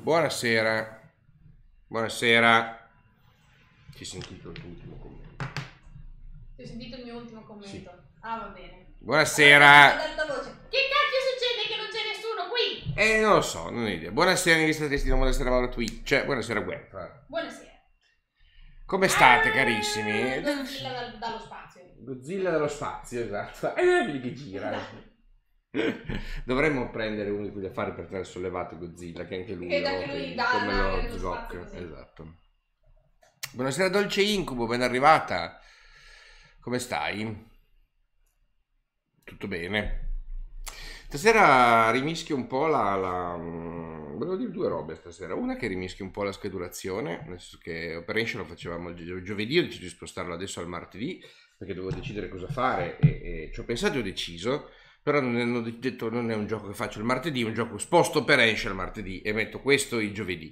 Buonasera. Buonasera. Ti ho sentito il tuo ultimo commento. Ti ho sentito il mio ultimo commento? Sì. Ah, va bene. Buonasera. Ad alta voce. Che cacchio succede che non c'è nessuno qui? Non lo so, non ho idea. Buonasera, rivista Tristino, buonasera Mauro Twitch. Buonasera Guerra. Buonasera. Come state, carissimi? Godzilla dallo spazio. Godzilla dallo spazio, esatto. Vedi che gira. Esatto. Dovremmo prendere uno di quegli affari per tenere sollevato Godzilla, che anche lui Che anche rompe, lui dà come un'aria lo nello Zgok. spazio così. Esatto. Buonasera Dolce Incubo, ben arrivata. Come stai? Tutto bene? Stasera rimischio un po' volevo dire due robe stasera. Una che rimischio un po' la schedulazione, nel senso che Operation lo facevamo il giovedì, ho deciso di spostarlo adesso al martedì, perché dovevo decidere cosa fare e ci ho pensato e ho deciso, però non ho detto non è un gioco che faccio il martedì, è un gioco sposto Operation al martedì e metto questo il giovedì.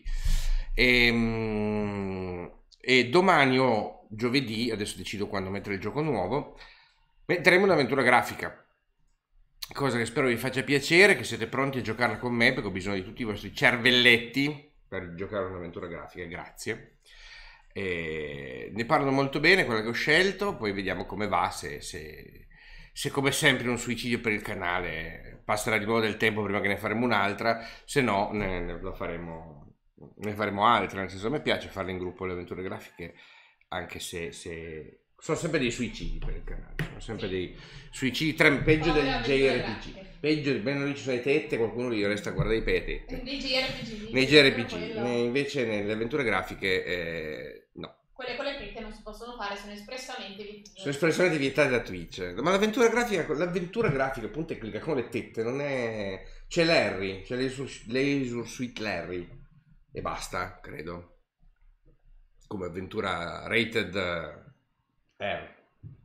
E domani o giovedì, adesso decido quando mettere il gioco nuovo, metteremo un'avventura grafica. Cosa che spero vi faccia piacere, che siete pronti a giocarla con me, perché ho bisogno di tutti i vostri cervelletti per giocare un'avventura grafica, grazie. Ne parlano molto bene, quella che ho scelto, poi vediamo come va, se come sempre un suicidio per il canale passerà di nuovo del tempo prima che ne faremo un'altra, se no ne faremo altre, nel senso a me piace farle in gruppo le avventure grafiche, anche se sono sempre dei suicidi per il canale, sono sempre dei suicidi, peggio del JRPG, peggio, meno lì ci sono le tette, qualcuno lì resta a guardare i tette. Nei JRPG, invece nelle avventure grafiche no. Quelle con le tette non si possono fare, sono espressamente vietate. Sono espressamente vietate da Twitch. Ma l'avventura grafica, punta e clicca con le tette, non è... C'è Larry, c'è Leisure Suite Larry e basta, credo. Come avventura rated R.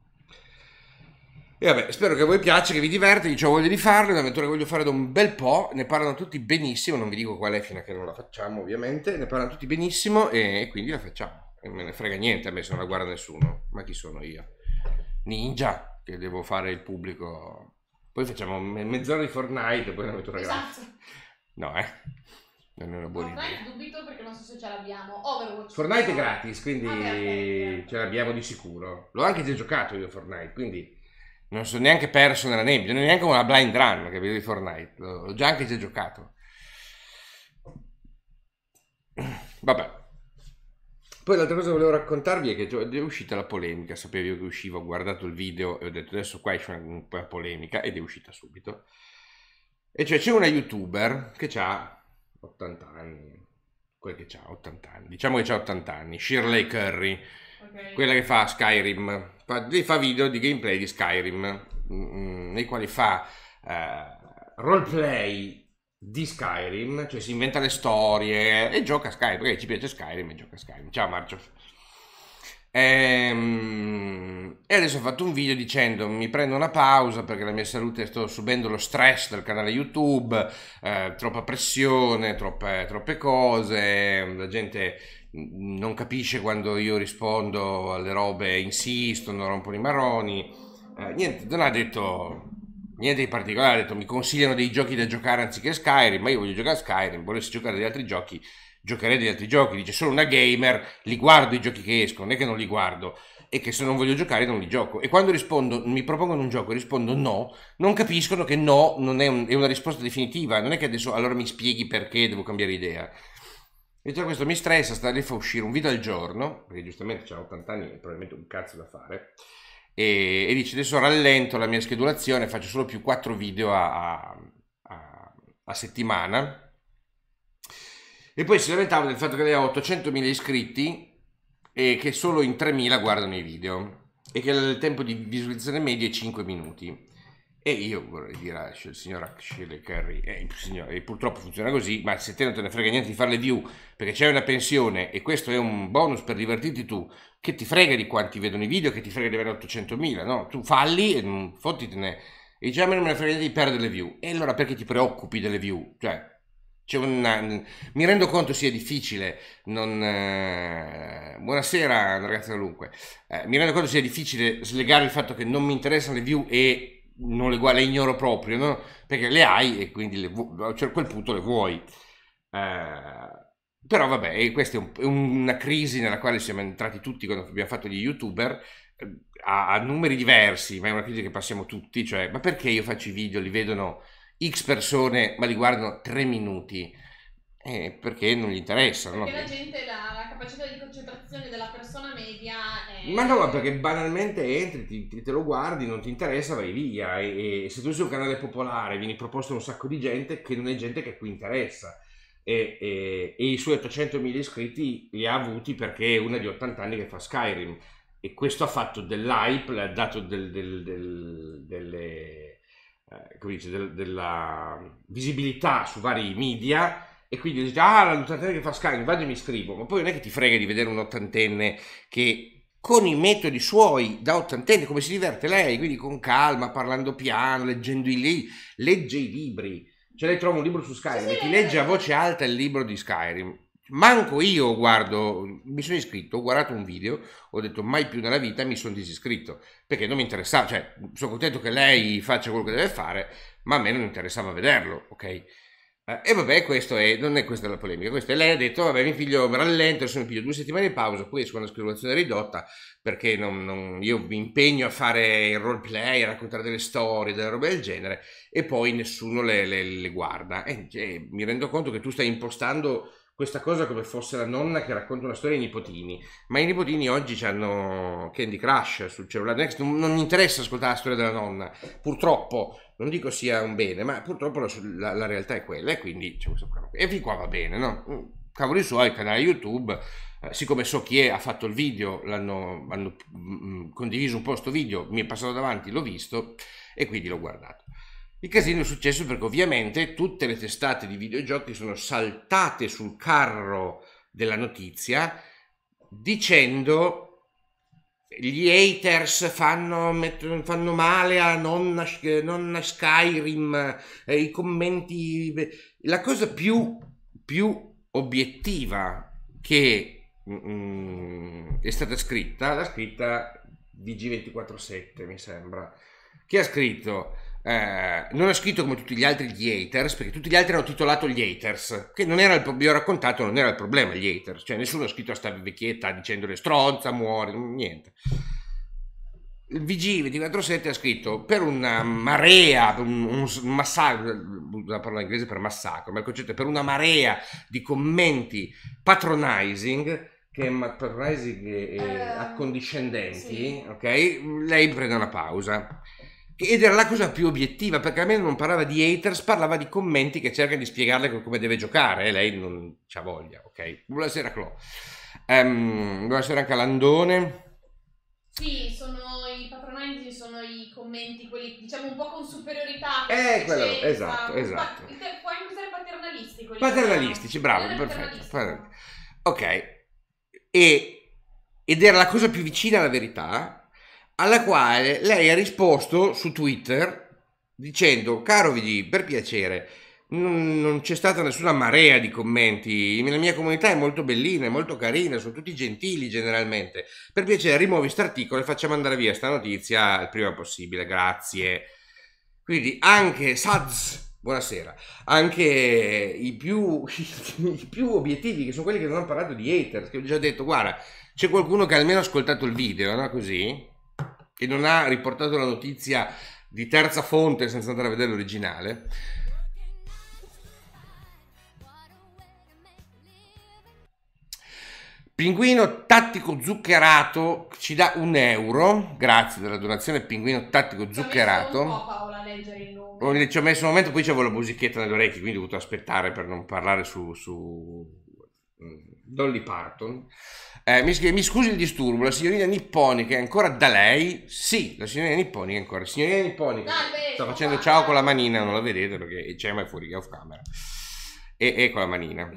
E vabbè, spero che a voi piaccia, che vi diverte, io ho voglia di farlo, è un'avventura che voglio fare da un bel po', ne parlano tutti benissimo, non vi dico qual è fino a che non la facciamo ovviamente, ne parlano tutti benissimo e quindi la facciamo. E me ne frega niente a me se non la guarda nessuno, ma chi sono io? Ninja, che devo fare il pubblico, poi facciamo mezz'ora di Fortnite e poi un'avventura grafica. Esatto. No, non è una buona idea. Fortnite dubito perché non so se ce l'abbiamo. Overwatch. Fortnite è gratis, quindi Okay. ce l'abbiamo di sicuro. L'ho anche già giocato io Fortnite, quindi non sono neanche perso nella nebbia, non è neanche una blind run che vedo di Fortnite, l'ho già anche già giocato. Vabbè. Poi l'altra cosa che volevo raccontarvi è che è uscita la polemica, sapevo io che usciva, ho guardato il video e ho detto adesso qua esce un po' la polemica ed è uscita subito. E cioè c'è una youtuber che ha 80 anni, quel che ha 80 anni, diciamo che ha 80 anni, Shirley Curry, Okay. quella che fa Skyrim, fa video di gameplay di Skyrim, nei quali fa roleplay di Skyrim, cioè si inventa le storie e gioca a Skyrim, perché ci piace Skyrim e gioca a Skyrim. Ciao Marcio. E adesso ho fatto un video dicendo mi prendo una pausa perché la mia salute, sto subendo lo stress del canale YouTube, troppa pressione, troppe cose, la gente non capisce quando io rispondo alle robe, insistono, rompono i marroni, niente, non ha detto niente di particolare, ha detto mi consigliano dei giochi da giocare anziché Skyrim, ma io voglio giocare a Skyrim, volessi giocare degli altri giochi, giocherei degli altri giochi, dice sono una gamer, li guardo i giochi che escono, non è che non li guardo, e che se non voglio giocare non li gioco, e quando rispondo, mi propongono un gioco e rispondo no, non capiscono che no non è, è una risposta definitiva, non è che adesso allora mi spieghi perché devo cambiare idea. E già questo mi stressa, lì fa uscire un video al giorno, perché giustamente c'ha 80 anni e probabilmente un cazzo da fare, e dice adesso rallento la mia schedulazione, faccio solo più 4 video a settimana, e poi si lamentava del fatto che lei ha 800.000 iscritti e che solo in 3.000 guardano i video e che il tempo di visualizzazione medio è 5 minuti. E io vorrei dire al signor Shirley Curry, e purtroppo funziona così, ma se te non te ne frega niente di fare le view perché c'è una pensione e questo è un bonus per divertirti tu, che ti frega di quanti vedono i video, che ti frega di avere 800.000, no? Tu falli e fottitene. E diciamo non me ne frega niente di perdere le view. E allora perché ti preoccupi delle view? Cioè, mi rendo conto sia difficile, buonasera ragazzi qualunque, mi rendo conto sia difficile slegare il fatto che non mi interessano le view e non le ignoro proprio, no? Perché le hai e quindi a quel punto le vuoi. Però vabbè, e questa è una crisi nella quale siamo entrati tutti quando abbiamo fatto gli YouTuber, a numeri diversi, ma è una crisi che passiamo tutti, cioè, ma perché io faccio i video, li vedono X persone, ma li guardano 3 minuti? Perché non gli interessano, Perché no? la gente, la capacità di concentrazione della persona media Ma no, ma è... perché banalmente entri, te lo guardi, non ti interessa, vai via. E se tu sei un canale popolare, vieni proposto a un sacco di gente che non è gente che a cui interessa. E i suoi 800.000 iscritti li ha avuti perché è una di 80 anni che fa Skyrim. E questo ha fatto dell'hype, le ha dato come dice, della visibilità su vari media. E quindi dice, ah, l'80enne che fa Skyrim, vado e mi iscrivo. Ma poi non è che ti frega di vedere un ottantenne che con i metodi suoi da ottantenne, come si diverte lei, quindi con calma, parlando piano, leggendo legge i libri. Cioè lei trova un libro su Sì, Skyrim sì, e ti legge a voce alta il libro di Skyrim. Manco io guardo, mi sono iscritto, ho guardato un video, ho detto mai più nella vita, mi sono disiscritto, perché non mi interessava, cioè sono contento che lei faccia quello che deve fare, ma a me non interessava vederlo, ok? E vabbè, non è questa la polemica, questa è lei ha detto, vabbè, mi piglio rallento, adesso mi piglio 2 settimane di pausa, poi esco una scrivazione ridotta, perché io mi impegno a fare il roleplay, a raccontare delle storie, delle robe del genere, e poi nessuno le guarda. E mi rendo conto che tu stai impostando questa cosa come fosse la nonna che racconta una storia ai nipotini, ma i nipotini oggi hanno Candy Crush sul cellulare, non gli interessa ascoltare la storia della nonna, purtroppo. Non dico sia un bene, ma purtroppo la realtà è quella e quindi c'è questo qua. E fin qua va bene, no? Cavoli suoi, canale YouTube, siccome so chi è, ha fatto il video, hanno condiviso un po' sto video, mi è passato davanti, l'ho visto e quindi l'ho guardato. Il casino è successo perché ovviamente tutte le testate di videogiochi sono saltate sul carro della notizia dicendo gli haters fanno male a nonna Skyrim, i commenti. La cosa più obiettiva che è stata scritta, l'ha scritta VG247, mi sembra, che ha scritto. Non ha scritto come tutti gli altri gli haters, perché tutti gli altri hanno titolato gli haters, che non era vi ho raccontato, non era il problema gli haters, cioè nessuno ha scritto a sta vecchietta dicendole stronza, muore, niente. Il VG247 ha scritto per una marea, per un massacro, la parola inglese per massacro, ma il concetto è per una marea di commenti patronizing, che patronizing è accondiscendenti, sì. ok? Lei prende una pausa. Ed era la cosa più obiettiva, perché almeno non parlava di haters, parlava di commenti che cerca di spiegarle come deve giocare, lei non c'ha voglia, ok? Buonasera Clo. Buonasera anche a Landone. Sì, sono i patronaggi, sono i commenti, quelli diciamo un po' con superiorità, con Quello, sufficienza, esatto. puoi anche usare paternalisti quelli che chiamano. Paternalistici, bravo, Quello è perfetto. paternalistico. Ok, ed era la cosa più vicina alla verità, alla quale lei ha risposto su Twitter dicendo, caro VG, per piacere, non c'è stata nessuna marea di commenti, la mia comunità è molto bellina, è molto carina, sono tutti gentili generalmente, per piacere rimuovi quest'articolo e facciamo andare via sta notizia il prima possibile, grazie. Quindi anche Saz, buonasera, anche i più obiettivi, che sono quelli che non hanno parlato di haters, che ho già detto, guarda, c'è qualcuno che ha almeno ascoltato il video, no? Così, che non ha riportato la notizia di terza fonte senza andare a vedere l'originale. Pinguino tattico zuccherato ci dà €1, grazie della donazione Pinguino tattico Ci ha messo un po' zuccherato. Paola a leggere il nome. Ci ho messo un momento, poi c'avevo la musichetta nelle orecchie, quindi ho dovuto aspettare per non parlare su Dolly Parton. Mi scusi il disturbo, la signorina Nipponica è ancora da lei? Sì, la signorina Nipponica è ancora. Signorina Nipponica Salve, sta sono facendo qua, ciao con la ciao. manina, non la vedete perché c'è mai fuori off camera. E con la manina.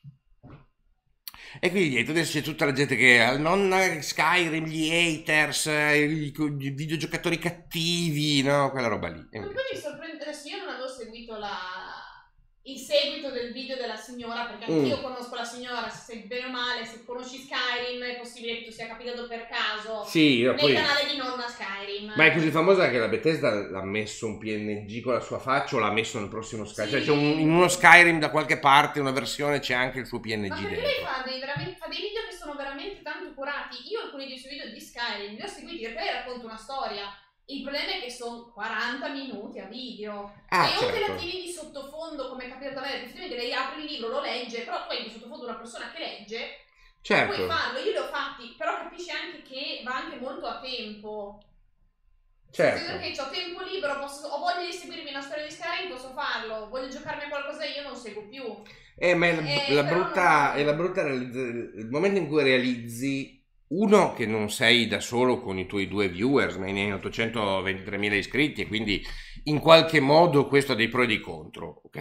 E quindi niente, adesso c'è tutta la gente che non Skyrim, gli haters, i videogiocatori cattivi, no? Quella roba lì. E Ma poi invece. mi sorprende, adesso io non avevo seguito il seguito del video della signora signora, perché anch'io conosco la signora, se bene o male, se conosci Skyrim è possibile che tu sia capitato per caso nel canale di nonna Skyrim. Ma è così famosa che la Bethesda l'ha messo un PNG con la sua faccia o l'ha messo nel prossimo Skyrim? Sì. Cioè c'è in uno Skyrim da qualche parte, una versione, c'è anche il suo PNG dentro. Ma perché lei fa dei video che sono veramente tanto curati. Io alcuni dei suoi video di Skyrim li ho seguiti perché lei racconta una storia. Il problema è che sono 40 minuti a video e o te la tieni di sottofondo, come è capitato a me, effettivamente lei apre il libro, lo legge, però tu hai di sottofondo una persona che legge, puoi farlo, io li ho fatti, però capisci anche che va anche molto a tempo. Certo. Perché ho tempo libero, ho voglia di seguirmi una storia di Skyrim, posso farlo, voglio giocarmi a qualcosa io non seguo più. Ma la brutta il momento in cui realizzi uno che non sei da solo con i tuoi 2 viewers, ma ne hai 823.000 iscritti e quindi in qualche modo questo ha dei pro e dei contro, ok?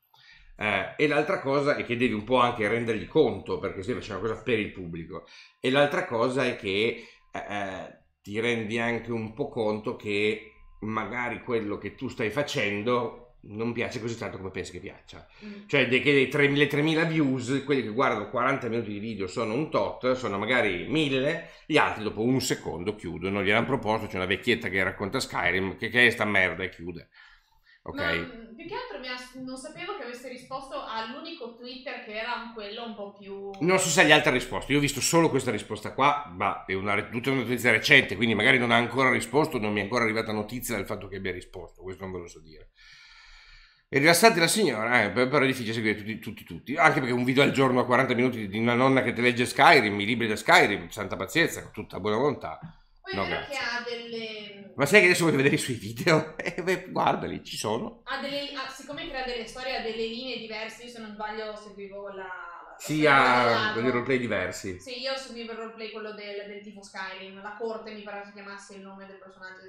E l'altra cosa è che devi un po' anche rendergli conto, perché se faccio una cosa per il pubblico, e l'altra cosa è che ti rendi anche un po' conto che magari quello che tu stai facendo non piace così tanto come pensi che piaccia. Cioè che dei 3.000 views, quelli che guardano 40 minuti di video sono un tot, sono magari 1.000, gli altri dopo un secondo chiudono. Gli hanno proposto, c'è una vecchietta che racconta Skyrim, che è sta merda, e chiude. Ok. Ma più che altro non sapevo che avesse risposto all'unico Twitter che era quello un po' più... Non so se agli altri ha risposto, io ho visto solo questa risposta qua, ma è tutta una notizia recente, quindi magari non ha ancora risposto, non mi è ancora arrivata notizia del fatto che abbia risposto, questo non ve lo so dire. E rilassate la signora, però è difficile seguire tutti, anche perché un video al giorno a 40 minuti di una nonna che te legge Skyrim, i libri da Skyrim, santa pazienza, con tutta buona volontà. Poi no, che ha delle... Ma sai che adesso vuoi vedere i suoi video? Guardali, ci sono. Siccome crea delle storie, ha delle linee diverse, io se non sbaglio seguivo sì, ha dei roleplay diversi. Sì, io seguivo il roleplay, quello del tipo Skyrim, la corte mi pare si chiamasse il nome del personaggio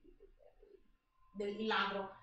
del ladro.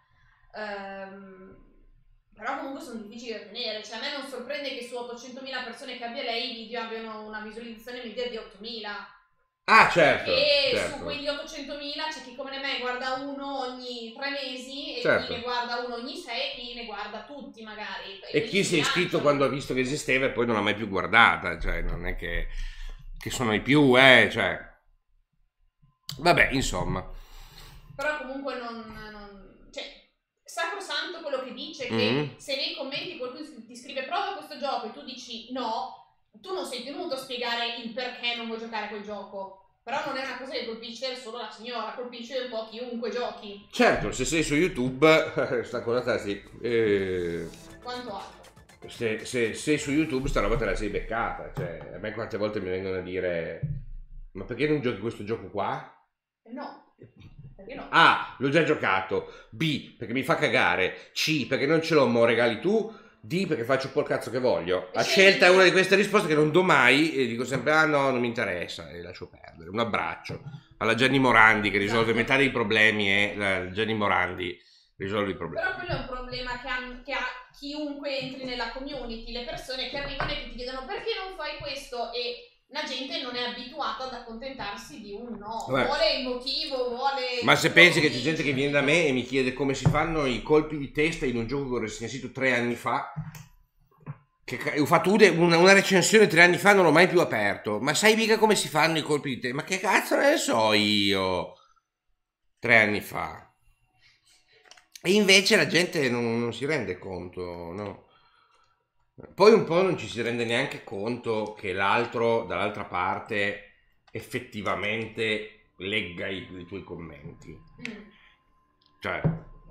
Però comunque sono difficili da tenere, cioè a me non sorprende che su 800.000 persone che abbia lei i video abbiano una visualizzazione media di 8.000. Certo. E certo. su quegli 800.000 c'è chi come me guarda uno ogni 3 mesi e certo. chi ne guarda uno ogni 6 e chi ne guarda tutti magari. E chi si è iscritto quando ha visto che esisteva e poi non l'ha mai più guardata, cioè non è che sono i più, cioè... Vabbè, insomma. Però comunque cioè, sacrosanto quello che dice, che se nei commenti qualcuno ti scrive prova questo gioco e tu dici no, tu non sei tenuto a spiegare il perché non vuoi giocare a quel gioco. Però non è una cosa che colpisce solo la signora, colpisce un po' chiunque giochi. Certo, se sei su YouTube, sta cosa sì. Quanto altro? Se sei su YouTube sta roba te la sei beccata. Cioè, a me quante volte mi vengono a dire ma perché non giochi questo gioco qua? No. Perché no? A, l'ho già giocato. B, perché mi fa cagare. C, perché non ce l'ho, mo regali tu. D, perché faccio un po' il cazzo che voglio. A scelta è una di queste risposte che non do mai e dico sempre no, non mi interessa e lascio perdere. Un abbraccio alla Gianni Morandi che risolve metà dei problemi e Gianni Morandi risolve i problemi. Però quello è un problema che ha chiunque entri nella community, le persone che arrivano e che ti chiedono perché non fai questo e la gente non è abituata ad accontentarsi di un no, vuole il motivo, vuole... Ma se pensi che c'è gente che viene da me e mi chiede come si fanno i colpi di testa in un gioco che ho recensito 3 anni fa, che ho fatto una recensione 3 anni fa, non l'ho mai più aperto, ma sai mica come si fanno i colpi di testa? Ma che cazzo ne so io? 3 anni fa. E invece la gente non si rende conto, no? Poi un po' non ci si rende neanche conto che l'altro dall'altra parte effettivamente legga i tuoi commenti. Cioè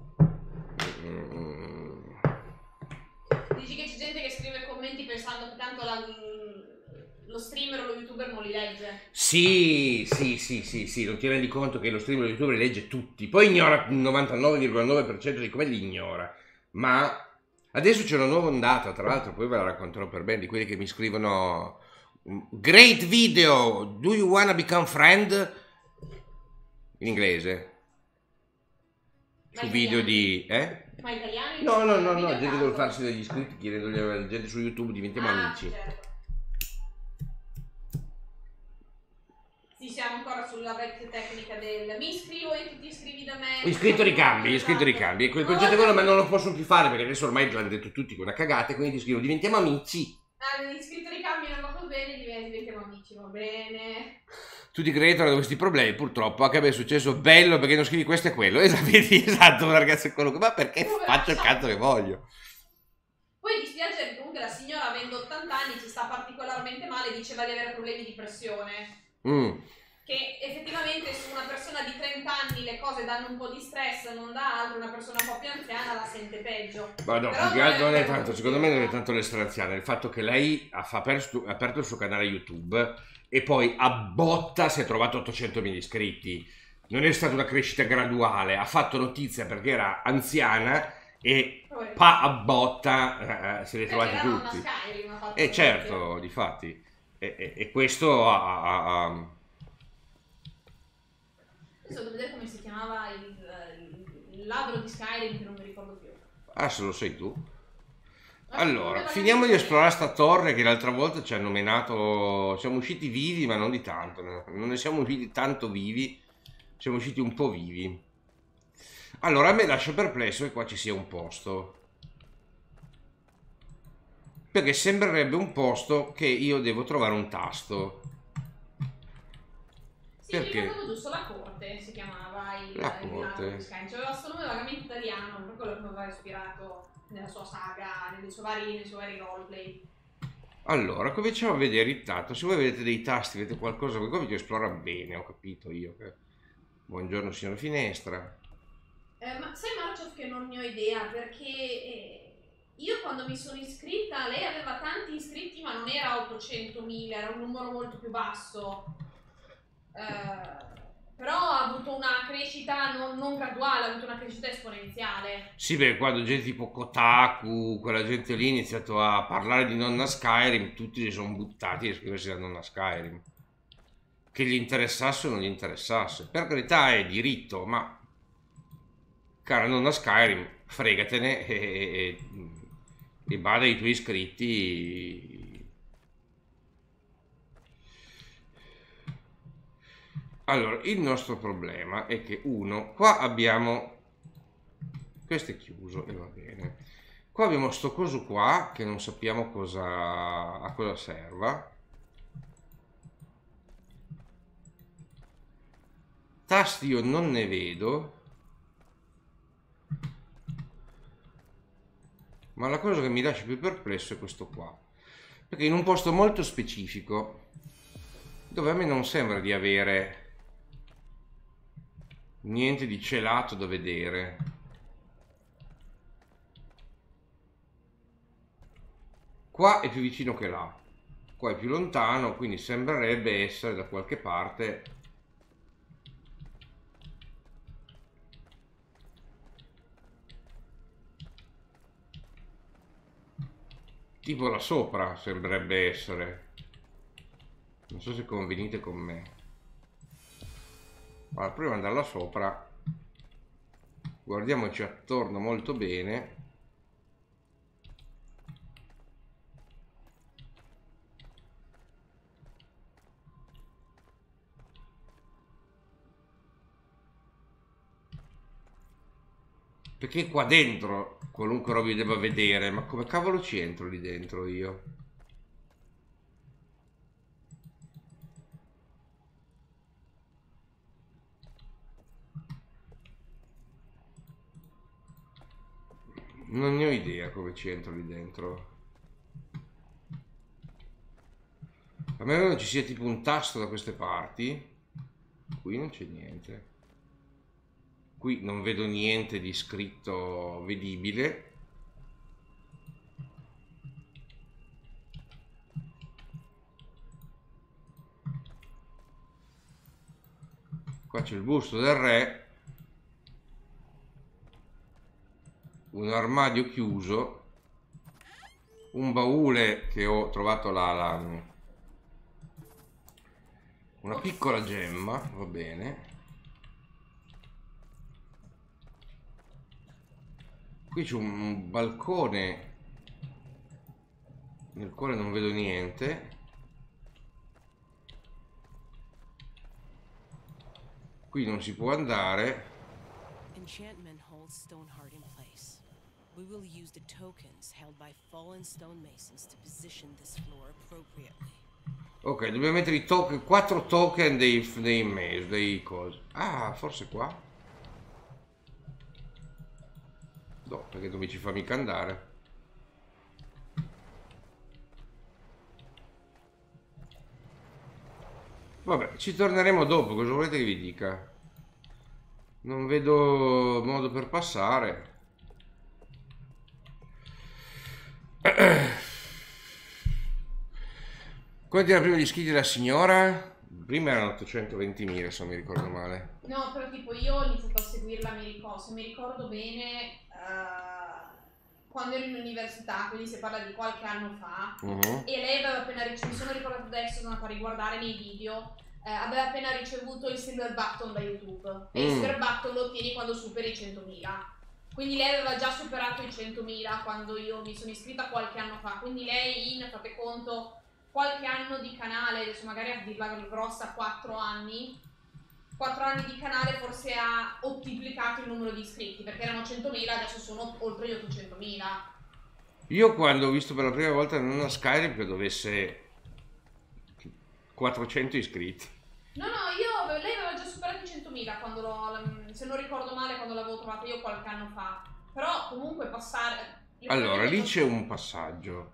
dici che c'è gente che scrive commenti pensando che tanto lo streamer o lo youtuber non li legge? Sì, non ti rendi conto che lo streamer o lo youtuber li legge tutti, poi ignora il 99,9% di come li ignora, ma adesso c'è una nuova ondata, tra l'altro poi ve la racconterò per bene, di quelli che mi scrivono great video, do you wanna become friend? In inglese. Ma su italiani? Video di... Ma italiani? No, gente che vuole farsi degli iscritti chiedendogli alla gente su YouTube diventiamo amici. Certo. Sì, siamo ancora sulla vecchia tecnica del mi iscrivo e tu ti iscrivi da me. Iscritto ricambi. E quel concetto quello, ma non lo possono più fare perché adesso ormai l'hanno detto tutti che è una cagata, quindi ti scrivo diventiamo amici. Iscritto ricambi non va bene, diventiamo amici, va bene. Tutti credono di questi problemi, purtroppo anche a me è successo bello perché non scrivi questo e quello. Esatto, ragazzi, quello che... Ma perché faccio il cazzo che voglio? Poi dispiace che comunque la signora avendo 80 anni ci sta particolarmente male, diceva di avere problemi di pressione. Che effettivamente su una persona di 30 anni le cose danno un po' di stress, non da altro, una persona un po' più anziana la sente peggio. Ma no, non è tanto, secondo me non è tanto l'essere anziana, è il fatto che lei ha aperto il suo canale YouTube e poi a botta si è trovato 800.000 iscritti. Non è stata una crescita graduale, ha fatto notizia perché era anziana e a botta se li è trovati tutti. E certo, difatti. E questo Adesso devo vedere come si chiamava il ladro di Skyrim, che non mi ricordo più. Ah, se lo sai tu. Allora, finiamo di esplorare sta torre che l'altra volta ci hanno menato. Siamo usciti vivi, ma non di tanto. Non ne siamo usciti tanto vivi. Siamo usciti un po' vivi. Allora, a me lascia perplesso che qua ci sia un posto. Perché sembrerebbe un posto che io devo trovare un tasto. Sì, perché? Mi ricordo giusto, la corte si chiamava la corte. C'aveva questo nome vagamente italiano, per quello che mi aveva ispirato nella sua saga, nei suoi vari roleplay. Allora, cominciamo a vedere intanto. Se voi vedete dei tasti, vedete qualcosa, qua vi esplora bene, ho capito io. Buongiorno signora Finestra. Ma sai Marciov che non ne ho idea, perché io quando mi sono iscritta, lei aveva tanti iscritti ma non era 800.000, era un numero molto più basso. Però ha avuto una crescita non graduale, ha avuto una crescita esponenziale. Sì, perché quando gente tipo Kotaku, quella gente lì ha iniziato a parlare di nonna Skyrim, tutti si sono buttati a iscriversi a nonna Skyrim. Che gli interessasse o non gli interessasse. Per carità è diritto, ma cara nonna Skyrim, fregatene e bada ai tuoi iscritti. Allora, il nostro problema è che qua abbiamo, questo è chiuso e va bene, qua abbiamo sto coso qua che non sappiamo a cosa serva, tasti io non ne vedo, ma la cosa che mi lascia più perplesso è questo qua, perché in un posto molto specifico, dove a me non sembra di avere niente di celato da vedere. Qua è più vicino che là, qua è più lontano, quindi sembrerebbe essere da qualche parte. Tipo là sopra sembrerebbe essere. Non so se convenite con me. Allora, prima di andare là sopra, guardiamoci attorno molto bene. Perché qua dentro qualunque roba io debba vedere, ma come cavolo ci entro lì dentro io? Non ne ho idea come ci entro lì dentro. A meno che non ci sia tipo un tasto da queste parti. Qui non c'è niente. Qui non vedo niente di scritto vedibile. Qua c'è il busto del re. Un armadio chiuso, un baule che ho trovato una piccola gemma, va bene. Qui c'è un balcone nel quale non vedo niente. qui non si può andare. Enchantment holds Stoneheart in place. We will use the tokens held by fallen stonemasons to position this floor appropriately. Ok, dobbiamo mettere i token, 4 token dei cosi. Ah, forse qua? No, perché non mi ci fa mica andare. Vabbè, ci torneremo dopo, cosa volete che vi dica? Non vedo modo per passare. Quanti erano prima gli iscritti della signora? Prima erano 820.000, se non mi ricordo male. No, però tipo io ho iniziato a seguirla, se mi ricordo bene, quando ero in università, quindi si parla di qualche anno fa, e lei aveva appena ricevuto, mi sono ricordato adesso, sono andata a riguardare nei video, aveva appena ricevuto il Silver Button da YouTube, e il Silver Button lo ottieni quando superi i 100.000. Quindi lei aveva già superato i 100.000 quando io mi sono iscritta qualche anno fa, quindi lei fate conto, qualche anno di canale, adesso magari a dirla grossa 4 anni di canale, forse ha ottiplicato il numero di iscritti, perché erano 100.000, adesso sono oltre gli 800.000. Io quando ho visto per la prima volta non a Skyrim che dovesse 400 iscritti. No, lei aveva già superato i 100.000 quando se non ricordo male, quando l'avevo trovata io qualche anno fa. Però comunque passare... Allora, lì c'è un passaggio.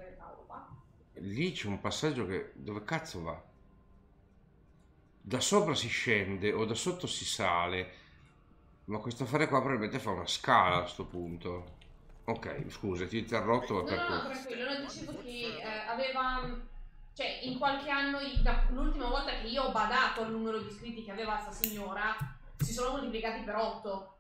Lì c'è un passaggio che... Dove cazzo va? Da sopra si scende o da sotto si sale. Ma questo affare qua probabilmente fa una scala a sto punto. Ok, scusa, ti ho interrotto. No, tranquillo, non dicevo che aveva... Cioè, in qualche anno, l'ultima volta che io ho badato al numero di iscritti che aveva sta signora, si sono moltiplicati per 8.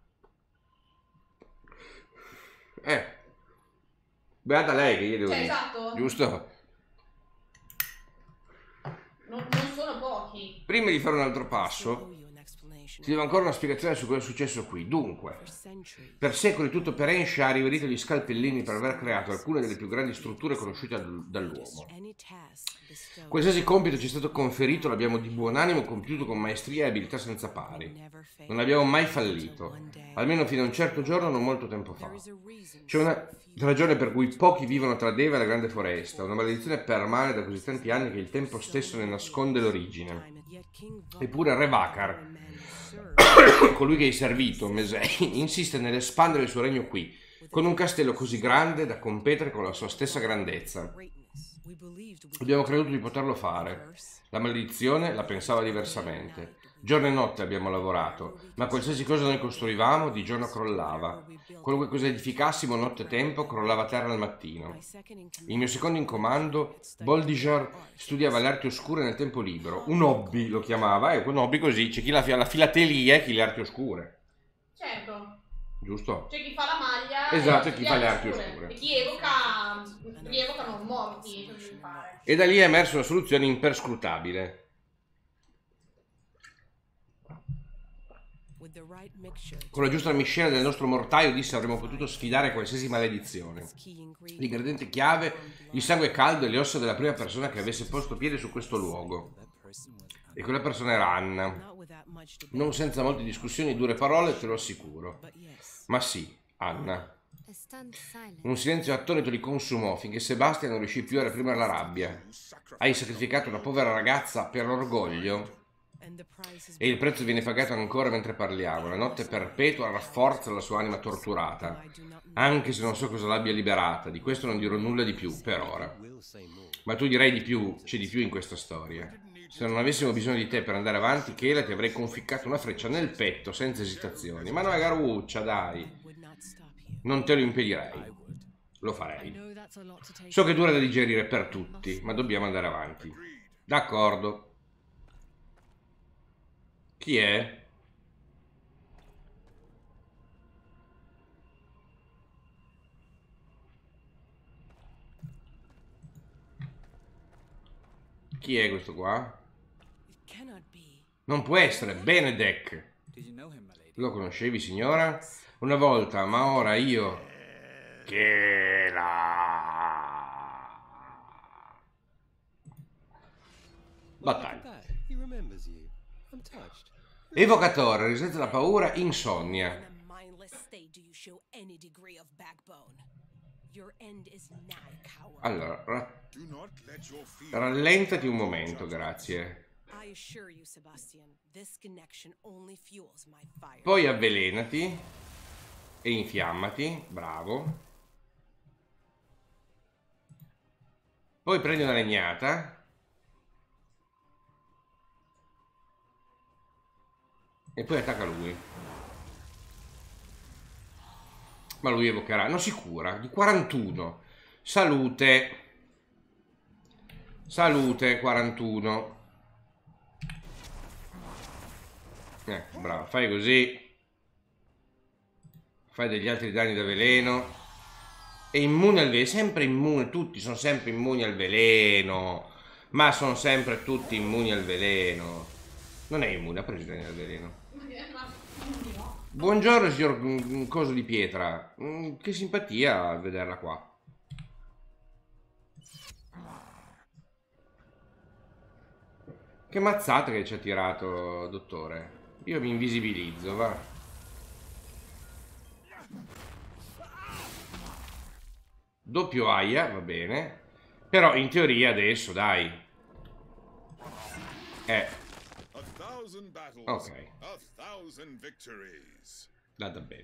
Beata lei che io devo dire. Esatto. Giusto? Non sono pochi. Prima di fare un altro passo, ti devo ancora una spiegazione su cosa è successo qui. Dunque, per secoli tutto Perentia ha riverito gli scalpellini per aver creato alcune delle più grandi strutture conosciute dall'uomo. Qualsiasi compito ci è stato conferito l'abbiamo di buon animo compiuto con maestria e abilità senza pari. Non abbiamo mai fallito, almeno fino a un certo giorno non molto tempo fa. C'è una ragione per cui pochi vivono tra Deva e la grande foresta, una maledizione permane da così tanti anni che il tempo stesso ne nasconde l'origine. Eppure Re Vakar, colui che hai servito, Mesei, insiste nell'espandere il suo regno qui, con un castello così grande da competere con la sua stessa grandezza. Abbiamo creduto di poterlo fare. La maledizione la pensava diversamente. Giorno e notte abbiamo lavorato, ma qualsiasi cosa noi costruivamo di giorno crollava. Qualunque cosa edificassimo notte tempo crollava a terra al mattino. Il mio secondo in comando, Boldijar, studiava le arti oscure nel tempo libero. Un hobby lo chiamava, un hobby così, c'è chi la filatelia e chi le arti oscure. Certo. Giusto? C'è chi fa la maglia, esatto, e chi fa le arti oscure. E chi evocano morti. E da lì è emersa una soluzione imperscrutabile. Con la giusta miscela del nostro mortaio, disse, avremmo potuto sfidare qualsiasi maledizione. L'ingrediente chiave, il sangue caldo e le ossa della prima persona che avesse posto piede su questo luogo. E quella persona era Anna. Non senza molte discussioni e dure parole, te lo assicuro. Ma sì, Anna. Un silenzio attonito li consumò finché Sebastian non riuscì più a reprimere la rabbia. Hai sacrificato una povera ragazza per l'orgoglio? E il prezzo viene pagato ancora mentre parliamo. La notte perpetua rafforza la sua anima torturata. Anche se non so cosa l'abbia liberata, di questo non dirò nulla di più per ora. Ma tu direi di più, c'è di più in questa storia. Se non avessimo bisogno di te per andare avanti, Kayla, ti avrei conficcato una freccia nel petto senza esitazioni. Ma no, garuccia, dai. Non te lo impedirei. Lo farei. So che è dura da digerire per tutti, ma dobbiamo andare avanti. D'accordo. Chi è? Chi è questo qua? Non può essere, Benedek. Lo conoscevi, signora? Una volta, ma ora io... Che la... Battaglia. Evocatore, risente la paura, insonnia. Allora, rallentati un momento, grazie. Poi avvelenati e infiammati, bravo. Poi prendi una legnata e poi attacca lui. Ma lui evocherà, non si cura, di 41. Salute. Salute, 41. Bravo, fai così. Fai degli altri danni da veleno. È immune al veleno, sempre immune, tutti sono sempre immuni al veleno. Ma sono sempre tutti immuni al veleno. Non è immune, ha preso i danni dal veleno. Buongiorno signor Coso di Pietra. Che simpatia vederla qua. Che mazzata che ci ha tirato, dottore. Io mi invisibilizzo, va. Doppio aia, va bene. Però in teoria adesso, dai. Ok. Andata bene.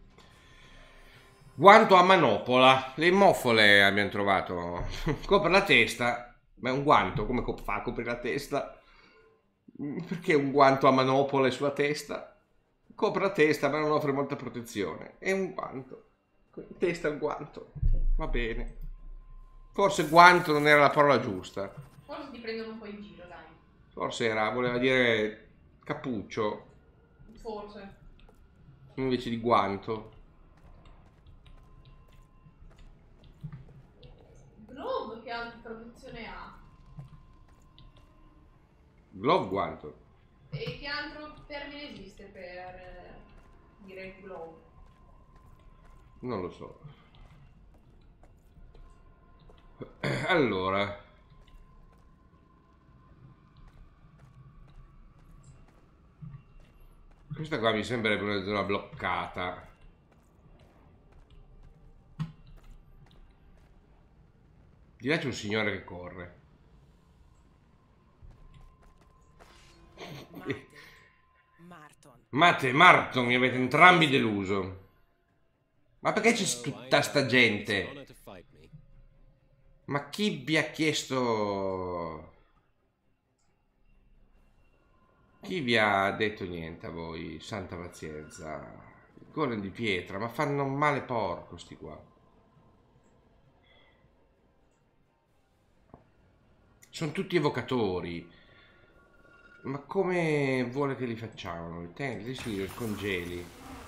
Guanto a manopola. Le muffole abbiamo trovato. Copre la testa. Ma è un guanto, come fa a coprire la testa? Perché un guanto a manopole sulla testa? Copre la testa ma non offre molta protezione. È un guanto. Testa al guanto. Va bene. Forse guanto non era la parola giusta. Forse ti prendono un po' in giro, dai. Forse voleva dire cappuccio. Forse. Invece di guanto. Glove che altra traduzione ha? Glove guanto. E che altro termine esiste per dire glove? Non lo so. Allora. Questa qua mi sembrerebbe una zona bloccata. Di là c'è un signore che corre. Marton, mi avete entrambi deluso. Ma perché c'è tutta sta gente? Ma chi vi ha chiesto? Chi vi ha detto niente a voi? Santa pazienza. Golem di pietra, ma fanno un male porco sti qua. Sono tutti evocatori. Ma come vuole che li facciamo? Adesso li congeli.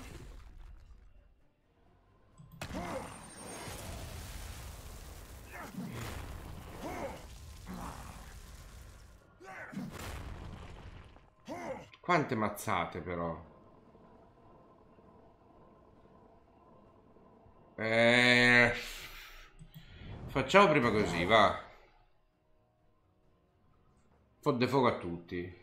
Quante mazzate però. Facciamo prima così, va. Fodde fuoco a tutti.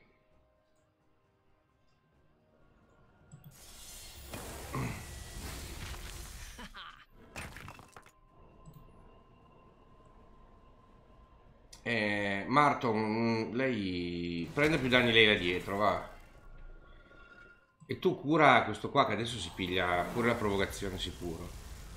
Marton, lei prende più danni lei da dietro, va. E tu cura questo qua che adesso si piglia pure la provocazione sicuro.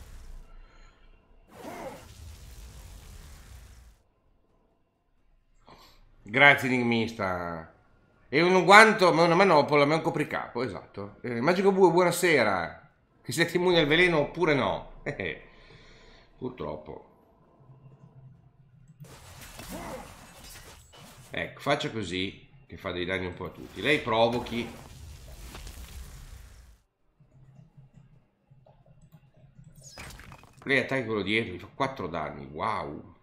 Grazie enigmista. È un guanto, ma una manopola, ma è un copricapo, esatto. Magico Bue, buonasera. Che siete immuni al veleno oppure no? Purtroppo. Ecco, faccia così, che fa dei danni un po' a tutti. Lei provochi. Lei attacca quello dietro, gli fa 4 danni, wow.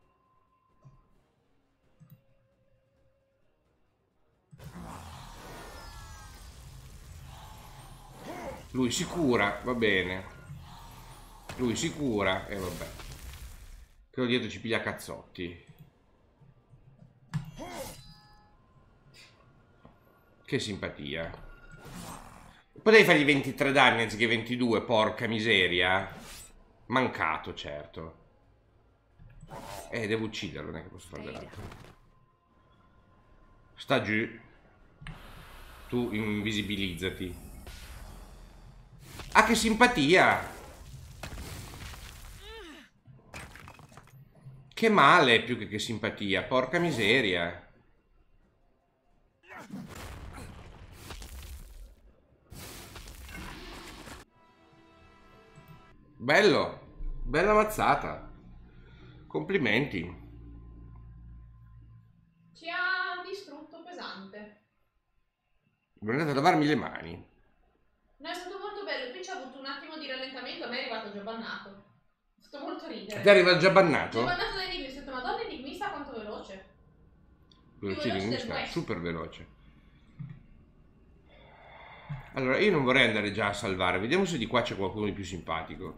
Lui si cura, va bene. Lui si cura e vabbè. Quello dietro ci piglia cazzotti. Che simpatia. Potevi fargli 23 danni anziché 22, porca miseria. Mancato, certo. Devo ucciderlo, non è che posso fare dell'altro. Sta giù. Tu invisibilizzati. Ah, che simpatia! Che male più che simpatia, porca miseria. Bello, bella mazzata. Complimenti. Ci ha distrutto pesante. Mi andate a lavarmi le mani. No, è stato molto bello. Qui c'è avuto un attimo di rallentamento. A me è arrivato già bannato. È fatto molto ridere. Ti arriva già bannato? Già bannato da Enigmista. Ho detto, madonna, Enigmista quanto veloce. Enigmista, super veloce. Allora, io non vorrei andare già a salvare. Vediamo se di qua c'è qualcuno di più simpatico.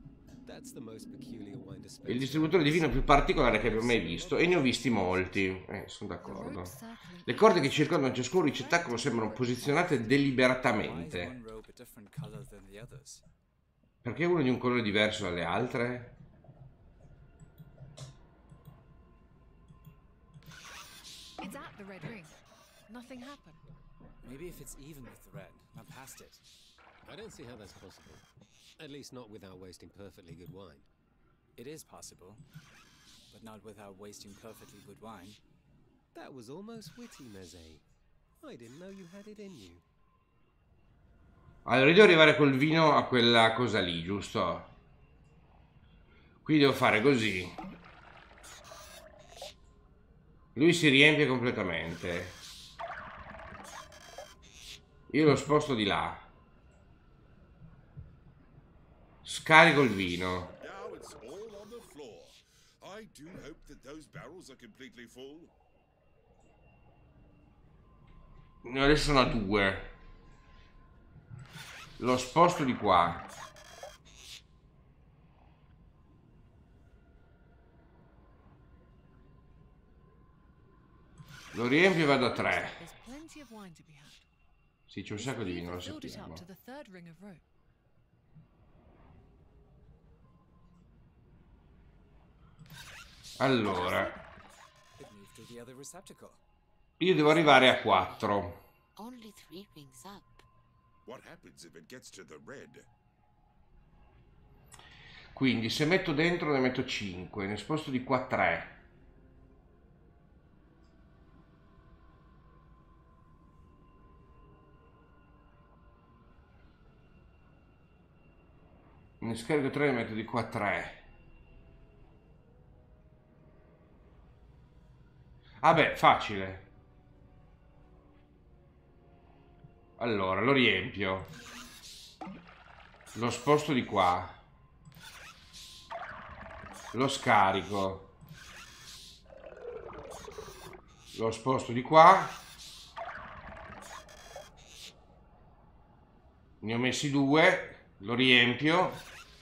Il distributore di vino più particolare che abbia mai visto. E ne ho visti molti. Sono d'accordo. Le corde che circondano ciascun ricettacolo sembrano posizionate deliberatamente. Perché uno di un colore diverso dalle altre? It's at the red ring. Nothing happened. Maybe if it's even with the red, I'm past it. I don't see how that's possible. At least not without wasting perfectly good wine. It is possible, but not without wasting perfectly good wine. That was almost witty, Meze. I didn't know you had it in you. Allora, io devo arrivare col vino a quella cosa lì, giusto? Qui devo fare così. Lui si riempie completamente. Io lo sposto di là. Scarico il vino. Adesso sono a 2. Lo sposto di qua. Lo riempio e vado a 3. Sì, c'è un sacco di vino, lo sappiamo. Allora, io devo arrivare a 4. Quindi se metto dentro ne metto 5, ne sposto di qua 3. Ne scarico 3 e metto di qua 3. Ah beh, facile. Allora, lo riempio. Lo sposto di qua. Lo scarico. Lo sposto di qua. Ne ho messi 2. Lo riempio.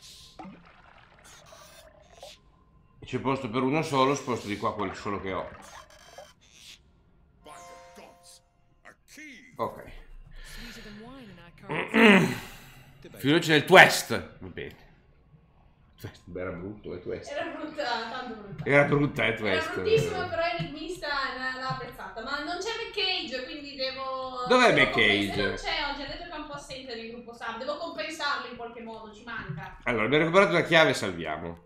C'è posto per uno solo, sposto di qua quel solo che ho. Ok. Fiducia del twist. Va bene. Era brutto, è twist. Era brutta, tanto brutta. Era brutta, è twist. Era bruttissima, però Enigmista l'ha apprezzata. Ma non c'è McCage, quindi devo... Dov'è McCage? Non c'è oggi, ha detto che è un po' assente del gruppo Sam. Devo compensarlo in qualche modo, ci manca. Allora, abbiamo recuperato la chiave e salviamo.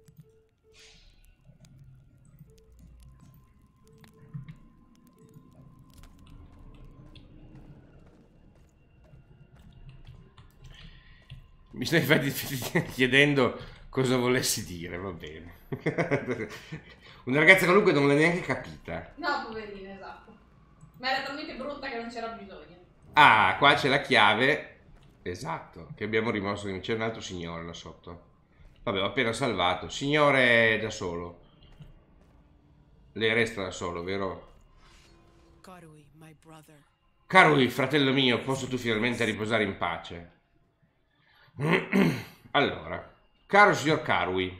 Mi stai chiedendo cosa volessi dire, va bene. Una ragazza qualunque non l'ha neanche capita. No, poverina, esatto. Ma era talmente brutta che non c'era bisogno. Ah, qua c'è la chiave. Esatto, che abbiamo rimosso. C'è un altro signore là sotto. Vabbè, ho appena salvato. Signore da solo. Lei resta da solo, vero? Karui, my brother. Karui, fratello mio, posso tu finalmente riposare in pace? Allora, caro signor Karui.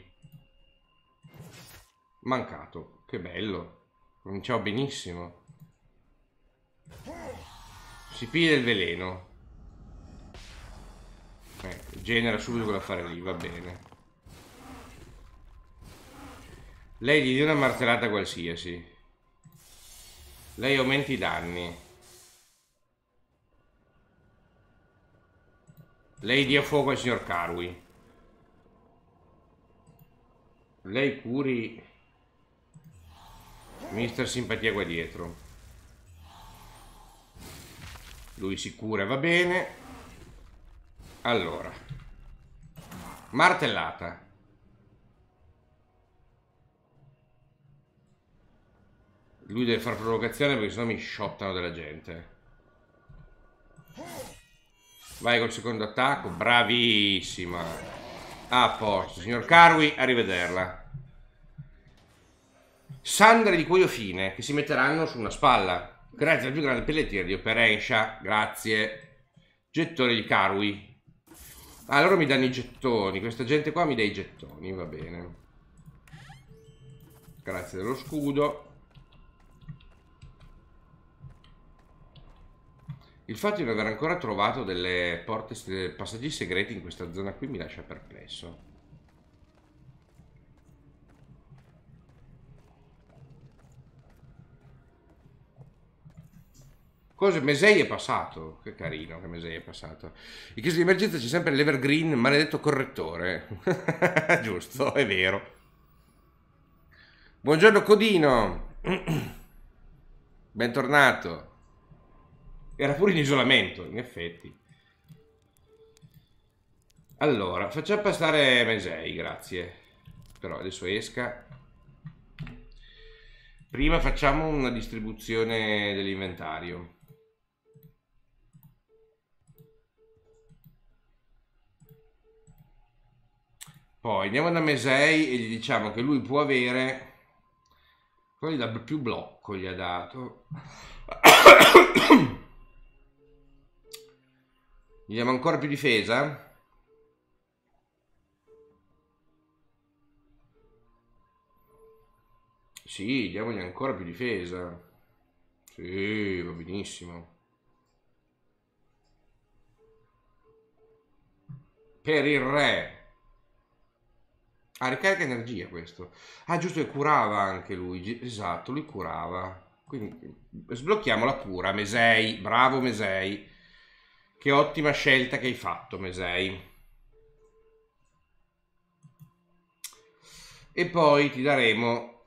Mancato, che bello. Cominciamo benissimo. Si piglia il veleno. Genera subito quell'affare lì, va bene. Lei gli dia una martellata qualsiasi. Lei aumenta i danni. Lei dia fuoco al signor Karui. Lei curi Mister Simpatia qua dietro. Lui si cura, va bene. Allora, martellata. Lui deve fare provocazione perché sennò mi shottano della gente. Vai col secondo attacco, bravissima. A posto, signor Karui, arrivederla. Sandre di cuoio fine che si metteranno su una spalla. Grazie al più grande pellettiere di Operesha. Grazie. Gettoni di Karui. Ah, loro mi danno i gettoni. Questa gente qua mi dà i gettoni, va bene. Grazie dello scudo. Il fatto di non aver ancora trovato delle porte, passaggi segreti in questa zona qui mi lascia perplesso. Cosa? Mesei è passato. Che carino che Mesei è passato. In caso di emergenza c'è sempre l'Evergreen, maledetto correttore. Giusto, è vero. Buongiorno Codino. Bentornato. Era pure in isolamento, in effetti. Allora, facciamo passare Mesei, grazie. Però adesso esca. Prima facciamo una distribuzione dell'inventario. Poi andiamo da Mesei e gli diciamo che lui può avere... Poi da più blocco gli ha dato. Gli diamo ancora più difesa? Sì, diamogli ancora più difesa. Sì, va benissimo. Per il re. Ah, ricarica energia questo. Ah, giusto, che curava anche lui. Esatto, lui curava. Quindi sblocchiamo la cura, Mesei. Bravo Mesei. Che ottima scelta che hai fatto, Mesei. E poi ti daremo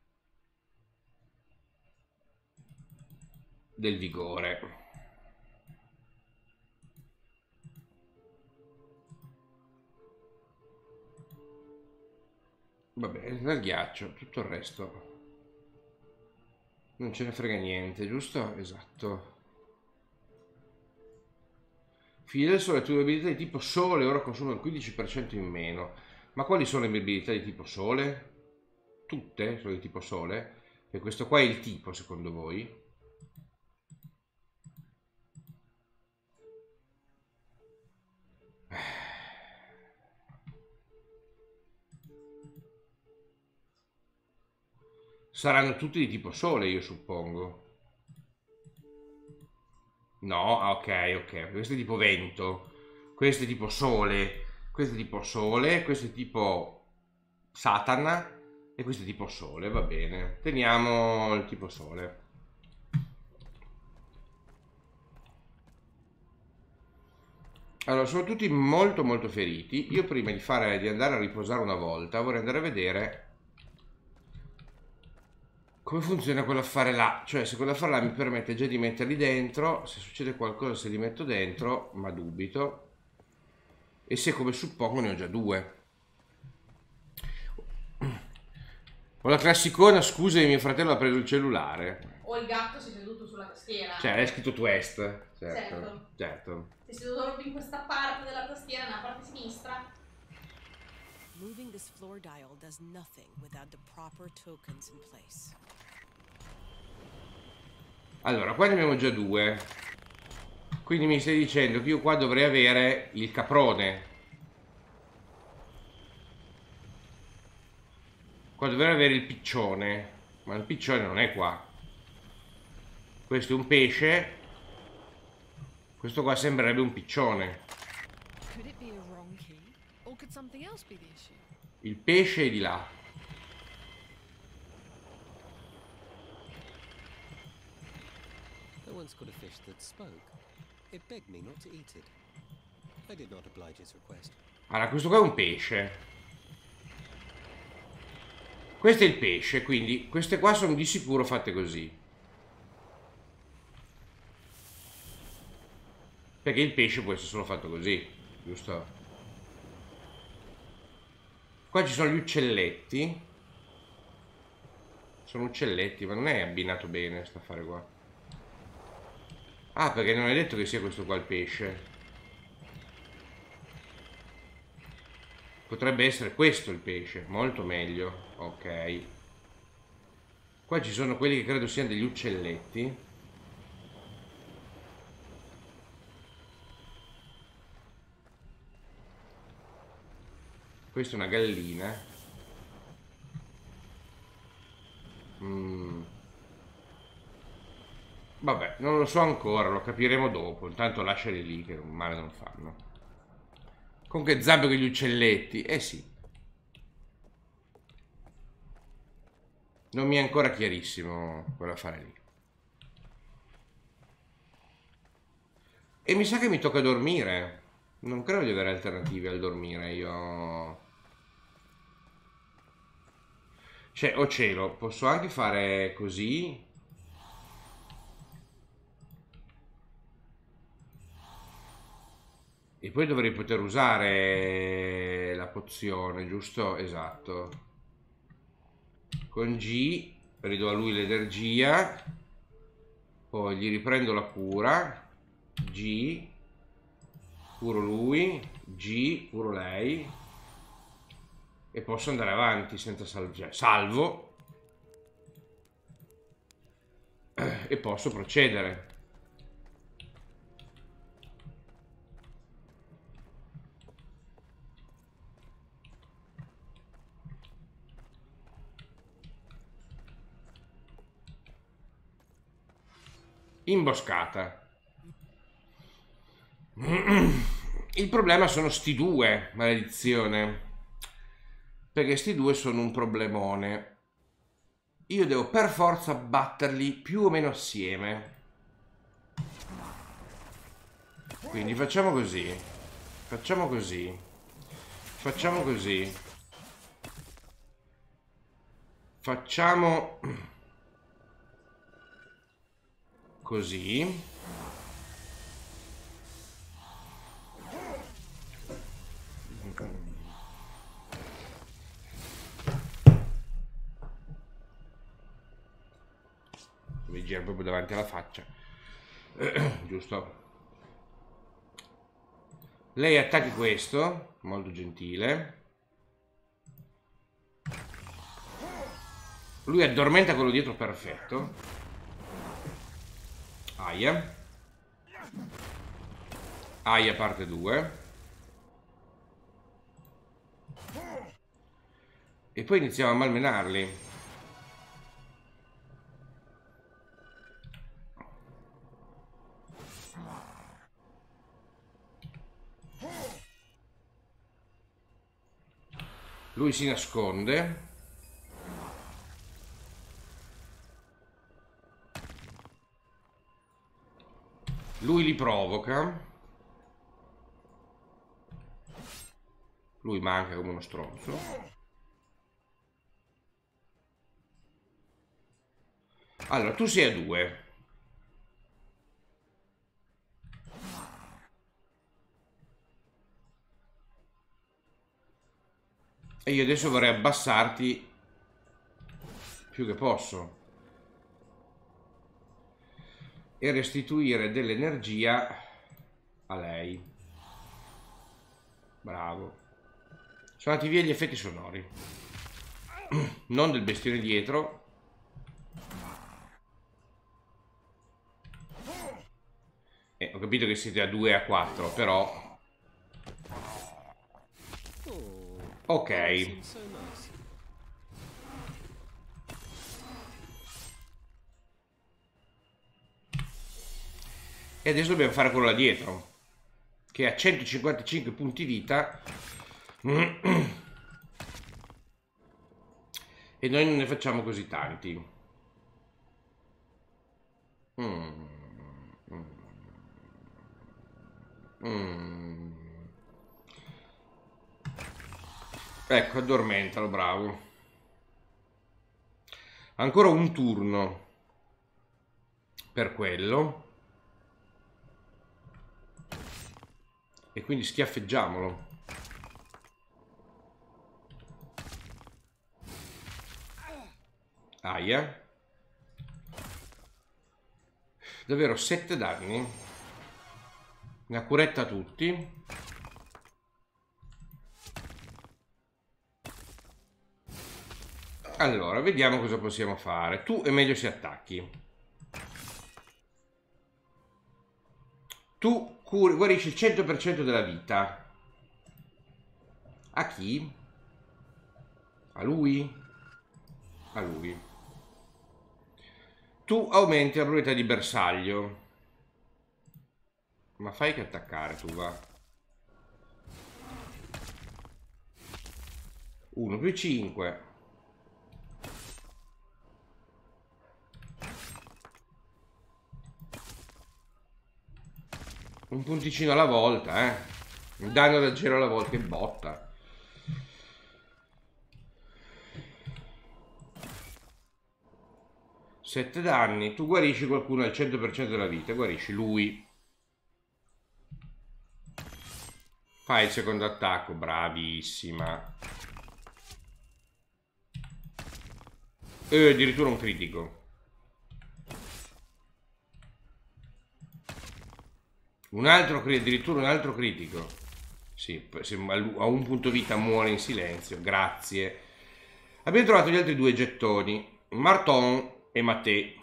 del vigore. Va bene, dal ghiaccio, tutto il resto non ce ne frega niente, giusto? Esatto. Figli del sole, le tue abilità di tipo sole ora consumano il 15% in meno. Ma quali sono le mie abilità di tipo sole? Tutte sono di tipo sole? E questo qua è il tipo, secondo voi? Saranno tutti di tipo sole, io suppongo. No, ah, ok. Questo è tipo vento. Questo è tipo sole. Questo è tipo sole. Questo è tipo Satana. E questo è tipo sole, va bene. Teniamo il tipo sole. Allora, sono tutti molto molto feriti. Io prima di andare a riposare una volta, vorrei andare a vedere come funziona quell'affare là. Cioè, se quell'affare là mi permette già di metterli dentro, se succede qualcosa se li metto dentro, ma dubito. E se, come suppongo, ne ho già due. Ho la classicona, scusa, mio fratello ha preso il cellulare. O il gatto si è seduto sulla tastiera. Cioè, è scritto Twist. Certo. Certo. Si è seduto proprio in questa parte della tastiera, nella parte sinistra. Moving this floor dial does nothing without the proper tokens in place. Allora, qua ne abbiamo già due. Quindi mi stai dicendo che io qua dovrei avere il caprone. Qua dovrei avere il piccione. Ma il piccione non è qua. Questo è un pesce. Questo qua sembrerebbe un piccione. Could it be a wrong key? Or could something else be the issue? Il pesce è di là. I once caught a fish that spoke. It begged me not to eat it. I did not oblige its request. Allora, questo qua è un pesce. Questo è il pesce, quindi queste qua sono di sicuro fatte così. Perché il pesce può essere solo fatto così, giusto? Qua ci sono gli uccelletti. Sono uccelletti, ma non è abbinato bene sto affare qua. Ah, perché non è detto che sia questo qua il pesce. Potrebbe essere questo il pesce, molto meglio. Ok. Qua ci sono quelli che credo siano degli uccelletti. Questa è una gallina. Vabbè, non lo so ancora, lo capiremo dopo. Intanto lasciali lì che male non fanno. Comunque zampe con gli uccelletti. Eh sì. Non mi è ancora chiarissimo quell'affare lì. E mi sa che mi tocca dormire. Non credo di avere alternative al dormire io. Cioè, oh cielo, posso anche fare così. E poi dovrei poter usare la pozione, giusto? Esatto. Con G ridò a lui l'energia. Poi gli riprendo la cura. G. Curo lui. G. Curo lei. E posso andare avanti senza salvo. E posso procedere. Imboscata. Il problema sono sti due, maledizione. Perché sti due sono un problemone. Io devo per forza batterli più o meno assieme. Quindi facciamo così. Facciamo così. Facciamo così. Facciamo così. Mi gira proprio davanti alla faccia. Giusto. Lei attacchi questo, molto gentile. Lui addormenta quello dietro, perfetto. Aia. Aia parte 2. E poi iniziamo a malmenarli. Lui si nasconde. Lui li provoca. Lui manca come uno stronzo. Allora, tu sei a 2. E io adesso vorrei abbassarti più che posso e restituire dell'energia a lei. Bravo. Sono andati via gli effetti sonori. Non del bestione dietro. Ho capito che siete a 2 e a 4, però... Ok. E adesso dobbiamo fare quello là dietro, che ha 155 punti vita. E noi non ne facciamo così tanti. Ecco, addormentalo, bravo. Ancora un turno per quello. E quindi schiaffeggiamolo. Aia. Davvero 7 danni. Una curetta a tutti. Allora, vediamo cosa possiamo fare. Tu è meglio se attacchi. Tu guarisci il 100% della vita. A chi? A lui? A lui. Tu aumenti la probabilità di bersaglio. Ma fai che attaccare tu, va. 1 più 5. Un punticino alla volta, eh. Un danno da 0 alla volta, che botta. Sette danni. Tu guarisci qualcuno al 100% della vita. Guarisci lui. Fai il secondo attacco. Bravissima. E addirittura un critico. Un altro, addirittura un altro critico. Sì, se a un punto vita muore in silenzio. Grazie. Abbiamo trovato gli altri 2 gettoni. Marton e Maté.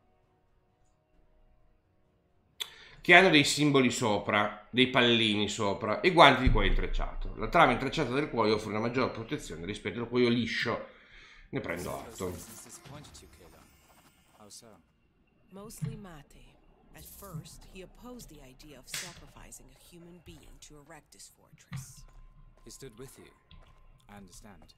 Che hanno dei simboli sopra, dei pallini sopra e guanti di cuoio intrecciato. La trama intrecciata del cuoio offre una maggior protezione rispetto al cuoio liscio. Ne prendo atto. Mostly Mate. At first, he opposed the idea of sacrificing a human being to erect this fortress. He stood with you. I understand.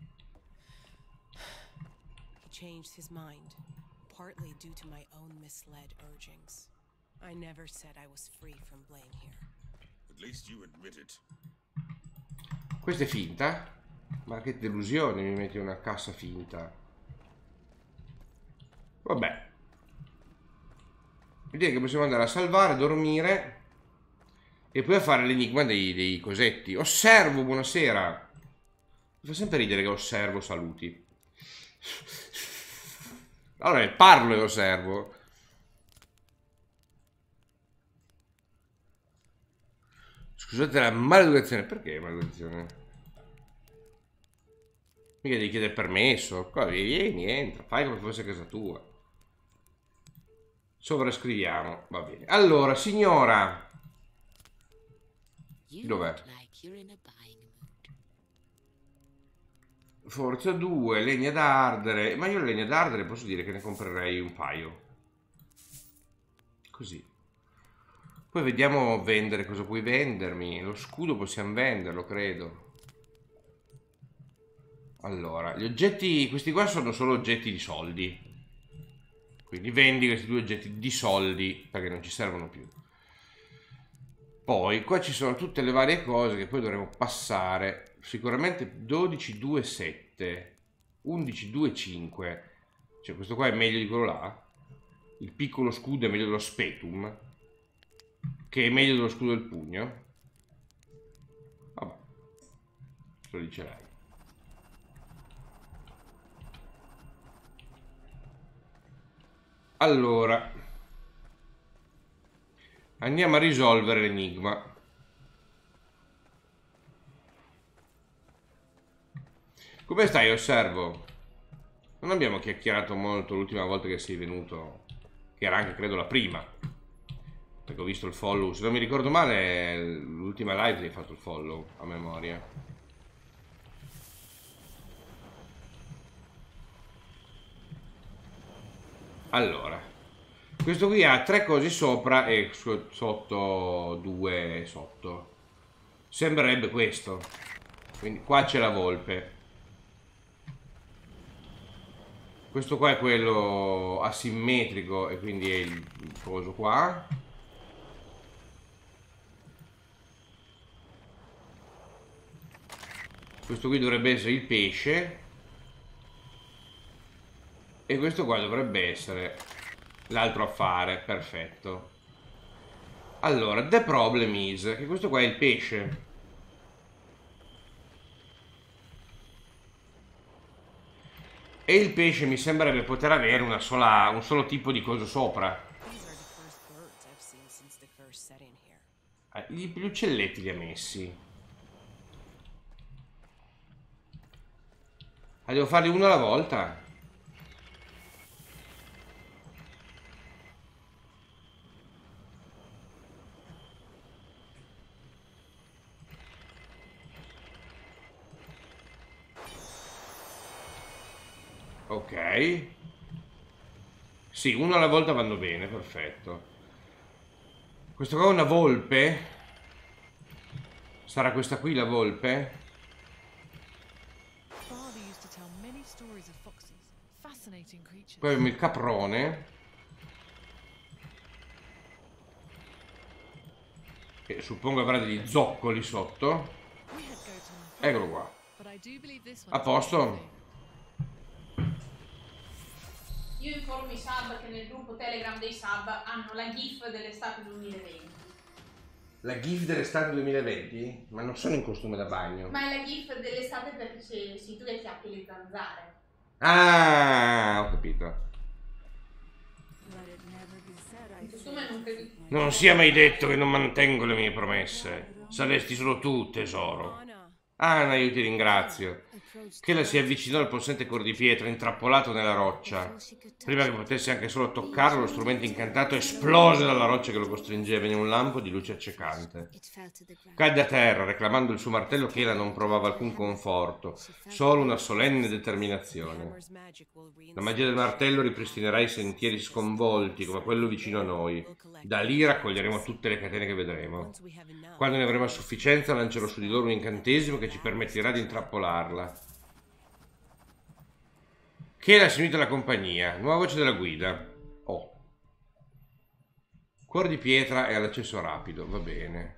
He changed his mind, partly due to my own misled urgings. I never said I was free from blame here. At least you admit it. Questa è finta? Ma che delusione, mi metti una cassa finta. Vabbè. Direi che possiamo andare a salvare, dormire e poi a fare l'enigma dei cosetti. Osservo, buonasera. Mi fa sempre ridere che osservo saluti. Allora parlo e osservo. Scusate la maleducazione. Perché maleducazione? Mica devi chiedere permesso. Qua vieni, entra, fai come fosse casa tua. Sovrascriviamo, va bene. Allora, signora. Dov'è? Forza 2, legna da ardere. Ma io le legna da ardere posso dire che ne comprerei un paio. Così. Poi vediamo vendere cosa puoi vendermi. Lo scudo possiamo venderlo, credo. Allora, gli oggetti, questi qua sono solo oggetti di soldi. Quindi vendi questi 2 oggetti di soldi perché non ci servono più. Poi qua ci sono tutte le varie cose che poi dovremo passare. Sicuramente 12, 2, 7, 11, 2, 5. Cioè questo qua è meglio di quello là. Il piccolo scudo è meglio dello spetum, che è meglio dello scudo del pugno. Vabbè, lo dice lei. Allora, andiamo a risolvere l'enigma. Come stai, Osservo? Non abbiamo chiacchierato molto l'ultima volta che sei venuto, che era anche credo la prima, perché ho visto il follow. Se non mi ricordo male, l'ultima live hai fatto il follow a memoria. Allora, Questo qui ha 3 cose sopra e sotto 2 sotto. Sembrerebbe questo. Quindi qua c'è la volpe. Questo qua è quello asimmetrico e quindi è il coso qua. Questo qui dovrebbe essere il pesce. E questo qua dovrebbe essere l'altro affare. Perfetto. Allora, the problem is che questo qua è il pesce. E il pesce mi sembrerebbe poter avere un solo tipo di coso sopra. Gli uccelletti li ha messi. Devo farli uno alla volta. Ok. Sì, uno alla volta vanno bene, perfetto. Questo qua è una volpe. Sarà questa qui la volpe? Poi abbiamo il caprone. Che suppongo avrà degli zoccoli sotto. Eccolo qua. A posto. Io informo i sub che nel gruppo Telegram dei sub hanno la GIF dell'estate 2020. La GIF dell'estate 2020? Ma non sono in costume da bagno. Ma è la GIF dell'estate perché sei tu che chiappi le zanzare. Ah, ho capito. Non sia mai detto che non mantengo le mie promesse. Saresti solo tu, tesoro. Anna, io ti ringrazio. Kela si avvicinò al possente cuor di pietra, intrappolato nella roccia. Prima che potesse anche solo toccarlo, lo strumento incantato esplose dalla roccia che lo costringeva in un lampo di luce accecante. Cadde a terra, reclamando il suo martello. Kela non provava alcun conforto, solo una solenne determinazione. La magia del martello ripristinerà i sentieri sconvolti, come quello vicino a noi. Da lì raccoglieremo tutte le catene che vedremo. Quando ne avremo a sufficienza, lancerò su di loro un incantesimo che ci permetterà di intrappolarla. Kela si unita alla compagnia. Nuova voce della guida. Oh. Cuore di pietra e all'accesso rapido. Va bene.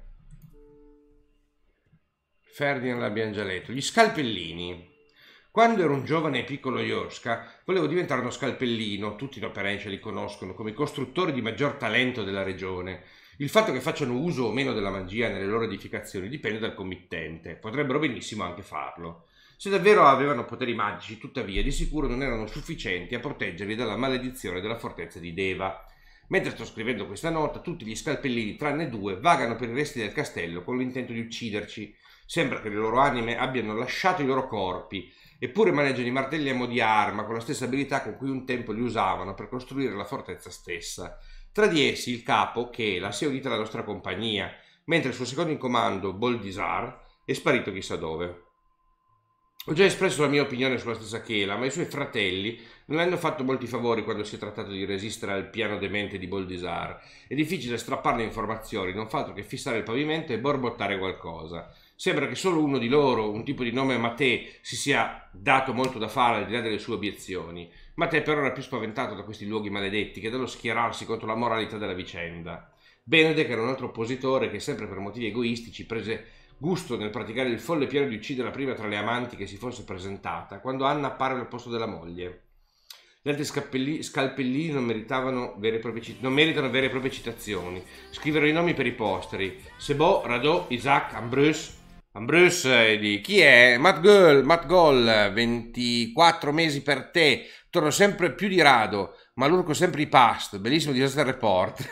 Ferdinand l'abbiamo già letto. Gli scalpellini. Quando ero un giovane e piccolo Yorska, volevo diventare uno scalpellino. Tutti in Operentia li conoscono come i costruttori di maggior talento della regione. Il fatto che facciano uso o meno della magia nelle loro edificazioni dipende dal committente. Potrebbero benissimo anche farlo. Se davvero avevano poteri magici, tuttavia, di sicuro non erano sufficienti a proteggerli dalla maledizione della fortezza di Deva. Mentre sto scrivendo questa nota, tutti gli scalpellini, tranne 2, vagano per i resti del castello con l'intento di ucciderci. Sembra che le loro anime abbiano lasciato i loro corpi, eppure maneggiano i martelli a mo' di arma con la stessa abilità con cui un tempo li usavano per costruire la fortezza stessa. Tra di essi il capo, Kela, si è unito alla nostra compagnia, mentre il suo secondo in comando, Boldizar, è sparito chissà dove. Ho già espresso la mia opinione sulla stessa Kela, ma i suoi fratelli non le hanno fatto molti favori quando si è trattato di resistere al piano demente di Boldizar. È difficile strapparne informazioni, non fa altro che fissare il pavimento e borbottare qualcosa. Sembra che solo uno di loro, un tipo di nome Matè, si sia dato molto da fare al di là delle sue obiezioni. Matè però era più spaventato da questi luoghi maledetti che dallo schierarsi contro la moralità della vicenda. Benedek era un altro oppositore che, sempre per motivi egoistici, prese gusto nel praticare il folle piano di uccidere la prima tra le amanti che si fosse presentata, quando Anna appare al posto della moglie. Gli altri scalpellini non meritano vere e proprie citazioni. Scriverò i nomi per i posteri. Sebò, Radò, Isaac, Ambrose. Ambrose di chi è? Matt Goll, 24 mesi per te. Torno sempre più di rado, ma l'urco sempre i past. Bellissimo disaster report.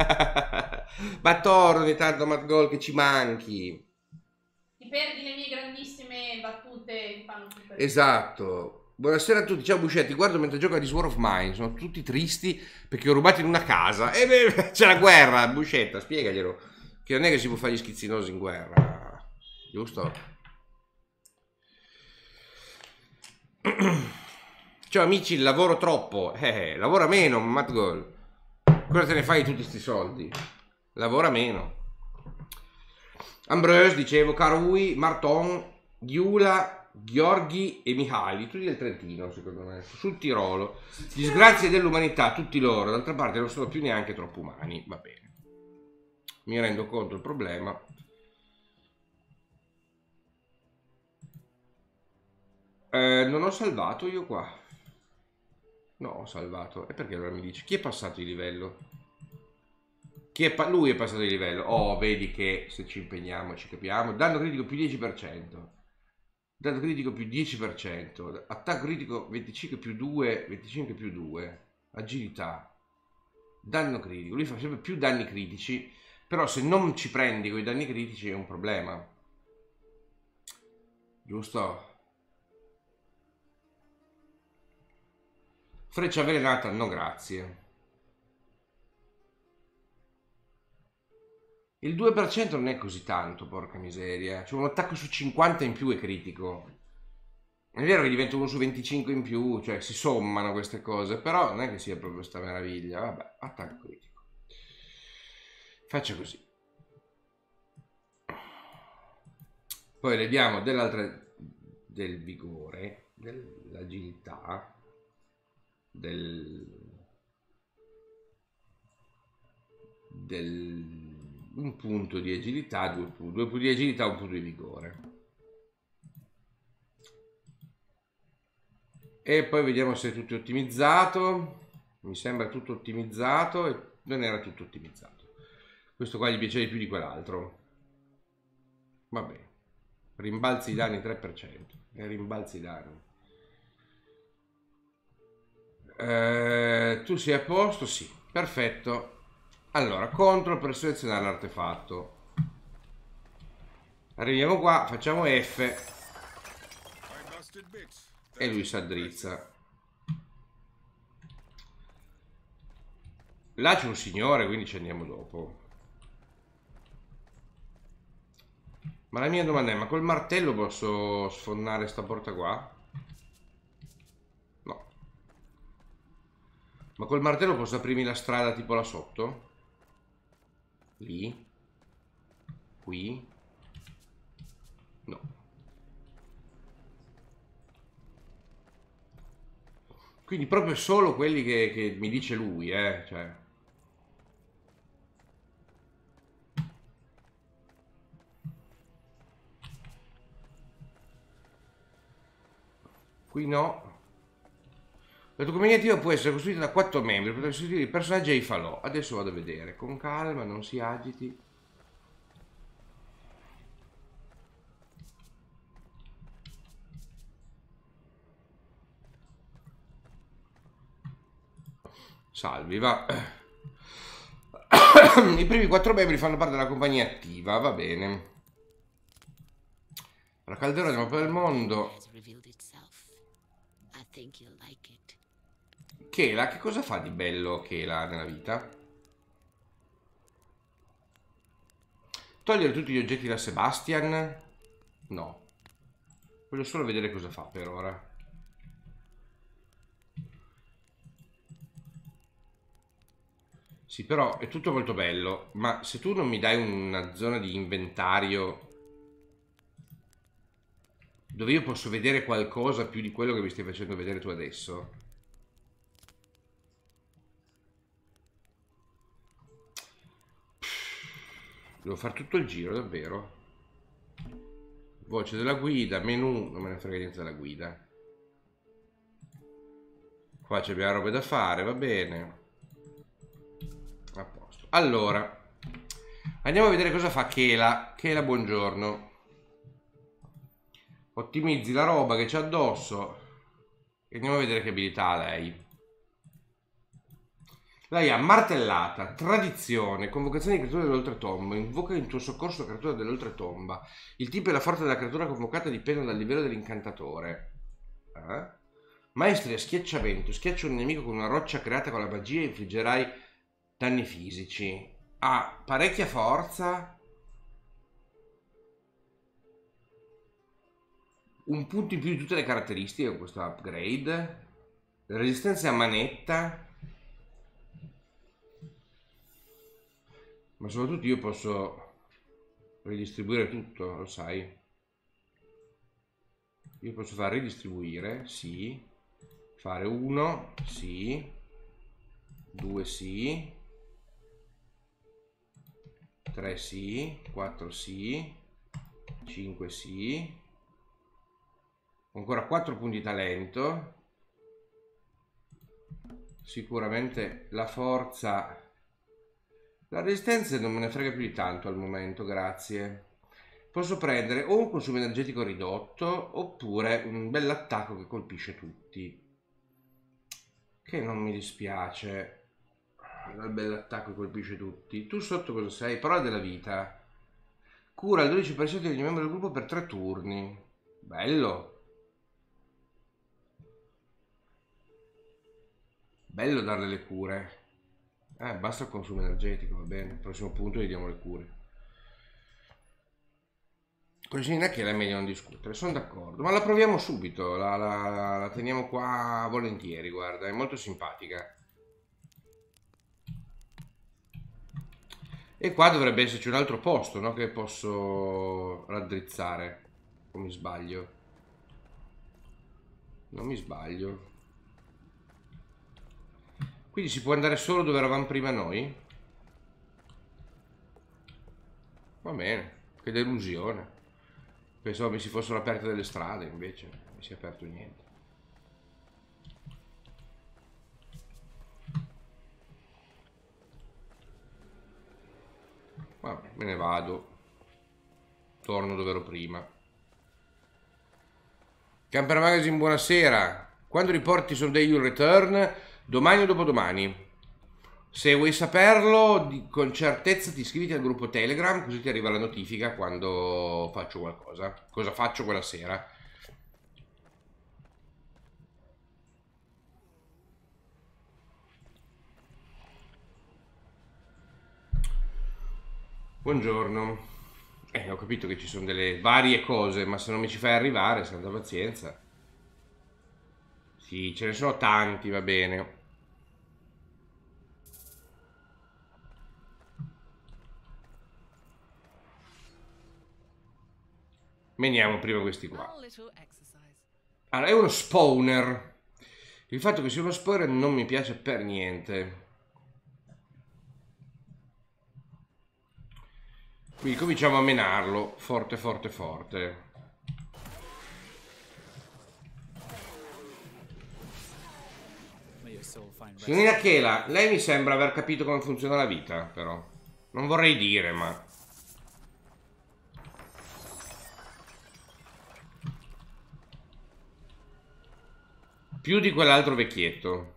Ma torno ogni tanto, Matt Goll, che ci manchi. Ti perdi le mie grandissime battute che fanno più per Esatto. Buonasera a tutti, ciao Buscetti. Guardo mentre gioca di Sword of Mine. Sono tutti tristi perché ho rubato in una casa. E beh, c'è la guerra, Buscetta, spiegaglielo. Che non è che si può fare gli schizzinosi in guerra. Giusto? Ciao amici, lavoro troppo. Lavora meno, Matt Goal. Cosa te ne fai di tutti questi soldi? Lavora meno. Ambrose, dicevo, Karui, Marton, Giula, Gheorghi e Mihaili, tutti del Trentino, secondo me, sul Tirolo. Disgrazie dell'umanità, tutti loro, d'altra parte non sono più neanche troppo umani, va bene. Mi rendo conto del problema. Non ho salvato io qua. No, ho salvato. E perché allora mi dici? Chi è passato di livello? Lui è passato di livello. Oh, vedi che se ci impegniamo ci capiamo. Danno critico più 10%. Danno critico più 10%. Attacco critico 25 più 2. 25 più 2. Agilità. Danno critico. Lui fa sempre più danni critici. Però se non ci prendi con i danni critici è un problema. Giusto? Freccia avvelenata, no grazie. Il 2% non è così tanto, porca miseria. Cioè un attacco su 50 in più è critico. È vero che diventa uno su 25 in più, cioè si sommano queste cose, però non è che sia proprio sta meraviglia. Vabbè, attacco critico. Faccia così. Poi le diamo del vigore, dell'agilità, un punto di agilità, due punti di agilità, un punto di vigore. E poi vediamo se è tutto ottimizzato. Mi sembra tutto ottimizzato e non era tutto ottimizzato. Questo qua gli piace di più di quell'altro. Va bene. Rimbalzi i danni 3%. E rimbalzi i danni. Tu sei a posto? Sì, perfetto. Allora, CTRL per selezionare l'artefatto. Arriviamo qua, facciamo F e lui si addrizza. Là c'è un signore, quindi ci andiamo dopo. Ma la mia domanda è, ma col martello posso sfondare sta porta qua? No. Ma col martello posso aprirmi la strada tipo là sotto? Lì? Qui? No. Quindi proprio solo quelli che mi dice lui, cioè. Qui no. La tua compagnia attiva può essere costituita da 4 membri, potete sostituire i personaggi ai falò. Adesso vado a vedere, con calma, non si agiti. Salvi, va. I primi 4 membri fanno parte della compagnia attiva, va bene. La caldera della mappa del mondo. Kela, che cosa fa di bello Kela nella vita? Togliere tutti gli oggetti da Sebastian? No. Voglio solo vedere cosa fa per ora. Sì, però è tutto molto bello, ma se tu non mi dai una zona di inventario dove io posso vedere qualcosa più di quello che mi stai facendo vedere tu adesso. Devo fare tutto il giro, davvero. Voce della guida, menu, non me ne frega niente della guida. Qua abbiamo robe da fare, va bene. A posto. Allora, andiamo a vedere cosa fa Kela. Kela, buongiorno. Ottimizzi la roba che c'è addosso. E andiamo a vedere che abilità ha lei. Lei ha martellata, tradizione, convocazione di creatura dell'oltretomba, invoca in tuo soccorso la creatura dell'oltretomba. Il tipo e la forza della creatura convocata dipendono dal livello dell'incantatore. Maestria, schiacciamento, schiaccia un nemico con una roccia creata con la magia e infliggerai danni fisici. Ha parecchia forza. Un punto in più di tutte le caratteristiche con questo upgrade. Resistenza a manetta. Ma soprattutto io posso ridistribuire tutto, lo sai. Io posso fare ridistribuire, sì. Fare 1, sì. 2, sì. 3, sì. 4, sì. 5, sì. Ancora 4 punti talento. Sicuramente la forza. La resistenza non me ne frega più di tanto al momento, grazie. Posso prendere o un consumo energetico ridotto oppure un bell'attacco che colpisce tutti. Che non mi dispiace. Il bell'attacco che colpisce tutti. Tu sotto cosa sei? Parola della vita. Cura il 12% di ogni membro del gruppo per 3 turni. Bello. Bello darle le cure. Basta il consumo energetico, va bene. Al prossimo punto gli diamo le cure. Così non è che è meglio non discutere, sono d'accordo. Ma la proviamo subito, la teniamo qua volentieri, guarda, è molto simpatica. E qua dovrebbe esserci un altro posto, no? Che posso raddrizzare. O mi sbaglio? Non mi sbaglio. Quindi si può andare solo dove eravamo prima noi? Va bene, che delusione. Pensavo mi si fossero aperte delle strade, invece non si è aperto niente. Vabbè, me ne vado. Torno dove ero prima. Camper Magazine, buonasera. Quando riporti Someday You'll Return? Domani o dopodomani? Se vuoi saperlo, con certezza ti iscriviti al gruppo Telegram, così ti arriva la notifica quando faccio qualcosa. Cosa faccio quella sera. Buongiorno. Ho capito che ci sono delle varie cose, ma se non mi ci fai arrivare, santa pazienza. Sì, ce ne sono tanti, va bene. Meniamo prima questi qua. Allora, è uno spawner. Il fatto che sia uno spawner non mi piace per niente. Quindi cominciamo a menarlo forte forte forte. Signorina Kela, lei mi sembra aver capito come funziona la vita, però. Non vorrei dire, ma... Più di quell'altro vecchietto.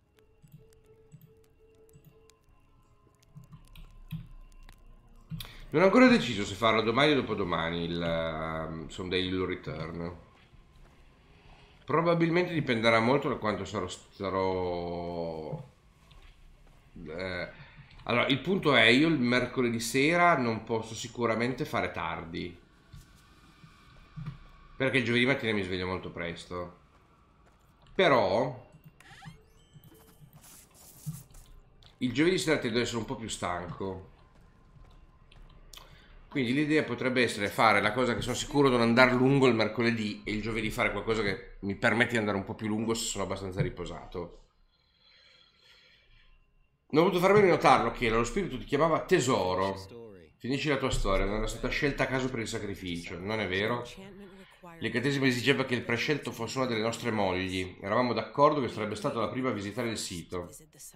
Non ho ancora deciso se farlo domani o dopodomani il Someday You'll Return. Probabilmente dipenderà molto da quanto sarò... allora, il punto è, io il mercoledì sera non posso sicuramente fare tardi. Perché il giovedì mattina mi sveglio molto presto. Però il giovedì sera tendo ad essere un po' più stanco. Quindi l'idea potrebbe essere fare la cosa che sono sicuro di non andare lungo il mercoledì e il giovedì fare qualcosa che mi permette di andare un po' più lungo se sono abbastanza riposato. Non ho voluto far bene notarlo che lo spirito ti chiamava tesoro. Finisci la tua storia, non era stata scelta a caso per il sacrificio, non è vero? L'incantesimo esigeva che il prescelto fosse una delle nostre mogli. Eravamo d'accordo che sarebbe stata la prima a visitare il sito.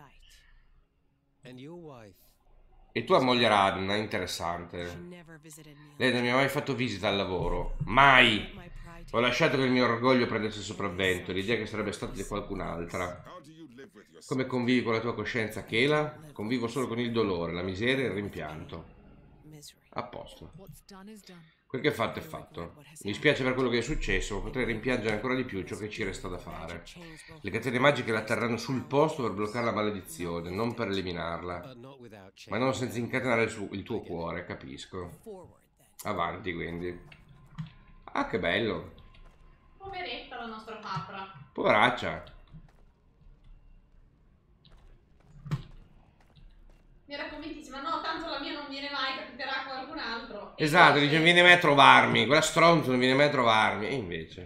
E tua moglie era Anna, interessante. Lei non mi ha mai fatto visita al lavoro. Mai! Ho lasciato che il mio orgoglio prendesse il sopravvento, l'idea che sarebbe stata di qualcun'altra. Come convivi con la tua coscienza, Kela? Convivo solo con il dolore, la miseria e il rimpianto. A posto. Quel che è fatto è fatto. Mi dispiace per quello che è successo, ma potrei rimpiangere ancora di più ciò che ci resta da fare. Le catene magiche la terranno sul posto per bloccare la maledizione, non per eliminarla. Ma non senza incatenare il tuo cuore, capisco. Avanti, quindi. Ah, che bello. Poveretta la nostra capra. Poveraccia. Mi era convintissima no, no, tanto la mia non viene mai, capiterà a qualcun altro. Esatto, dice non viene mai a trovarmi, quella stronza non viene mai a trovarmi, e invece...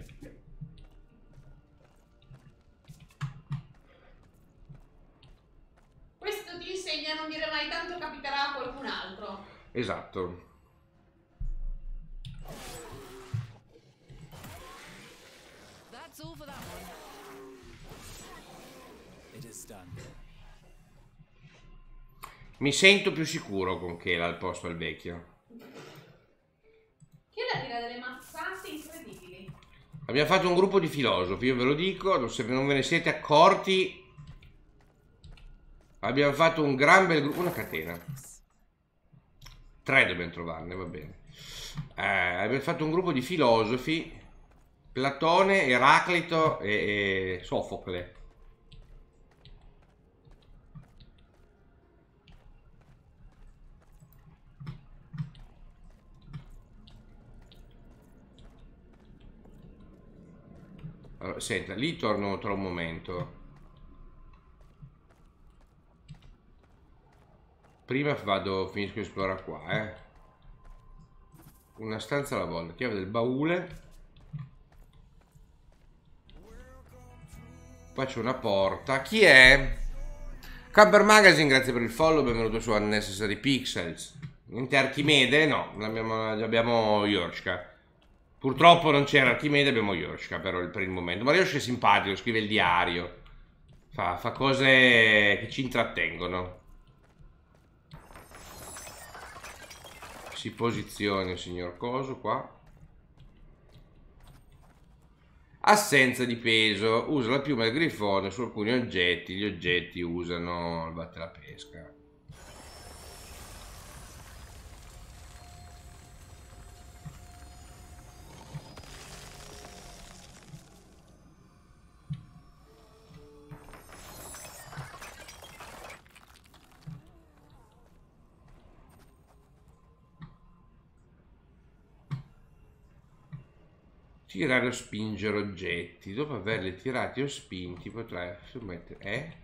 Questo ti insegna a non dire mai tanto capiterà a qualcun altro. Esatto. That's all for that one. It is done. Mi sento più sicuro con Kela al posto al vecchio. Kela tira delle mazzate incredibili. Abbiamo fatto un gruppo di filosofi, io ve lo dico, se non ve ne siete accorti, abbiamo fatto un gran bel gruppo, una catena. 3 dobbiamo trovarne, va bene. Abbiamo fatto un gruppo di filosofi, Platone, Eraclito e Sofocle. Allora, senta, lì torno tra un momento. Prima finisco di esplorare qua, una stanza alla volta. Chiave del baule. Qua c'è una porta. Chi è? Camper Magazine, grazie per il follow. Benvenuto su Unnecessary Pixels. Niente Archimede? No, abbiamo Yorshka. Purtroppo non c'era Archimede, abbiamo Yorshka per il momento. Ma Yorshka è simpatico, scrive il diario. Fa cose che ci intrattengono. Si posizioni il signor Coso qua. Assenza di peso. Usa la piuma del grifone su alcuni oggetti. Gli oggetti usano il battelapesca. Tirare o spingere oggetti. Dopo averli tirati o spinti potrai mettere...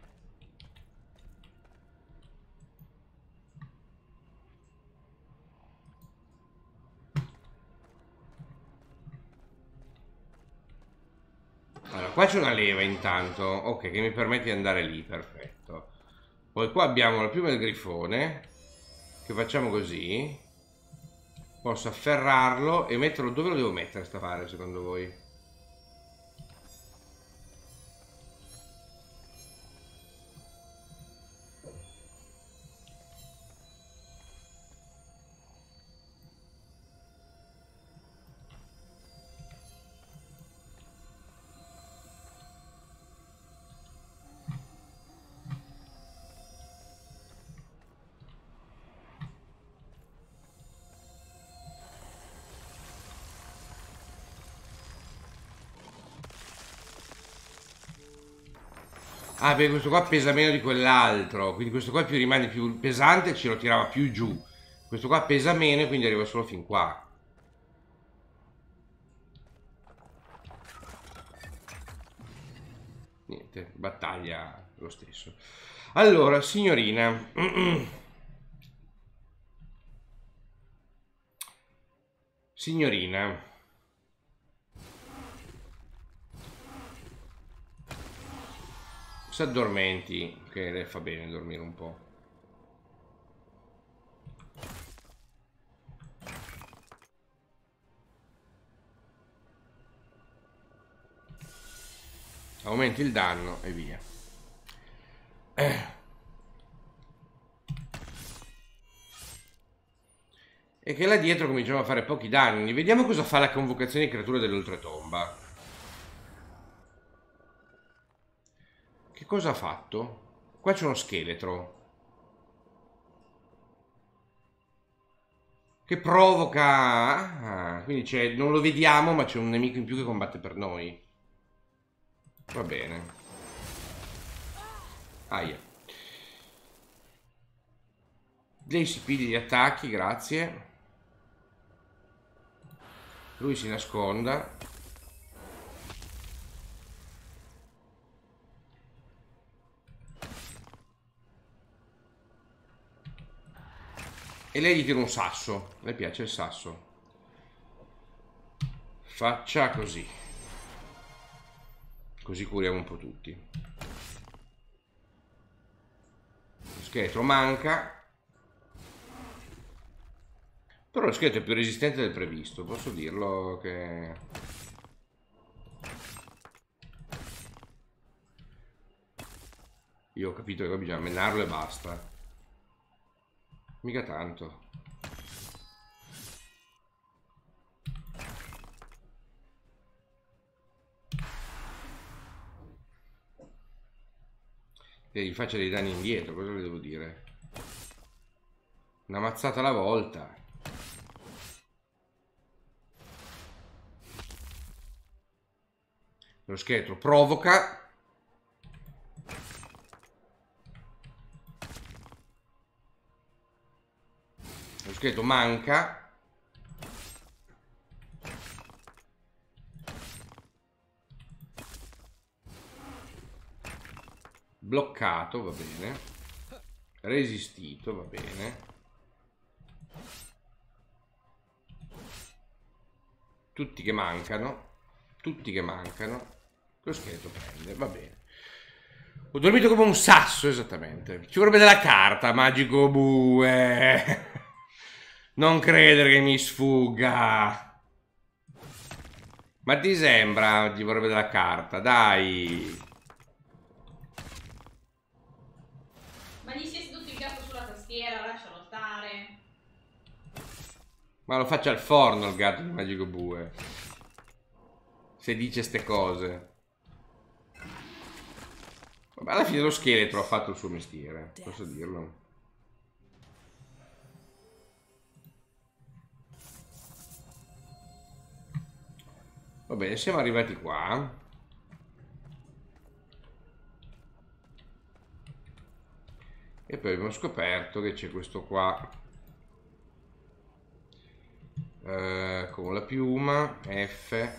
Allora, qua c'è una leva intanto. Ok, che mi permette di andare lì, perfetto. Poi qua abbiamo la piuma del grifone. Che facciamo così. Posso afferrarlo e metterlo... Dove lo devo mettere sta fare secondo voi? Ah, perché questo qua pesa meno di quell'altro, quindi questo qua rimane più pesante e ce lo tirava più giù. Questo qua pesa meno e quindi arriva solo fin qua. Niente, battaglia lo stesso. Allora, signorina. Signorina. Si addormenti, che le fa bene dormire un po'. Aumenti il danno e via. E che là dietro cominciamo a fare pochi danni. Vediamo cosa fa la convocazione di creature dell'oltretomba. Che cosa ha fatto? Qua c'è uno scheletro che provoca... quindi non lo vediamo, ma c'è un nemico in più che combatte per noi. Va bene. Aia. Lei si piglia gli attacchi, grazie. Lui si nasconda. E lei gli tira un sasso. Le piace il sasso. Faccia così. Così curiamo un po' tutti. Lo scheletro manca. Però lo scheletro è più resistente del previsto. Posso dirlo che... Io ho capito che bisogna menarlo e basta. Mica tanto. E gli faccia dei danni indietro, cosa le devo dire? Una mazzata alla volta. Lo scheletro provoca. Lo scheletro manca. Bloccato, va bene. Resistito, va bene. Tutti che mancano. Tutti che mancano. Lo scheletro prende, va bene. Ho dormito come un sasso, esattamente. Ci vorrebbe della carta, magico bue. Non credere che mi sfugga. Ma ti sembra ci vorrebbe della carta? Dai. Ma gli si è seduto il gatto sulla tastiera, lascialo stare. Ma lo faccia al forno il gatto di magico bue. Se dice ste cose. Vabbè, alla fine lo scheletro ha fatto il suo mestiere. Posso dirlo. Va bene, siamo arrivati qua. E poi abbiamo scoperto che c'è questo qua con la piuma F.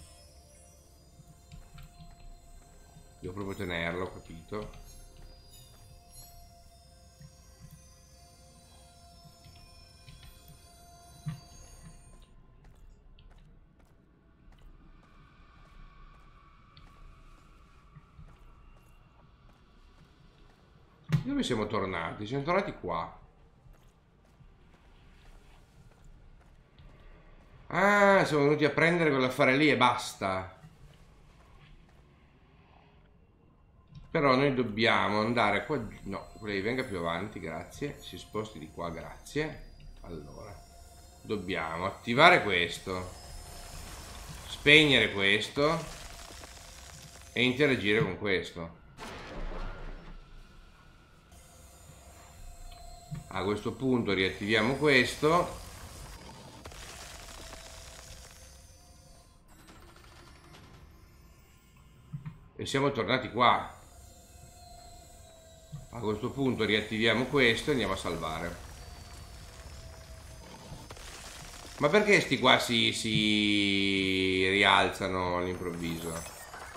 Devo proprio tenerlo, ho capito. Dove siamo tornati? Siamo tornati qua. Ah, siamo venuti a prendere quell'affare lì e basta. Però noi dobbiamo andare qua. No, lei venga più avanti, grazie. Si sposti di qua, grazie. Allora, dobbiamo attivare questo, spegnere questo e interagire con questo. A questo punto riattiviamo questo. E siamo tornati qua. A questo punto riattiviamo questo e andiamo a salvare. Ma perché sti qua si rialzano all'improvviso?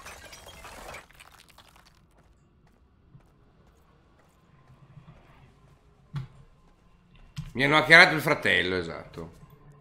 Mi hanno hackerato il fratello, esatto.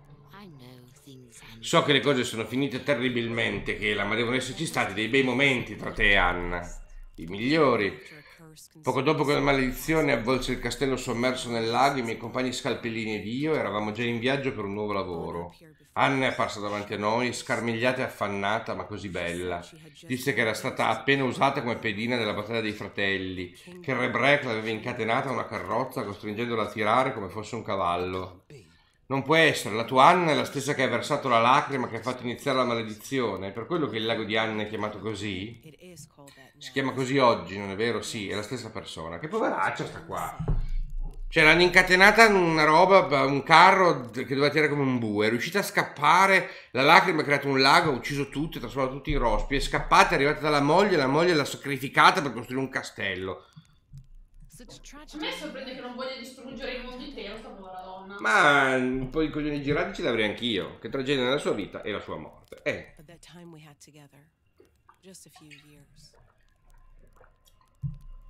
So che le cose sono finite terribilmente, ma devono esserci stati dei bei momenti tra te e Anna, i migliori. Poco dopo che la maledizione avvolse il castello sommerso nel lago, i miei compagni scalpellini ed io eravamo già in viaggio per un nuovo lavoro. Anna è apparsa davanti a noi, scarmigliata e affannata, ma così bella. Disse che era stata appena usata come pedina nella battaglia dei fratelli, che il re Breck l'aveva incatenata a una carrozza costringendola a tirare come fosse un cavallo. Non può essere, la tua Anna è la stessa che ha versato la lacrima che ha fatto iniziare la maledizione, è per quello che il lago di Anna è chiamato così? Si chiama così oggi, non è vero? Sì, è la stessa persona. Che poveraccia sta qua. Cioè l'hanno incatenata in una roba, un carro che doveva tirare come un bue, è riuscita a scappare, la lacrima ha creato un lago, ha ucciso tutti, ha trasformato tutti in rospi, è scappata, è arrivata dalla moglie, la moglie l'ha sacrificata per costruire un castello. A me sorprende che non voglia distruggere il mondo intero, sta povera donna. Ma un po' di coglioni girati ce l'avrei anch'io. Che tragedia nella sua vita e la sua morte.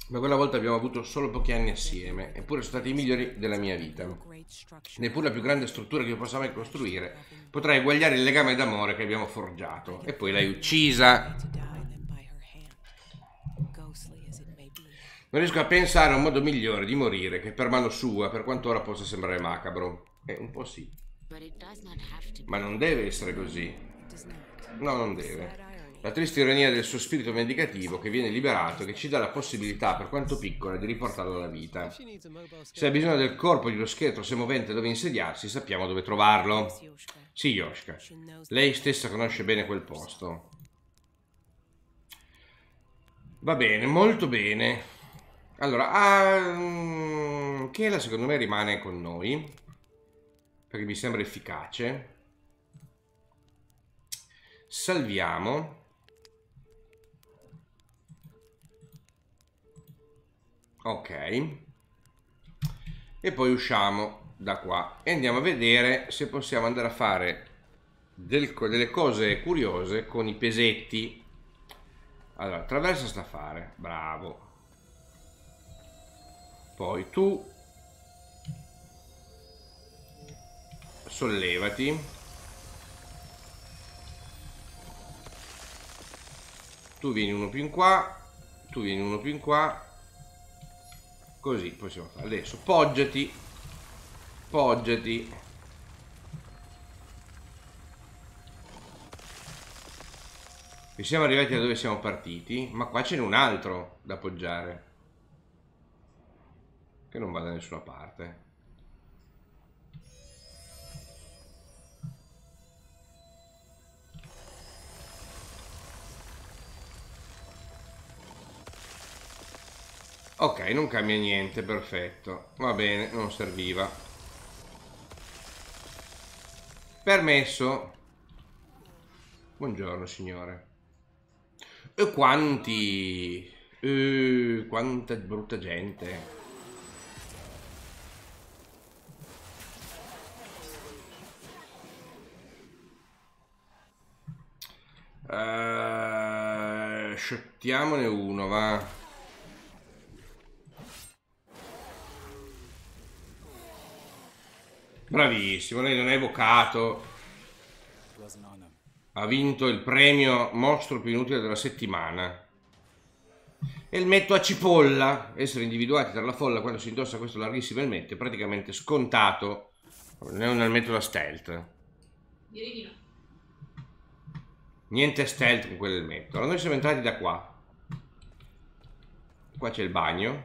Ma quella volta abbiamo avuto solo pochi anni assieme, eppure sono stati i migliori della mia vita. Neppure la più grande struttura che io possa mai costruire potrà eguagliare il legame d'amore che abbiamo forgiato. E poi l'hai uccisa. Non riesco a pensare a un modo migliore di morire che per mano sua, per quanto ora possa sembrare macabro. Un po' sì. Ma non deve essere così. No, non deve. La triste ironia del suo spirito vendicativo che viene liberato e che ci dà la possibilità, per quanto piccola, di riportarlo alla vita. Se ha bisogno del corpo di uno scheletro semovente dove insediarsi, sappiamo dove trovarlo. Sì, Yoshka. Lei stessa conosce bene quel posto. Va bene, molto bene. Allora, Kayla secondo me rimane con noi, perché mi sembra efficace. Salviamo. Ok. E poi usciamo da qua e andiamo a vedere se possiamo andare a fare delle cose curiose con i pesetti. Allora, attraversa sta a fare. Bravo. Poi tu sollevati. Tu vieni uno più in qua. Tu vieni uno più in qua. Così possiamo fare. Adesso poggiati. Poggiati. E siamo arrivati da dove siamo partiti. Ma qua ce n'è un altro da appoggiare, che non va da nessuna parte. Ok, non cambia niente, perfetto. Va bene, non serviva. Permesso. Buongiorno, signore. E quanti... quanta brutta gente. Shottiamone uno, va. Bravissimo, lei non è evocato. Ha vinto il premio mostro più inutile della settimana. Elmetto a cipolla. Essere individuati tra la folla quando si indossa questo larghissimo elmetto è praticamente scontato. Non è un elmetto da stealth. Direi di no. Niente stealth con quell'elmetto. Allora noi siamo entrati da qua. Qua c'è il bagno.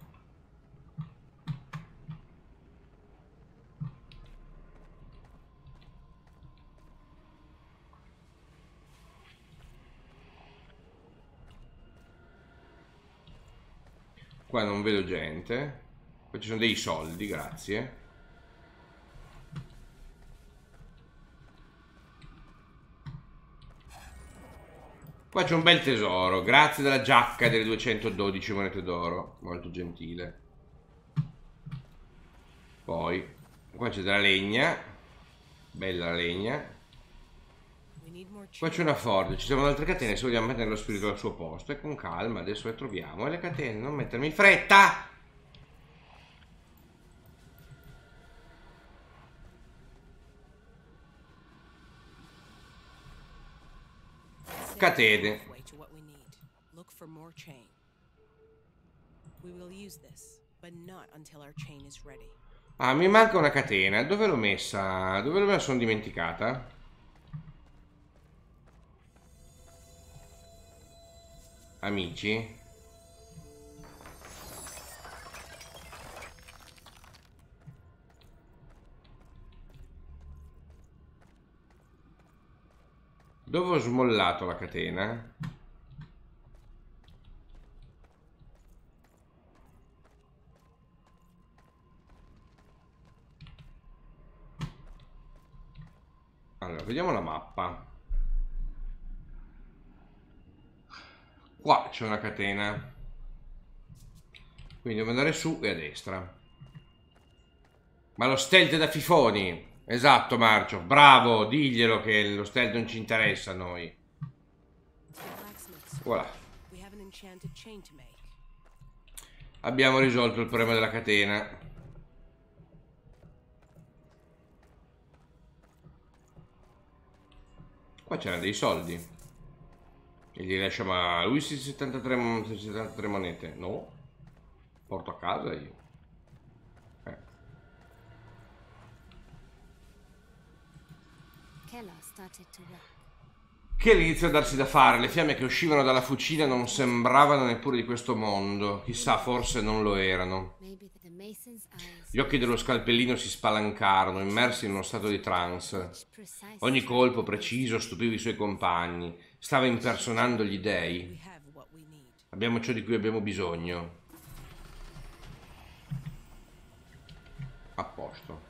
Qua non vedo gente. Qua ci sono dei soldi, grazie. Qua c'è un bel tesoro, grazie della giacca delle 212 monete d'oro, molto gentile. Poi, qua c'è della legna, bella la legna. Qua c'è una Ford, ci sono altre catene se vogliamo mettere lo spirito al suo posto. E con calma, adesso le troviamo. E le catene, non mettermi in fretta! Catene. Ah, mi manca una catena. Dove l'ho messa? Dove me la sono dimenticata? Amici? Dove ho smollato la catena? Allora, vediamo la mappa. Qua c'è una catena. Quindi devo andare su e a destra. Ma lo stealth è da fifoni. Esatto, Marcio, bravo, diglielo che lo stealth non ci interessa a noi. Voilà. Abbiamo risolto il problema della catena. Qua c'erano dei soldi. E gli lasciamo a lui 73 monete. No. Porto a casa io. Che iniziò a darsi da fare. Le fiamme che uscivano dalla fucina non sembravano neppure di questo mondo. Chissà, forse non lo erano. Gli occhi dello scalpellino si spalancarono, immersi in uno stato di trance. Ogni colpo preciso stupiva i suoi compagni. Stava impersonando gli dei. Abbiamo ciò di cui abbiamo bisogno. A posto.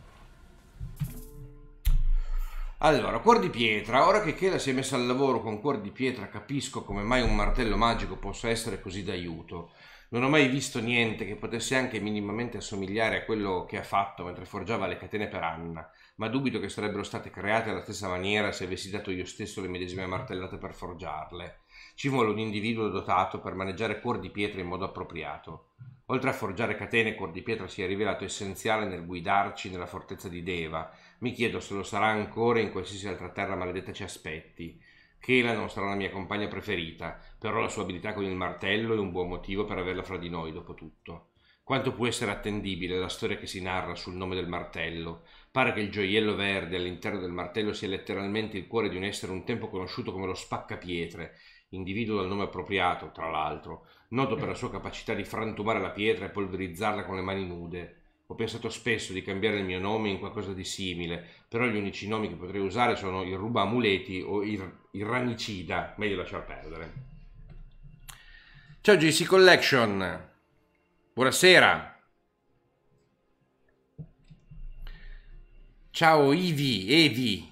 Allora, cuor di pietra. Ora che Kayla si è messa al lavoro con cuor di pietra, capisco come mai un martello magico possa essere così d'aiuto. Non ho mai visto niente che potesse anche minimamente assomigliare a quello che ha fatto mentre forgiava le catene per Anna, ma dubito che sarebbero state create alla stessa maniera se avessi dato io stesso le medesime martellate per forgiarle. Ci vuole un individuo dotato per maneggiare cuor di pietra in modo appropriato. Oltre a forgiare catene, cuor di pietra si è rivelato essenziale nel guidarci nella fortezza di Deva. Mi chiedo se lo sarà ancora in qualsiasi altra terra maledetta ci aspetti. Kayla non sarà la mia compagna preferita, però la sua abilità con il martello è un buon motivo per averla fra di noi, dopo tutto. Quanto può essere attendibile la storia che si narra sul nome del martello? Pare che il gioiello verde all'interno del martello sia letteralmente il cuore di un essere un tempo conosciuto come lo Spaccapietre, individuo dal nome appropriato, tra l'altro, noto per la sua capacità di frantumare la pietra e polverizzarla con le mani nude. Ho pensato spesso di cambiare il mio nome in qualcosa di simile, però gli unici nomi che potrei usare sono il ruba amuleti o il ranicida, meglio lasciar perdere. Ciao JC Collection, buonasera. Ciao Ivi.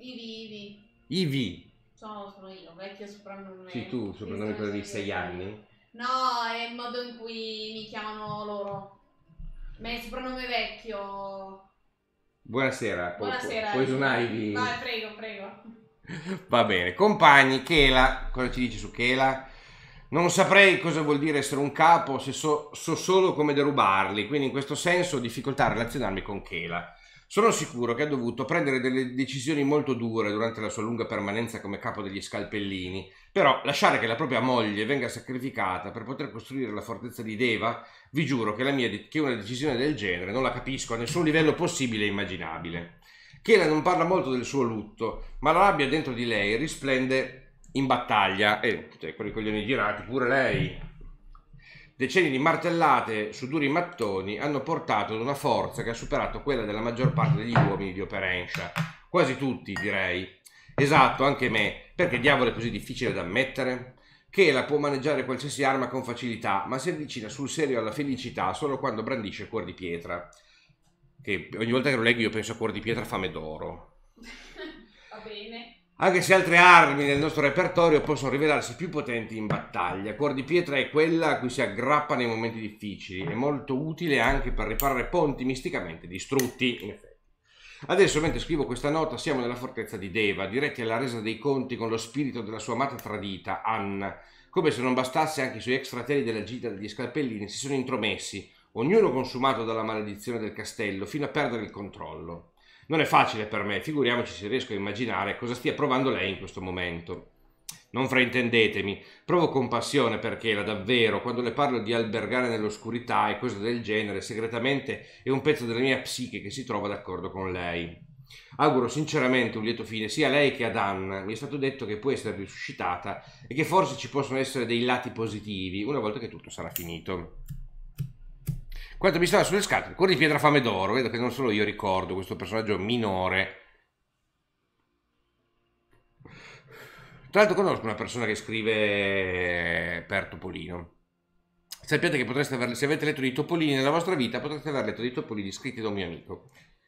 Sono io, vecchio soprannome. Sì, tu, soprannome per i 6 anni? No, è il modo in cui mi chiamano loro. Ma è il soprannome vecchio. Buonasera. Buonasera. Poison Ivy. Vai, prego. Va bene, compagni, Kayla, cosa ci dici su Kayla? Non saprei cosa vuol dire essere un capo se so solo come derubarli, quindi in questo senso ho difficoltà a relazionarmi con Kayla. Sono sicuro che ha dovuto prendere delle decisioni molto dure durante la sua lunga permanenza come capo degli scalpellini, però lasciare che la propria moglie venga sacrificata per poter costruire la fortezza di Deva, vi giuro che una decisione del genere non la capisco a nessun livello possibile e immaginabile. Kayla non parla molto del suo lutto, ma la rabbia dentro di lei risplende in battaglia, con i coglioni girati, pure lei. Decenni di martellate su duri mattoni hanno portato ad una forza che ha superato quella della maggior parte degli uomini di Operensha. Quasi tutti, direi. Esatto, anche me. Perché diavolo è così difficile da ammettere? Kayla può maneggiare qualsiasi arma con facilità, ma si avvicina sul serio alla felicità solo quando brandisce cuor di pietra. Che ogni volta che lo leggo io penso a cuor di pietra fame d'oro. Va bene. Anche se altre armi nel nostro repertorio possono rivelarsi più potenti in battaglia, cuor di pietra è quella a cui si aggrappa nei momenti difficili, è molto utile anche per riparare ponti misticamente distrutti, in effetti. Adesso, mentre scrivo questa nota, siamo nella fortezza di Deva, diretti alla resa dei conti con lo spirito della sua amata tradita, Anna. Come se non bastasse, anche i suoi ex fratelli della gita degli scalpellini si sono intromessi, ognuno consumato dalla maledizione del castello, fino a perdere il controllo. Non è facile per me, figuriamoci se riesco a immaginare cosa stia provando lei in questo momento. Non fraintendetemi, provo compassione per Kayla davvero, quando le parlo di albergare nell'oscurità e cose del genere, segretamente è un pezzo della mia psiche che si trova d'accordo con lei. Auguro sinceramente un lieto fine sia a lei che ad Anna. Mi è stato detto che può essere risuscitata e che forse ci possono essere dei lati positivi una volta che tutto sarà finito. Quanto mi stava sulle scatole, cuor di pietra fame d'oro, vedo che non solo io ricordo questo personaggio minore. Tra l'altro conosco una persona che scrive per Topolino. Sappiate che potreste aver, se avete letto di Topolini nella vostra vita, potreste aver letto di Topolini scritti da un mio amico.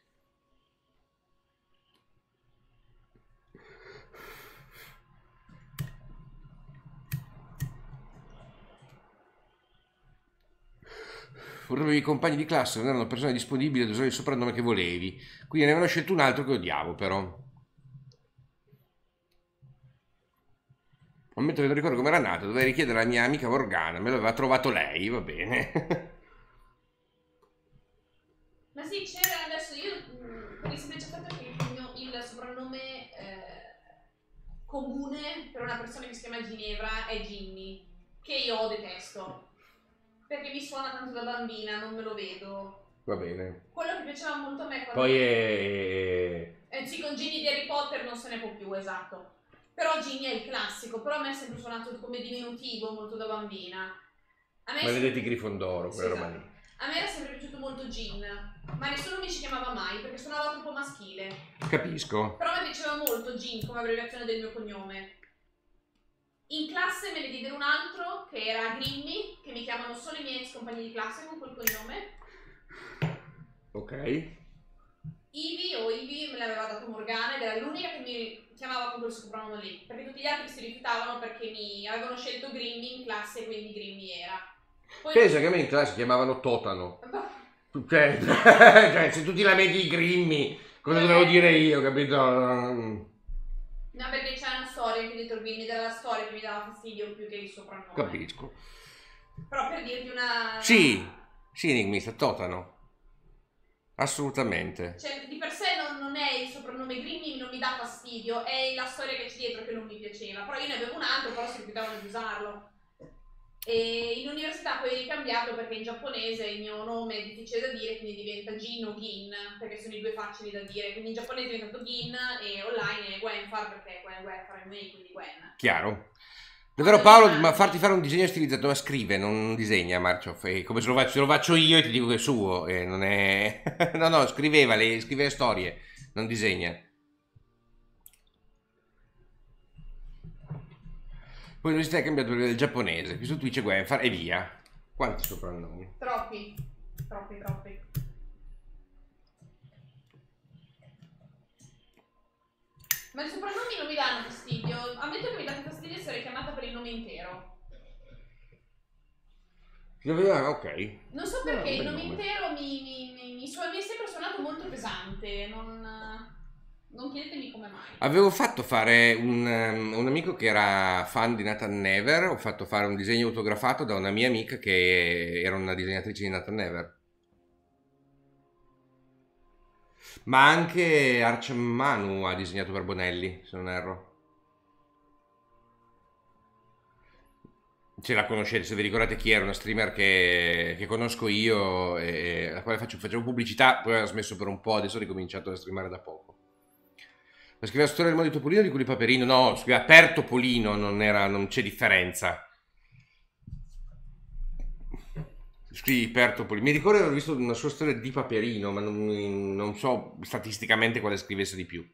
Purtroppo i compagni di classe non erano persone disponibili ad usare il soprannome che volevi, quindi ne avevano scelto un altro che odiavo però. Ammetto che non ricordo come era nato, dovevo richiedere alla mia amica Morgana, me l'aveva trovato lei, va bene. Ma sì, c'era adesso io, per il semplice fatto che il soprannome comune per una persona che si chiama Ginevra è Ginny, che io detesto, perché mi suona tanto da bambina, non me lo vedo. Va bene. Quello che piaceva molto a me quando... Poi è... sì, con Ginny di Harry Potter non se ne può più, esatto. Però Ginny è il classico, però a me è sempre suonato come diminutivo molto da bambina. Maledetti Grifondoro, quella roba lì. A me era sempre piaciuto molto Gin, ma nessuno mi ci chiamava mai perché suonava troppo maschile. Capisco. Però mi piaceva molto Gin come abbreviazione del mio cognome. In classe me ne diedero un altro che era Grimmy, che mi chiamano solo i miei ex compagni di classe con quel cognome. Ok. Ivy me l'aveva dato Morgana ed era l'unica che mi chiamava con quel soprannome lì, perché tutti gli altri si rifiutavano perché mi avevano scelto Grimmy in classe e quindi Grimmy era. Poi pensa che a me in classe chiamavano Totano. Cioè, se tu ti lamenti di Grimmy, cosa dovevo dire io, capito? No, perché c'è una storia anche dietro Grimmy, della storia che mi dava fastidio più che il soprannome. Capisco. Però per dirti una... Sì, enigmista, Totano. Assolutamente. Cioè, di per sé non è il soprannome Grimmy, non mi dà fastidio, è la storia che c'è dietro che non mi piaceva. Però io ne avevo un altro, però si rifiutavano di usarlo. E in università poi ho ricambiato perché in giapponese il mio nome è difficile da dire, quindi diventa Gin o Gin, perché sono i due facili da dire. Quindi in giapponese è diventato Gin e online è Gwenfar, perché Gwenfar è me, quindi Gwen. Chiaro. Davvero Paolo, ma farti fare un disegno stilizzato, ma scrive, non disegna Marcio, è come se lo faccio io e ti dico che è suo, non è... no, scrive le storie, non disegna. Poi l'università è cambiato per il giapponese, qui su Twitch è Gwenfar e via. Quanti soprannomi? Troppi. Ma i soprannomi non mi danno fastidio. Ammetto che mi dà fastidio essere chiamata per il nome intero. Ok. Non so perché il nome intero mi è sempre suonato molto pesante. Non chiedetemi come mai. Avevo fatto fare un amico che era fan di Nathan Never, ho fatto fare un disegno autografato da una mia amica che era una disegnatrice di Nathan Never. Ma anche Arch Manu ha disegnato per Bonelli, se non erro. Se la conoscete, se vi ricordate chi era, una streamer che conosco io e alla quale facevo pubblicità, poi ha smesso per un po', adesso ho ricominciato a streamare da poco. Ma scriveva storia del mondo di Topolino o di quelli Paperino? No, scriveva per Topolino, non c'è differenza. Scrivi per Topolino. Mi ricordo di aver visto una sua storia di Paperino, ma non so statisticamente quale scrivesse di più.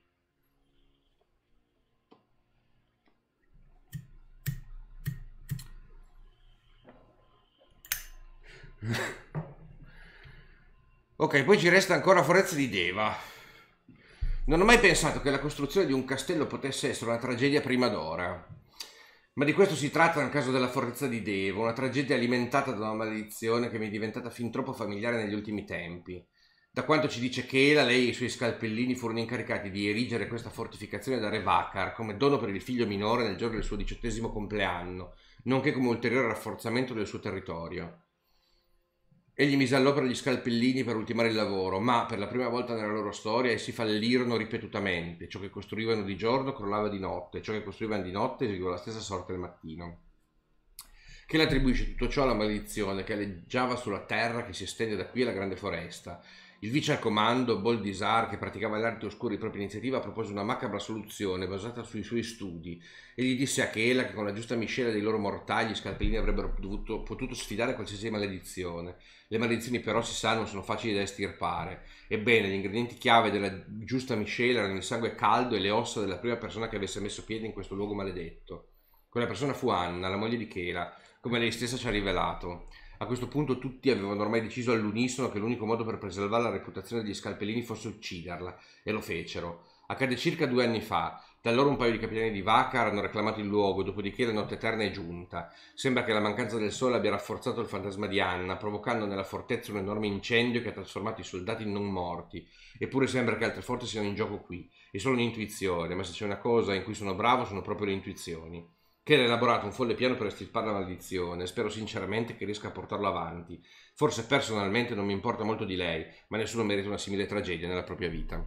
Ok, poi ci resta ancora Forezza di Deva. Non ho mai pensato che la costruzione di un castello potesse essere una tragedia prima d'ora. Ma di questo si tratta nel caso della Forezza di Deva, una tragedia alimentata da una maledizione che mi è diventata fin troppo familiare negli ultimi tempi. Da quanto ci dice Kela, lei e i suoi scalpellini furono incaricati di erigere questa fortificazione da Re Vakar come dono per il figlio minore nel giorno del suo 18° compleanno, nonché come ulteriore rafforzamento del suo territorio. Egli mise all'opera gli scalpellini per ultimare il lavoro, ma per la prima volta nella loro storia essi fallirono ripetutamente. Ciò che costruivano di giorno crollava di notte, ciò che costruivano di notte eseguiva la stessa sorte al mattino. Che le attribuisce tutto ciò alla maledizione che aleggiava sulla terra che si estende da qui alla grande foresta. Il vice al comando, Boldizar, che praticava l'arte oscura di propria iniziativa, propose una macabra soluzione basata sui suoi studi. Egli disse a Kela che con la giusta miscela dei loro mortali gli scalpellini avrebbero potuto sfidare qualsiasi maledizione. Le maledizioni però, si sa, non sono facili da estirpare. Ebbene, gli ingredienti chiave della giusta miscela erano il sangue caldo e le ossa della prima persona che avesse messo piede in questo luogo maledetto. Quella persona fu Anna, la moglie di Kela, come lei stessa ci ha rivelato. A questo punto tutti avevano ormai deciso all'unisono che l'unico modo per preservare la reputazione degli scalpellini fosse ucciderla, e lo fecero. Accadde circa 2 anni fa. Da allora un paio di capitani di Vakar hanno reclamato il luogo, dopodiché la notte eterna è giunta. Sembra che la mancanza del sole abbia rafforzato il fantasma di Anna, provocando nella fortezza un enorme incendio che ha trasformato i soldati in non morti. Eppure sembra che altre forze siano in gioco qui. È solo un'intuizione, ma se c'è una cosa in cui sono bravo sono proprio le intuizioni. Che ha elaborato un folle piano per estirpare la maledizione, spero sinceramente che riesca a portarlo avanti. Forse personalmente non mi importa molto di lei, ma nessuno merita una simile tragedia nella propria vita.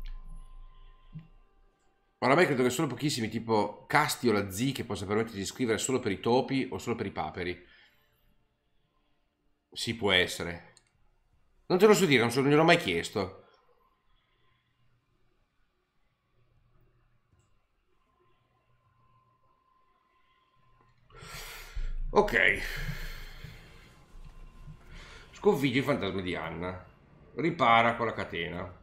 Oramai credo che solo pochissimi, tipo Casti o la Z, che possa permettersi di scrivere solo per i topi o solo per i paperi. Sì, può essere. Non te lo so dire, non gliel'ho mai chiesto. Ok. Sconfigge il fantasma di Anna. Ripara con la catena.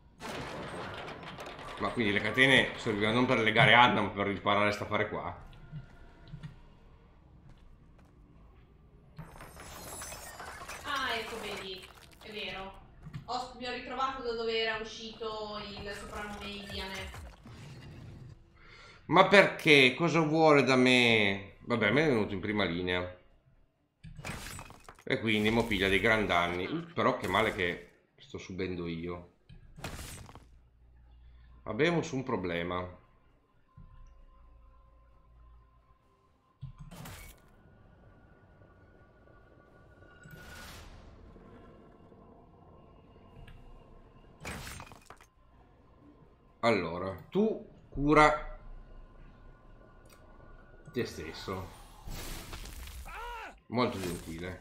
Ma quindi le catene servivano non per legare Anna, ma per riparare sta affare qua. Ah, ecco, vedi, è vero. Mi ho ritrovato da dove era uscito il soprannome indiane. Ma perché? Cosa vuole da me? Vabbè, a me è venuto in prima linea. E quindi mo piglia dei gran danni. Però che male che sto subendo io. Abbiamo su un problema. Allora, tu cura te stesso. Molto gentile.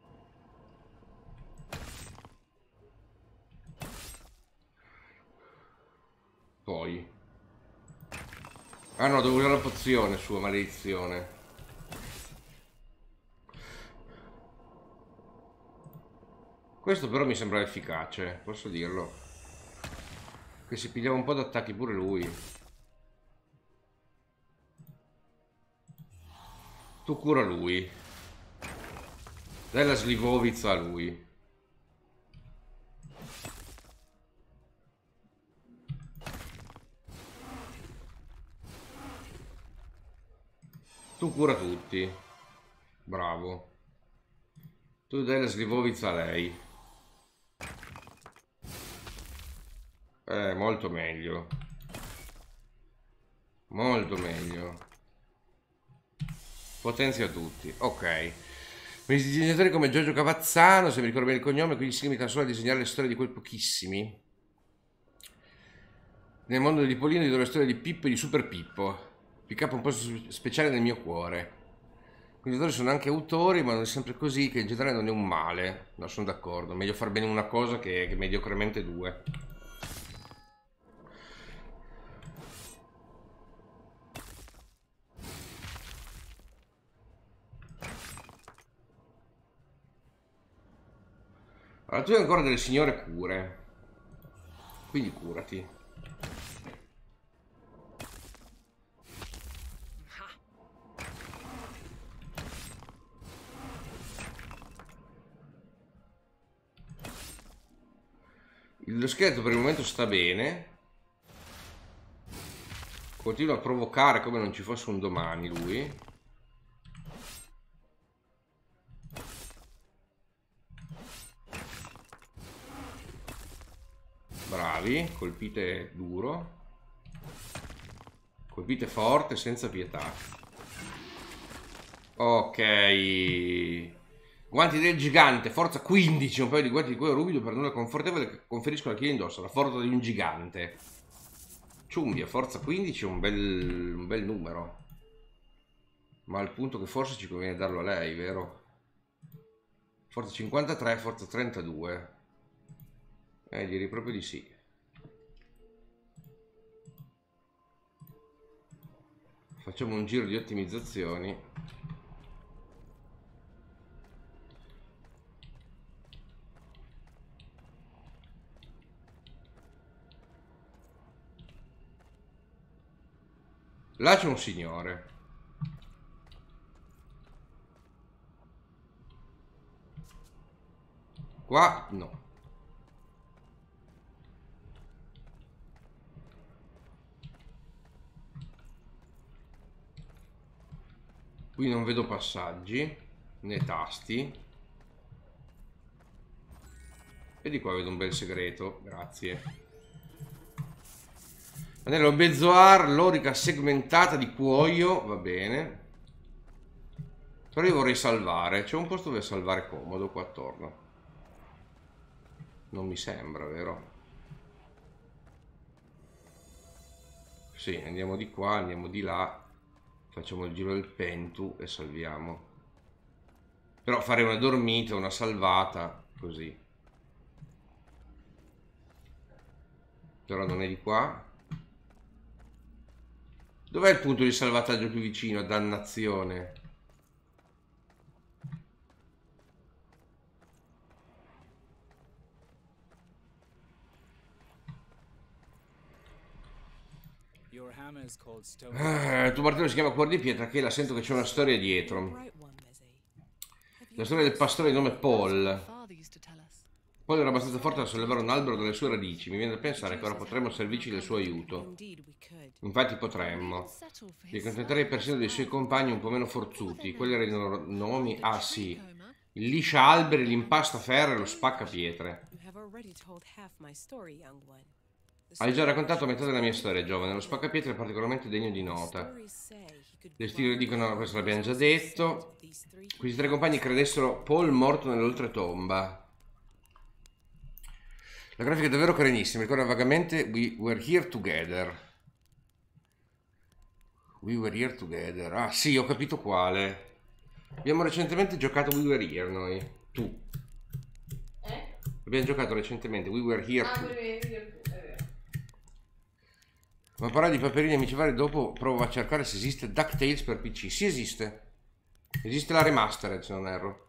Poi. Ah no, devo usare la pozione, sua maledizione. Questo però mi sembra efficace, posso dirlo. Che si pigliava un po' d'attacchi pure lui. Tu cura lui. Dai la Slivovitza a lui. Tu cura tutti. Bravo. Tu dai la Slivovitza a lei. Molto meglio. Molto meglio. Potenzia tutti. Ok. I disegnatori come Giorgio Cavazzano, se mi ricordo bene il cognome, quindi si limita solo a disegnare le storie di quei pochissimi. Nel mondo di Polino di le storie di Pippo e di Super Pippo. PK un posto speciale nel mio cuore. Quindi i autori sono anche autori, ma non è sempre così, che in generale non è un male. No, sono d'accordo. Meglio far bene una cosa che mediocremente due. Allora, tu hai ancora delle signore cure. Quindi curati. Lo scheletro per il momento sta bene. Continua a provocare come non ci fosse un domani lui. Bravi, colpite duro. Colpite forte, senza pietà. Ok. Guanti del gigante, forza 15, un paio di guanti di cuoio ruvido per nulla confortevole che conferiscono a chi indossa la forza di un gigante. Ciumbia, forza 15 è un bel numero. Ma al punto che forse ci conviene darlo a lei, vero? Forza 53, forza 32. Direi proprio di sì. Facciamo un giro di ottimizzazioni. Là c'è un signore. Qua no. Qui non vedo passaggi né tasti. E di qua vedo un bel segreto, grazie. Anello Bezoar, lorica segmentata di cuoio, va bene. Però io vorrei salvare, c'è un posto dove salvare comodo qua attorno. Non mi sembra, vero? Sì, andiamo di qua, andiamo di là, facciamo il giro del Pentu e salviamo. Però fare una dormita, una salvata, così. Però non è di qua. Dov'è il punto di salvataggio più vicino? Dannazione. Il tuo martello si chiama Cuore di Pietra, che la sento che c'è una storia dietro. La storia del pastore di nome Paul. Paul era abbastanza forte da sollevare un albero dalle sue radici. Mi viene da pensare che ora potremmo servirci del suo aiuto. Infatti potremmo. Vi accontenterei persino dei suoi compagni un po' meno forzuti. Quelli erano i loro nomi. Ah sì. Il liscia alberi, l'impasta ferro e lo spacca pietre. Hai già raccontato metà della mia storia, giovane. Lo spaccapietre è particolarmente degno di nota. Le stile dicono, questo l'abbiamo già detto. Questi tre compagni credessero Paul morto nell'oltretomba. La grafica è davvero carinissima. Ricorda vagamente We Were Here Together. We Were Here Together. Ah sì, ho capito quale. Abbiamo recentemente giocato We Were Here noi. Tu. Abbiamo giocato recentemente We Were Here Together. Ma parlare di Paperini e amici vari, dopo provo a cercare se esiste DuckTales per PC. Sì, esiste. Esiste la remastered, se non erro.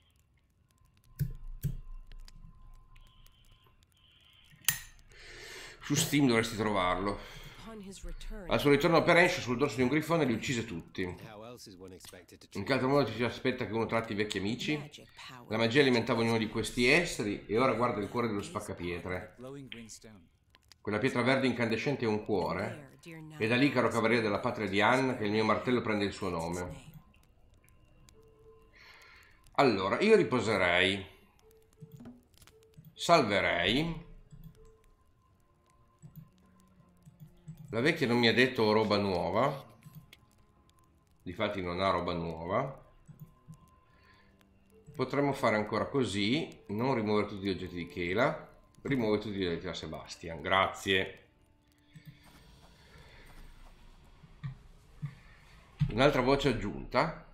Su Steam dovresti trovarlo. Al suo ritorno a Perencio, sul dorso di un grifone, li uccise tutti. In che altro modo ci si aspetta che uno tratti i vecchi amici? La magia alimentava ognuno di questi esseri e ora guarda il cuore dello spaccapietre. Quella pietra verde incandescente è un cuore, e da lì, caro cavaliere della patria di Anne, che il mio martello prende il suo nome. Allora, io riposerei, salverei. La vecchia non mi ha detto roba nuova, difatti non ha roba nuova. Potremmo fare ancora così, non rimuovere tutti gli oggetti di Kayla. Rimuove tutti gli oggetti da Sebastian, grazie. Un'altra voce aggiunta.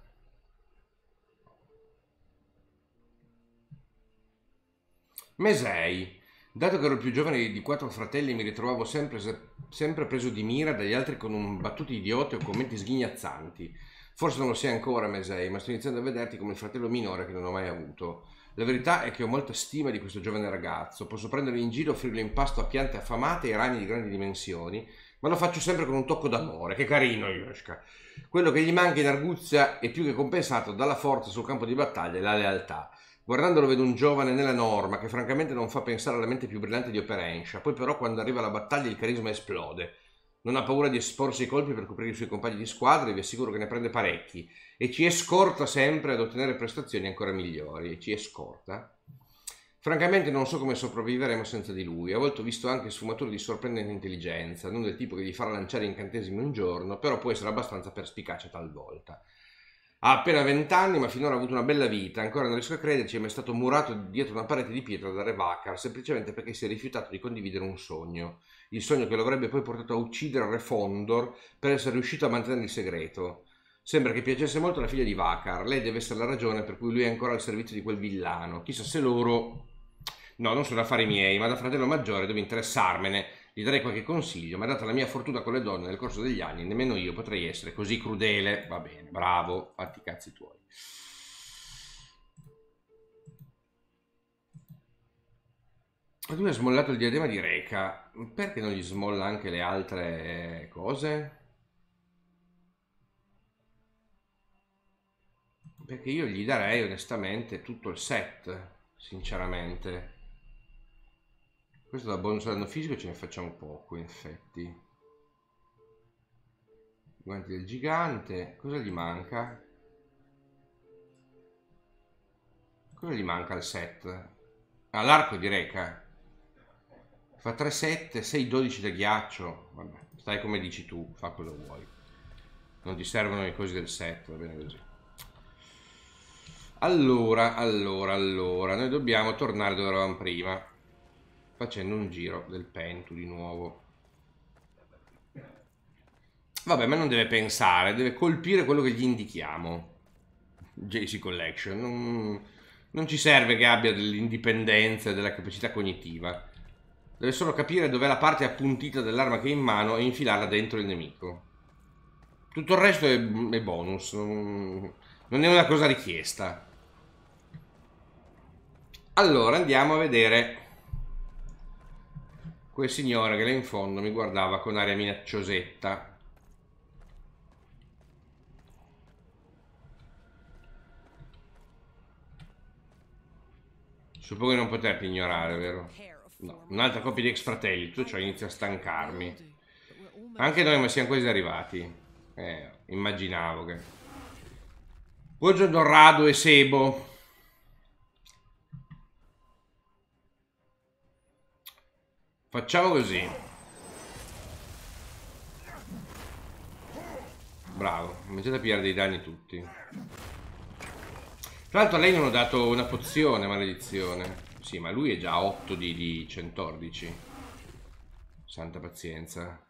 Mesei. Dato che ero il più giovane di 4 fratelli, mi ritrovavo sempre preso di mira dagli altri con battute idiote o commenti sghignazzanti. Forse non lo sei ancora, Mesei, ma sto iniziando a vederti come il fratello minore che non ho mai avuto. La verità è che ho molta stima di questo giovane ragazzo. Posso prenderlo in giro, offrirlo in pasto a piante affamate e ragni di grandi dimensioni, ma lo faccio sempre con un tocco d'amore. Che carino, Yoshka. Quello che gli manca in arguzia è più che compensato dalla forza sul campo di battaglia e la lealtà. Guardandolo vedo un giovane nella norma che francamente non fa pensare alla mente più brillante di Operenscia. Poi però quando arriva la battaglia il carisma esplode. Non ha paura di esporsi ai colpi per coprire i suoi compagni di squadra e vi assicuro che ne prende parecchi. E ci escorta sempre ad ottenere prestazioni ancora migliori. E ci escorta. Francamente non so come sopravviveremo senza di lui. A volte ho visto anche sfumature di sorprendente intelligenza, non del tipo che gli farà lanciare incantesimi un giorno, però può essere abbastanza perspicace talvolta. Ha appena 20 anni, ma finora ha avuto una bella vita. Ancora non riesco a crederci, ma è stato murato dietro una parete di pietra da Re Vacar, semplicemente perché si è rifiutato di condividere un sogno. Il sogno che lo avrebbe poi portato a uccidere Re Fondor per essere riuscito a mantenere il segreto. Sembra che piacesse molto alla figlia di Vacar. Lei deve essere la ragione per cui lui è ancora al servizio di quel villano. Chissà se loro... No, non sono affari miei, ma da fratello maggiore devo interessarmene. Gli darei qualche consiglio, ma data la mia fortuna con le donne nel corso degli anni, nemmeno io potrei essere così crudele. Va bene, bravo, fatti i cazzi tuoi. Lui ha smollato il diadema di Reca. Perché non gli smolla anche le altre cose? Perché io gli darei onestamente tutto il set, sinceramente. Questo da bonus danno fisico ce ne facciamo poco, in effetti. Guanti del gigante. Cosa gli manca? Cosa gli manca al set? Ah, l'arco di Reca. Fa 3-7, 6-12 da ghiaccio. Vabbè, stai come dici tu, fa cosa vuoi. Non ti servono le cose del set, va bene così. Allora, noi dobbiamo tornare dove eravamo prima. facendo un giro del Pentu di nuovo. Vabbè, ma non deve pensare, deve colpire quello che gli indichiamo. JC Collection non ci serve che abbia dell'indipendenza e della capacità cognitiva. Deve solo capire dov'è la parte appuntita dell'arma che ha in mano e infilarla dentro il nemico. Tutto il resto è bonus, non è una cosa richiesta. Allora andiamo a vedere quel signore che là in fondo mi guardava con aria minacciosetta. Suppongo di non poterti ignorare, vero? No, un'altra coppia di ex-fratelli, tu cioè inizia a stancarmi. Anche noi, ma siamo quasi arrivati. Immaginavo che... Poggio Dorrado e Sebo. Facciamo così. Bravo, cominciate a pigliare dei danni tutti. Tra l'altro a lei non ho dato una pozione, maledizione. Sì, ma lui è già a 8 di 114. Santa pazienza.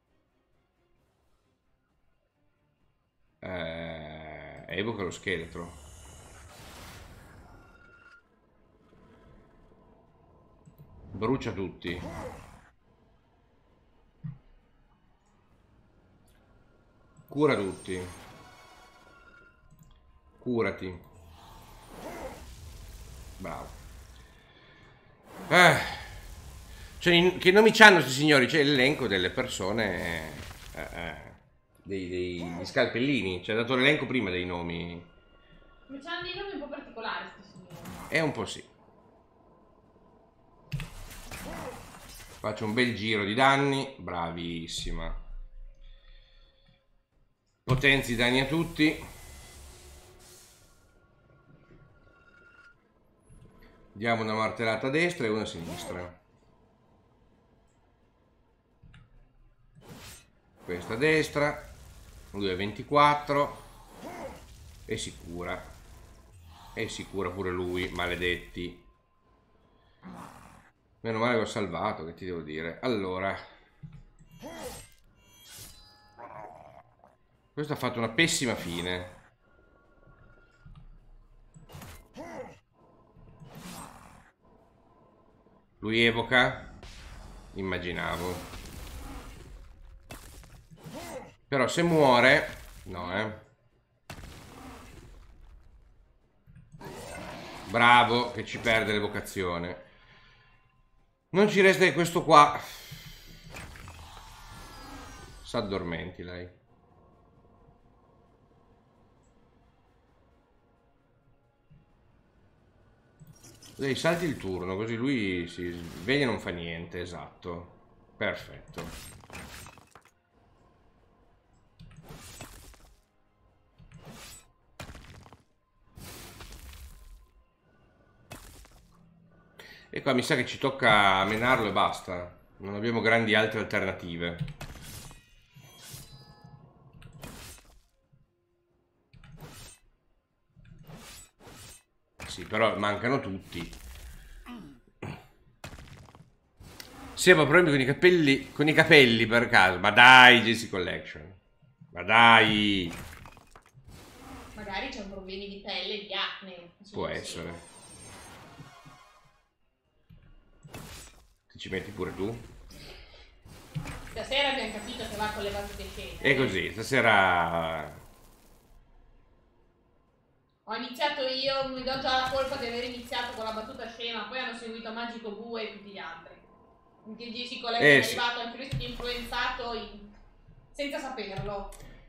Evoca lo scheletro. Brucia tutti. Cura tutti. Curati. Bravo. Cioè, che nomi c'hanno questi signori? C'è l'elenco delle persone, degli scalpellini. Ci ha dato l'elenco prima dei nomi. Ma c'hanno dei nomi un po' particolari questi signori. È un po' sì. Faccio un bel giro di danni. Bravissima. Potenzi i danni a tutti. Diamo una martellata a destra e una a sinistra. Questa a destra. Lui a 24. E si cura. E si cura pure lui, maledetti. Meno male che ho salvato, che ti devo dire. Allora. Questo ha fatto una pessima fine. Lui evoca. Immaginavo. Però se muore... No, Bravo, che ci perde l'evocazione. Non ci resta che questo qua. S'addormenti lei. Lei salti il turno, così lui si sveglia e non fa niente, esatto. Perfetto. E qua mi sa che ci tocca menarlo e basta. Non abbiamo grandi altre alternative. Sì, però mancano tutti. Sì, ma problemi con i capelli per caso. Ma dai, JC Collection. Ma dai. Magari c'è un problemi di pelle, di acne. Può essere. Ti ci metti pure tu? Stasera abbiamo capito che va con le battute scene. E così, stasera... Ho iniziato io, mi do già la colpa di aver iniziato con la battuta scema, poi hanno seguito Magico Bue e tutti gli altri. Anche il JC Collection è arrivato, anche lui è stato influenzato senza saperlo.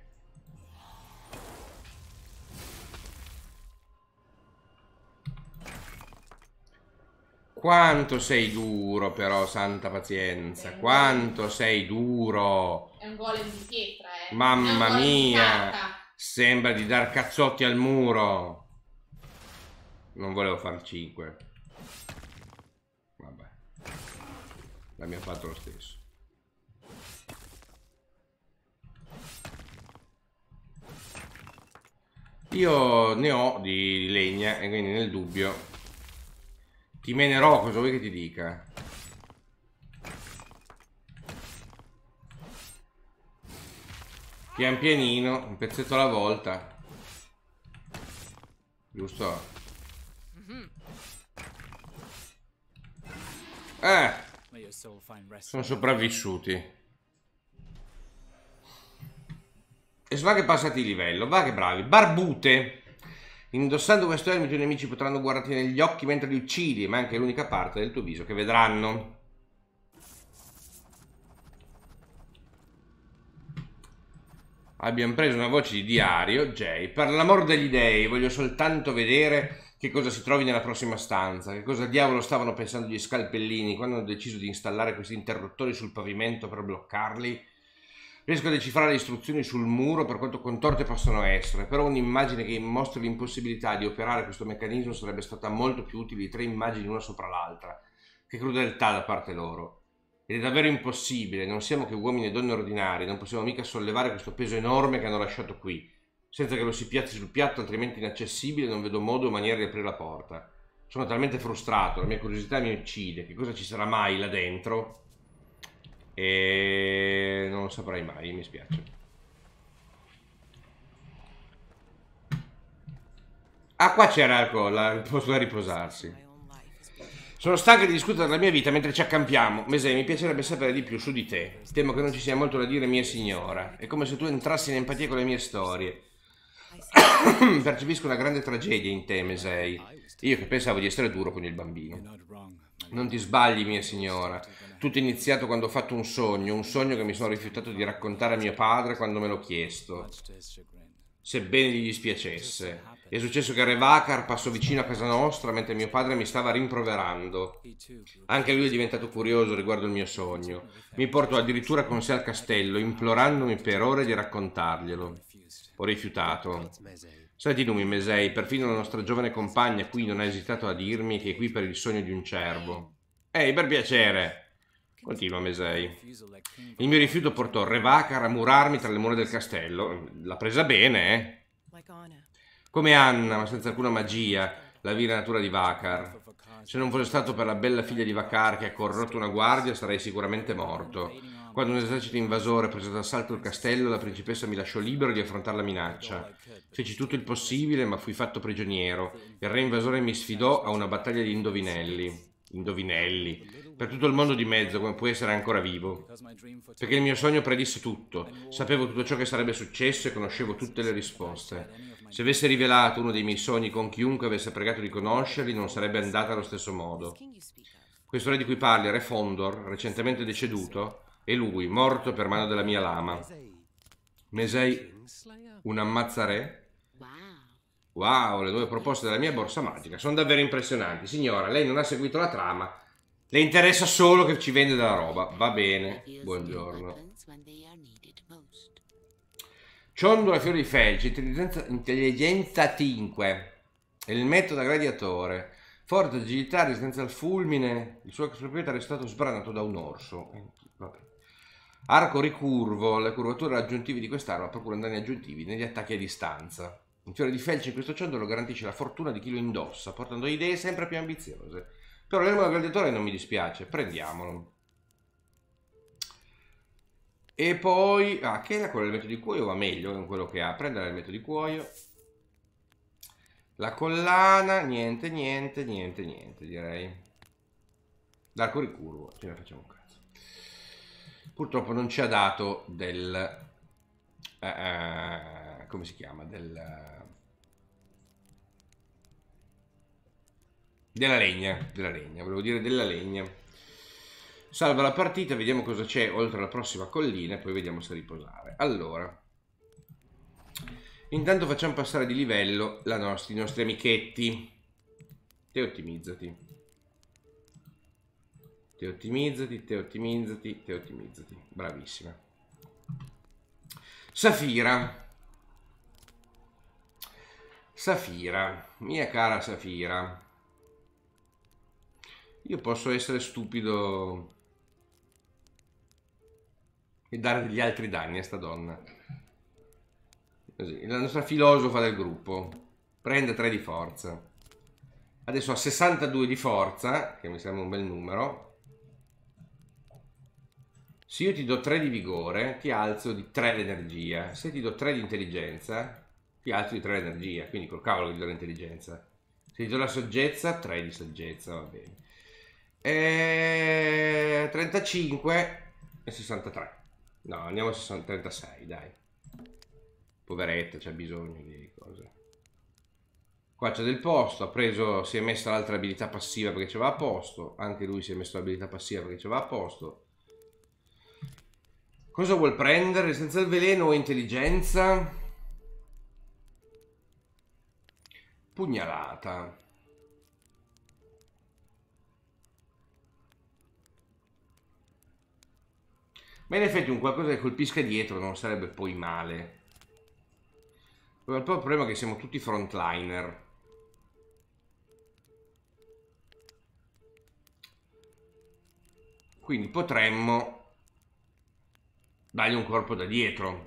Quanto sei duro però, santa pazienza. Quanto sei duro. È un golem di pietra, Mamma mia. Sembra di dar cazzotti al muro. Non volevo far 5. Vabbè. L'abbiamo fatto lo stesso. Io ne ho di legna e quindi nel dubbio ti menerò, cosa vuoi che ti dica? Pian pianino, un pezzetto alla volta. Giusto? Sono sopravvissuti. E sono anche passati di livello. Va che bravi. Barbute. Indossando questo elmo i tuoi nemici potranno guardarti negli occhi mentre li uccidi, ma è anche l'unica parte del tuo viso che vedranno. Abbiamo preso una voce di diario. Jay, per l'amor degli dei, voglio soltanto vedere che cosa si trovi nella prossima stanza. Che cosa diavolo stavano pensando gli scalpellini quando hanno deciso di installare questi interruttori sul pavimento per bloccarli? Riesco a decifrare le istruzioni sul muro per quanto contorte possono essere, però un'immagine che mostri l'impossibilità di operare questo meccanismo sarebbe stata molto più utile di 3 immagini una sopra l'altra. Che crudeltà da parte loro. Ed è davvero impossibile, non siamo che uomini e donne ordinari, non possiamo mica sollevare questo peso enorme che hanno lasciato qui, senza che lo si piazzi sul piatto, altrimenti inaccessibile, non vedo modo o maniera di aprire la porta. Sono talmente frustrato, la mia curiosità mi uccide, che cosa ci sarà mai là dentro? E non lo saprai mai, mi spiace. Ah, qua c'era il posto da riposarsi. Sono stanco di discutere della mia vita mentre ci accampiamo. Mesei, mi piacerebbe sapere di più su di te. Temo che non ci sia molto da dire, mia signora. È come se tu entrassi in empatia con le mie storie. Percepisco una grande tragedia in te, Mesei. Io che pensavo di essere duro con il bambino. Non ti sbagli, mia signora. Tutto è iniziato quando ho fatto un sogno che mi sono rifiutato di raccontare a mio padre quando me l'ho chiesto, sebbene gli dispiacesse. È successo che Re Vakar passò vicino a casa nostra mentre mio padre mi stava rimproverando. Anche lui è diventato curioso riguardo il mio sogno. Mi portò addirittura con sé al castello, implorandomi per ore di raccontarglielo. Ho rifiutato. Senti, Numi, Mesei, perfino la nostra giovane compagna qui non ha esitato a dirmi che è qui per il sogno di un cervo. Ehi, per piacere! Continua Mesei. Il mio rifiuto portò Re Vakar a murarmi tra le mura del castello. L'ha presa bene, eh? Come Anna, ma senza alcuna magia, la vile natura di Vakar. Se non fosse stato per la bella figlia di Vakar che ha corrotto una guardia, sarei sicuramente morto. Quando un esercito invasore prese d'assalto il castello, la principessa mi lasciò libero di affrontare la minaccia. Feci tutto il possibile, ma fui fatto prigioniero. Il re invasore mi sfidò a una battaglia di indovinelli. Indovinelli. Per tutto il mondo di mezzo, come può essere ancora vivo. Perché il mio sogno predisse tutto. Sapevo tutto ciò che sarebbe successo e conoscevo tutte le risposte. Se avesse rivelato uno dei miei sogni con chiunque avesse pregato di conoscerli, non sarebbe andata allo stesso modo. Questo re di cui parli, Re Fondor, recentemente deceduto, è lui, morto per mano della mia lama. Mesei, un ammazzare? Wow, le nuove proposte della mia borsa magica sono davvero impressionanti. Signora, lei non ha seguito la trama. Le interessa solo che ci vende della roba. Va bene, buongiorno. Ciondola fiore di felce, intelligenza 5. Il metodo da gladiatore. Forte agilità, resistenza al fulmine. Il suo ex proprietario è stato sbranato da un orso. Vabbè. Arco ricurvo. Le curvature aggiuntive di quest'arma procurano danni aggiuntivi negli attacchi a distanza. Il fiore di felce in questo ciondolo garantisce la fortuna di chi lo indossa, portando idee sempre più ambiziose. Però l'elmo da gladiatore non mi dispiace, prendiamolo. E poi, che era quello dell'elmetto di cuoio, va meglio in quello che ha. Prendere l'elmetto di cuoio. La collana, niente, direi. L'arco ricurvo, ce ne facciamo un cazzo. Purtroppo non ci ha dato del... come si chiama? Della legna, volevo dire della legna. Salva la partita, vediamo cosa c'è oltre la prossima collina e poi vediamo se riposare. Allora, intanto facciamo passare di livello i nostri amichetti. Te ottimizzati. Bravissima. Safira, mia cara Safira. Io posso essere stupido e dare degli altri danni a sta donna. Così, la nostra filosofa del gruppo prende 3 di forza. Adesso ha 62 di forza, che mi sembra un bel numero. Se io ti do 3 di vigore, ti alzo di 3 l'energia. Se ti do 3 di intelligenza, ti alzo di 3 l'energia. Quindi col cavolo ti do l'intelligenza. Se ti do la saggezza, 3 di saggezza, va bene. 35 e 63. No, andiamo a 36, dai. Poveretta, c'ha bisogno di cose. Qua c'è del posto, ha preso, si è messa l'altra abilità passiva perché ce va a posto. Anche lui si è messo l'abilità passiva perché ce va a posto. Cosa vuol prendere? Senza il veleno o intelligenza? Pugnalata. Ma in effetti un qualcosa che colpisca dietro non sarebbe poi male. Il problema è che siamo tutti frontliner. Quindi potremmo dargli un colpo da dietro.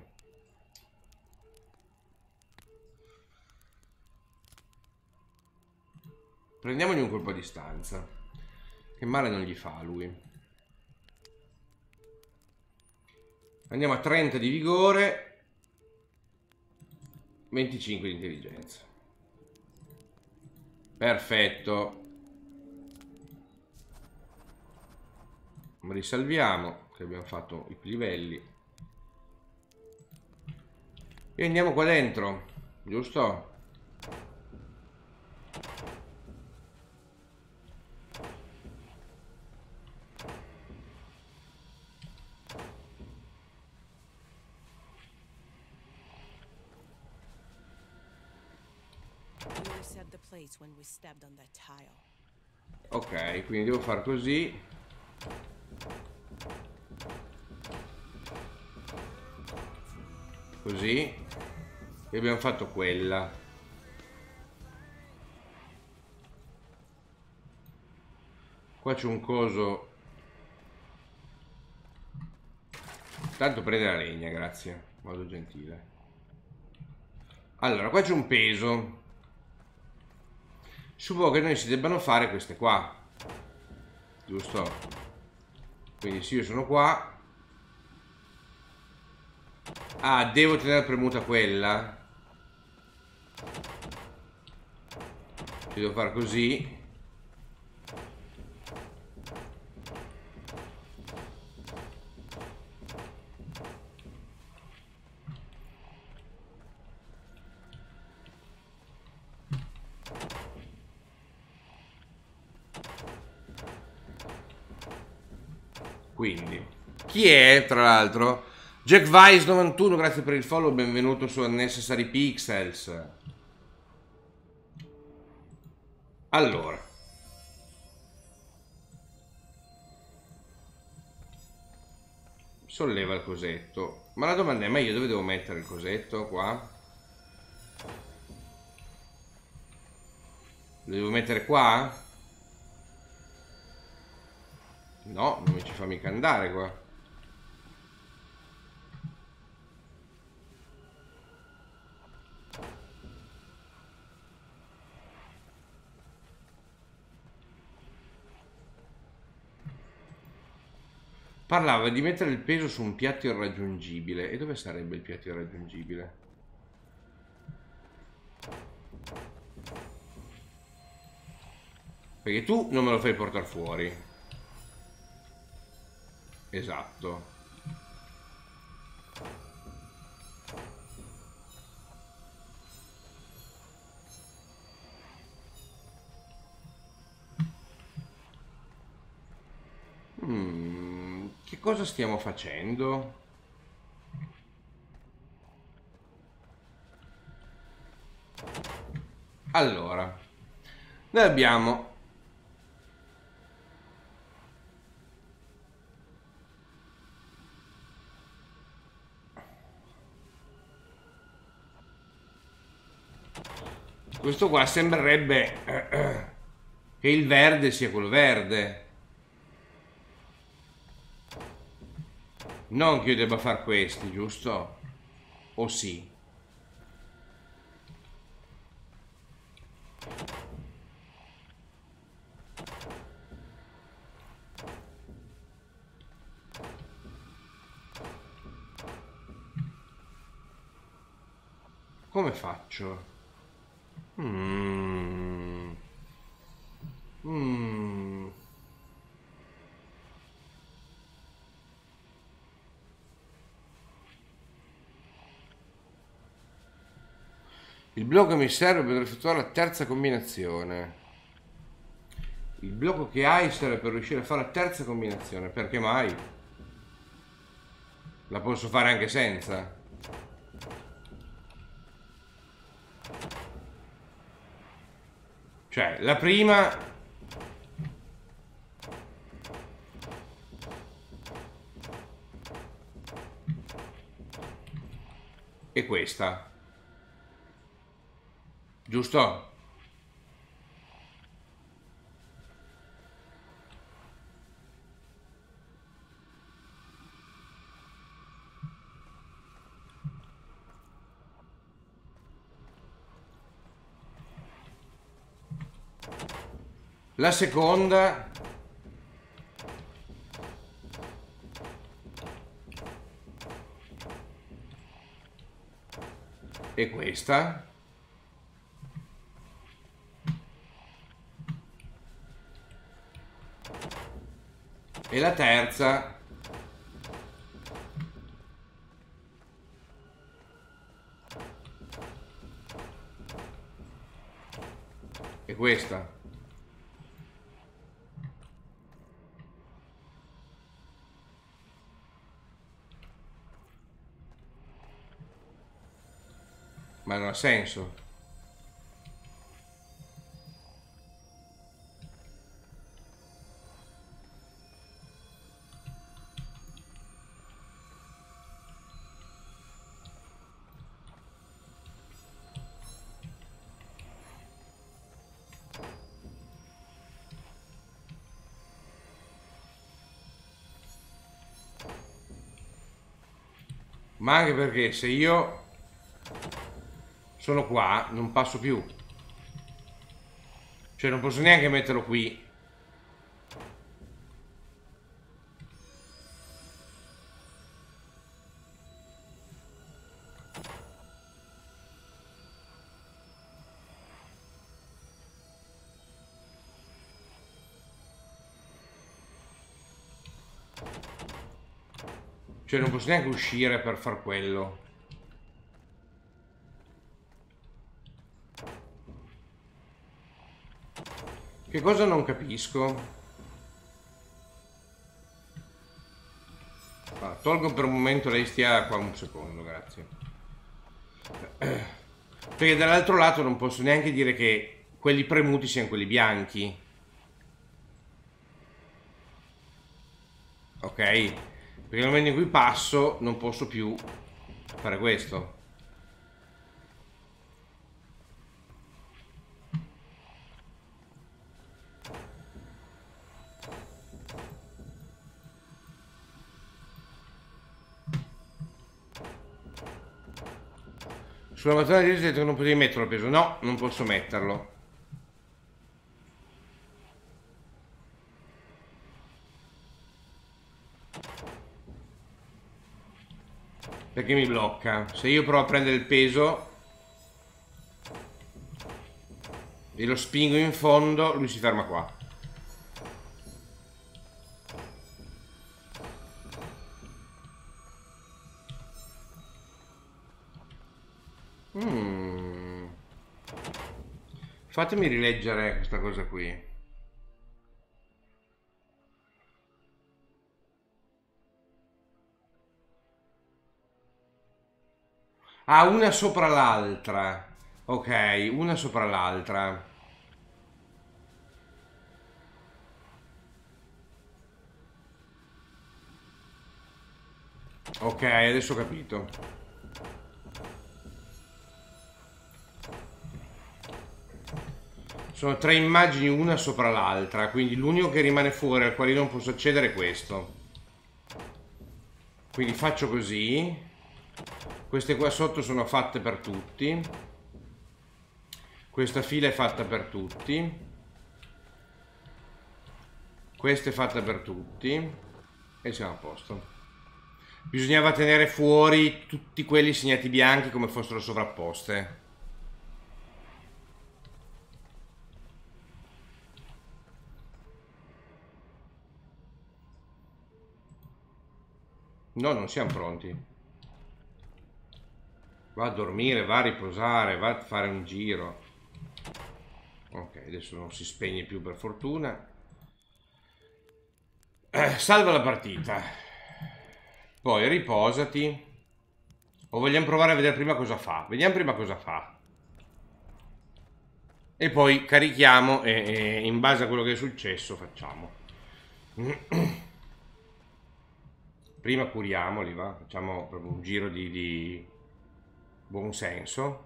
Prendiamogli un colpo a distanza. Che male non gli fa a lui. Andiamo a 30 di vigore, 25 di intelligenza. Perfetto. Risalviamo, che abbiamo fatto i livelli. E andiamo qua dentro, giusto? Ok, quindi devo fare così. Così. E abbiamo fatto quella. Qua c'è un coso. Tanto prende la legna, grazie. Modo gentile. Allora, qua c'è un peso. Suppongo che noi si debbano fare queste qua. Giusto? Quindi se io sono qua. Ah, devo tenere premuta quella. Ci devo fare così. Quindi, chi è, tra l'altro? Jack Vice 91, grazie per il follow, benvenuto su Unnecessary Pixels. Allora, solleva il cosetto. Ma la domanda è, ma io dove devo mettere il cosetto? Qua? Lo devo mettere qua? No, non mi ci fa mica andare qua. Parlava di mettere il peso su un piatto irraggiungibile. E dove sarebbe il piatto irraggiungibile? Perché tu non me lo fai portare fuori. Esatto. Che cosa stiamo facendo? Allora, noi abbiamo questo qua, sembrerebbe che il verde sia quello verde. Non che io debba fare questi, giusto? O sì? Come faccio? Il blocco mi serve per effettuare la terza combinazione. Il blocco che hai serve per riuscire a fare la terza combinazione. Perché mai? La posso fare anche senza. Cioè, la prima... è questa. Giusto? La seconda è questa. E la terza è questa. Ma non ha senso. Ma anche perché se io sono qua non passo più. Cioè non posso neanche metterlo qui. Cioè non posso neanche uscire per far quello. Che cosa non capisco? Allora, tolgo per un momento lei stia qua un secondo, grazie. Perché dall'altro lato non posso neanche dire che quelli premuti siano quelli bianchi. Ok? Perché nel momento in cui passo non posso più fare questo. Sulla mattonella di riso non potevi metterlo a peso. No, non posso metterlo. Perché mi blocca. Se io provo a prendere il peso e lo spingo in fondo, lui si ferma qua. Fatemi rileggere questa cosa qui. Ah, una sopra l'altra. Ok, una sopra l'altra. Ok, adesso ho capito. Sono tre immagini una sopra l'altra, quindi l'unico che rimane fuori al quale non posso accedere è questo. Quindi faccio così. Queste qua sotto sono fatte per tutti. Questa fila è fatta per tutti. Questa è fatta per tutti. E siamo a posto. Bisognava tenere fuori tutti quelli segnati bianchi come fossero sovrapposte. No, non siamo pronti. Va a dormire, va a riposare, va a fare un giro. Ok, adesso non si spegne più per fortuna. Salva la partita. Poi riposati. O vogliamo provare a vedere prima cosa fa? Vediamo prima cosa fa. E poi carichiamo e in base a quello che è successo facciamo. Prima curiamoli, va? Facciamo proprio un giro di buon senso.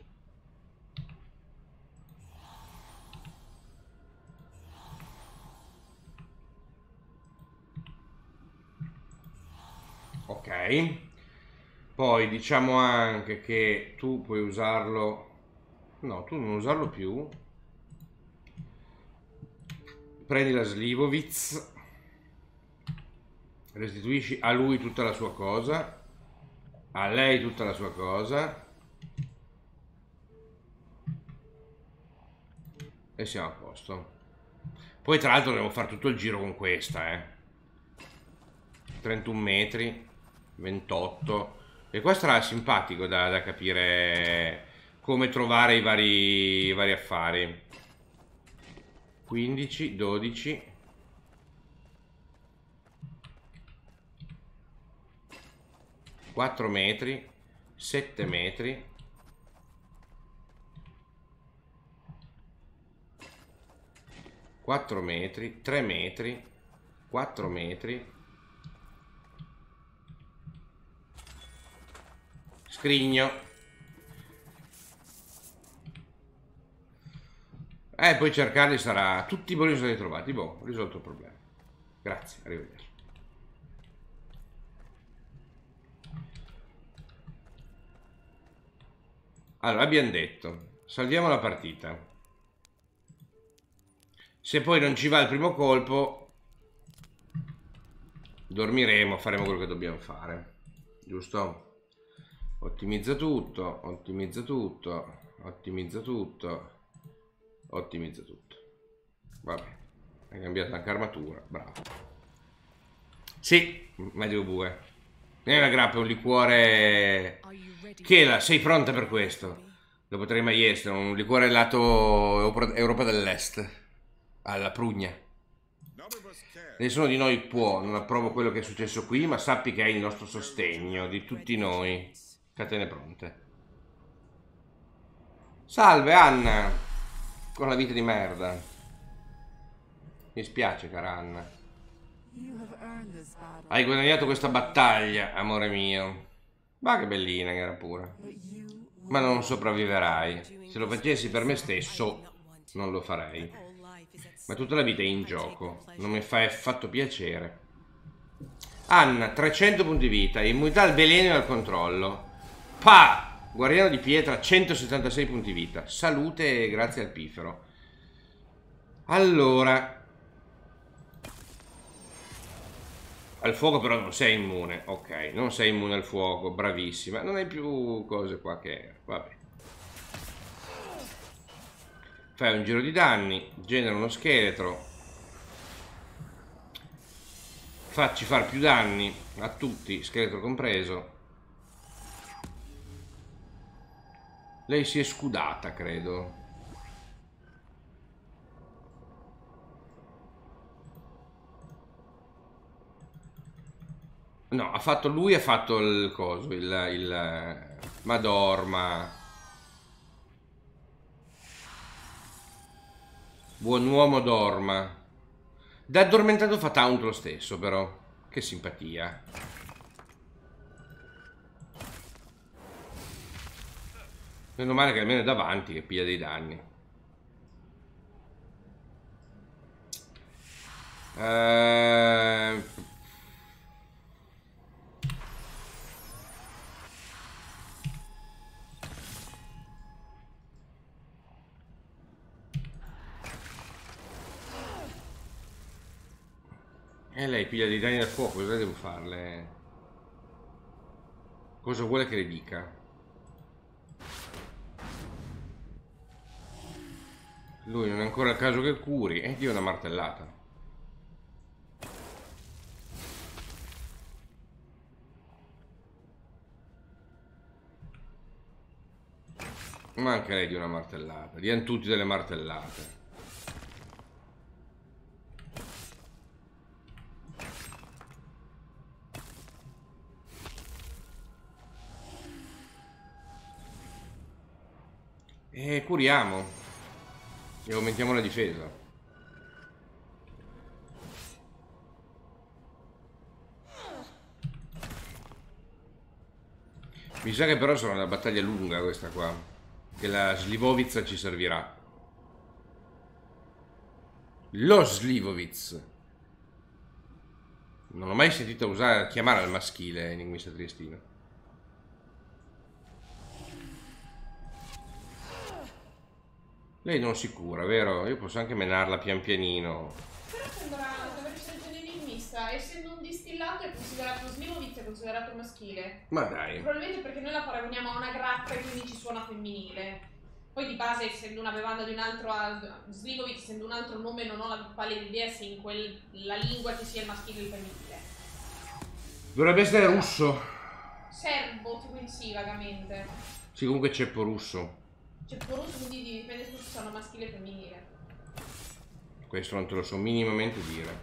Ok. Poi diciamo anche che tu puoi usarlo. No, tu non usarlo più. Prendi la Slivovitz. Restituisci a lui tutta la sua cosa. A lei tutta la sua cosa. E siamo a posto. Poi tra l'altro dobbiamo fare tutto il giro con questa, 31 metri, 28. E qua sarà simpatico da capire come trovare i vari affari. 15, 12. 4 metri, 7 metri. 4 metri, 3 metri, 4 metri. Scrigno. Poi cercarli sarà. Tutti i bonus sono ritrovati. Boh, risolto il problema. Grazie, arrivederci. Allora, abbiamo detto, salviamo la partita. Se poi non ci va il primo colpo, dormiremo, faremo quello che dobbiamo fare. Giusto? Ottimizza tutto, ottimizza tutto, ottimizza tutto, ottimizza tutto. Vabbè, hai cambiato anche armatura, bravo. Sì, Magico Bue. Non è una grappa, è un liquore. Chela, sei pronta per questo? Lo potrei mai essere, un liquore lato Europa dell'Est. Alla prugna. Nessuno di noi può, non approvo quello che è successo qui, ma sappi che hai il nostro sostegno, di tutti noi. Catene pronte. Salve Anna, con la vita di merda. Mi spiace, cara Anna. Hai guadagnato questa battaglia, amore mio. Ma che bellina che era pure. Ma non sopravviverai. Se lo facessi per me stesso, non lo farei. Ma tutta la vita è in gioco. Non mi fa affatto piacere. Anna, 300 punti vita, immunità al veleno e al controllo. Pa! Guardiano di pietra, 176 punti vita. Salute e grazie al pifero. Allora. Al fuoco però non sei immune. Ok, non sei immune al fuoco, bravissima. Non hai più cose qua che. Vabbè. Fai un giro di danni, genera uno scheletro. Facci far più danni a tutti, scheletro compreso. Lei si è scudata, credo. No, ha fatto lui, ha fatto il coso, il Madorma. Buon uomo dorma. Da addormentato fa taunt lo stesso, però. Che simpatia. Meno male che almeno è davanti che piglia dei danni. E lei piglia dei danni da fuoco, cosa devo farle? Cosa vuole che le dica? Lui non è ancora il caso che curi. E Dio, una martellata. Ma anche lei di una martellata. Diano tutti delle martellate. E curiamo. E aumentiamo la difesa. Mi sa che però sarà una battaglia lunga questa qua. Che la Slivovitz ci servirà. Lo Slivovitz. Non ho mai sentito chiamare al maschile enigmista triestino. Lei non si cura, vero? Io posso anche menarla pian pianino. Però sembra dover essere un enigmista. Essendo un distillato è considerato Slivovitz, è considerato maschile. Ma dai. Probabilmente perché noi la paragoniamo a una grappa e quindi ci suona femminile. Poi di base, essendo una bevanda di un altro Slivovitz, essendo un altro nome, non ho la pallida idea se in quella lingua ci sia il maschile e il femminile. Dovrebbe essere russo. Serbo, quindi sì, vagamente. Sì, comunque ceppo russo. Ceppo russo, quindi dipende se sono maschile e femminile. Questo non te lo so minimamente dire.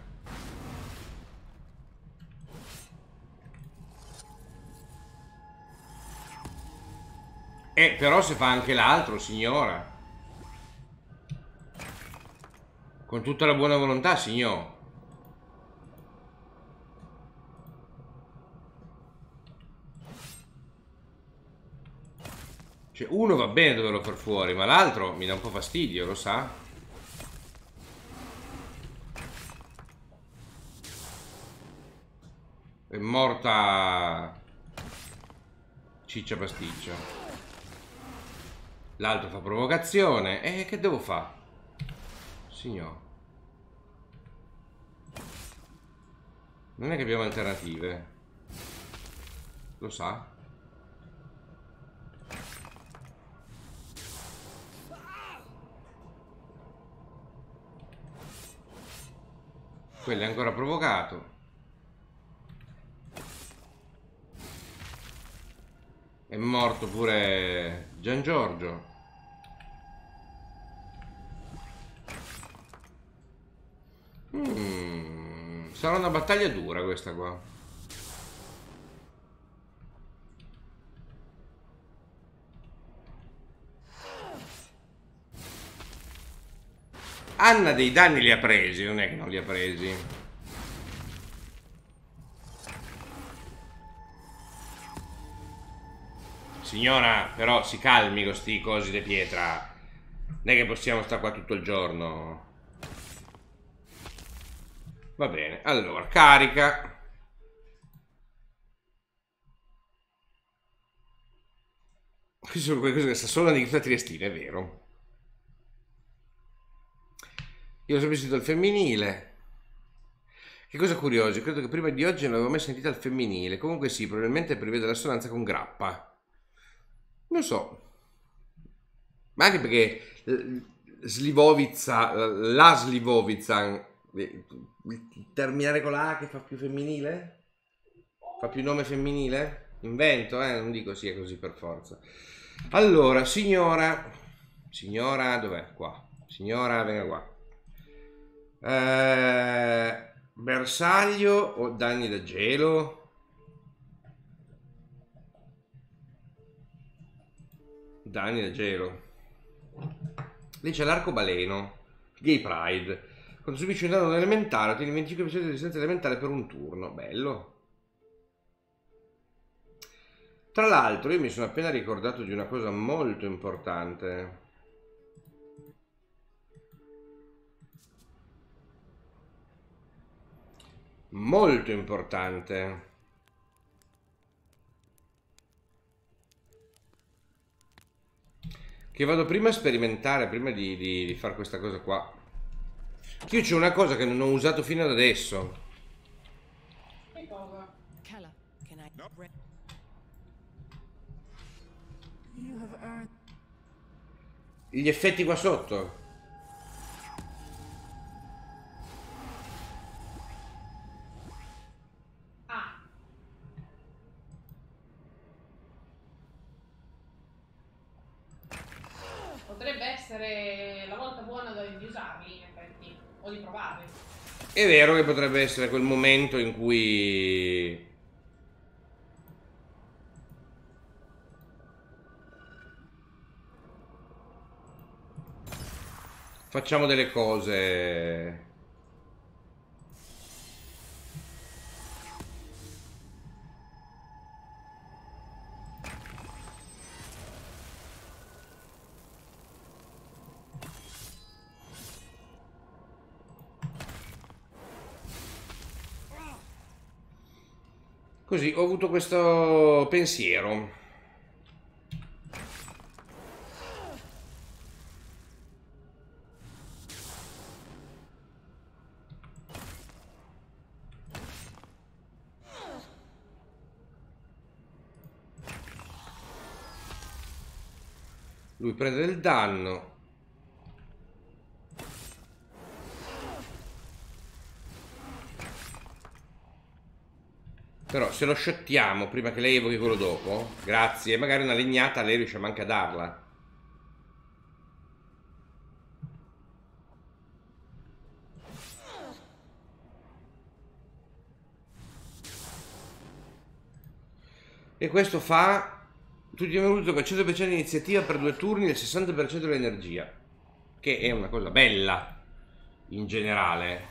Però se fa anche l'altro, signora. Con tutta la buona volontà, signor. Cioè, uno va bene doverlo far fuori, ma l'altro mi dà un po' fastidio, lo sa? È morta ciccia pasticcia. L'altro fa provocazione. E che devo fare? Signor. Non è che abbiamo alternative. Lo sa? Quello è ancora provocato. È morto pure Gian Giorgio. Sarà una battaglia dura questa qua. Anna dei danni li ha presi, non è che non li ha presi. Signora, però si calmi con sti cosi di pietra. Non è che possiamo stare qua tutto il giorno. Va bene, allora, carica. Queste sono quelle cose che sa solo di Triestina, è vero. Io ho sempre sentito il femminile. Che cosa curiosa, credo che prima di oggi non avevo mai sentito il femminile. Comunque sì, probabilmente prevede l'assonanza con grappa. Non so. Ma anche perché Slivovitza, la Slivovitza, il terminare con la A che fa più femminile? Fa più nome femminile? Invento, non dico sia così per forza. Allora, signora, dov'è? Qua. Signora, venga qua. Bersaglio o danni da gelo? Danni da gelo. Lì c'è l'arcobaleno. Gay Pride. Quando subisci un danno elementare ottieni 25% di resistenza elementare per un turno. Bello. Tra l'altro io mi sono appena ricordato di una cosa molto importante. Molto importante. Che vado prima a sperimentare, prima di fare questa cosa qua. Io c'è una cosa che non ho usato fino ad adesso. Che cosa? Kella, can I... No. Gli effetti qua sotto. Potrebbe essere la volta buona di usarli, in effetti, o di provarli. È vero che potrebbe essere quel momento in cui facciamo delle cose. Così ho avuto questo pensiero. Lui prende del danno. Però se lo shottiamo prima che lei evochi quello dopo, grazie, magari una legnata lei riusciamo anche a darla. E questo fa tutti i minuti con il 100% di iniziativa per 2 turni e il 60% dell'energia, che è una cosa bella in generale.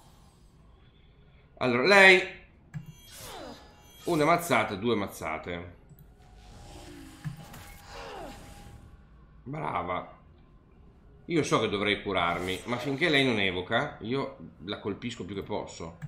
Allora, lei una mazzata, 2 mazzate. Brava. Io so che dovrei curarmi, ma finché lei non evoca, io la colpisco più che posso.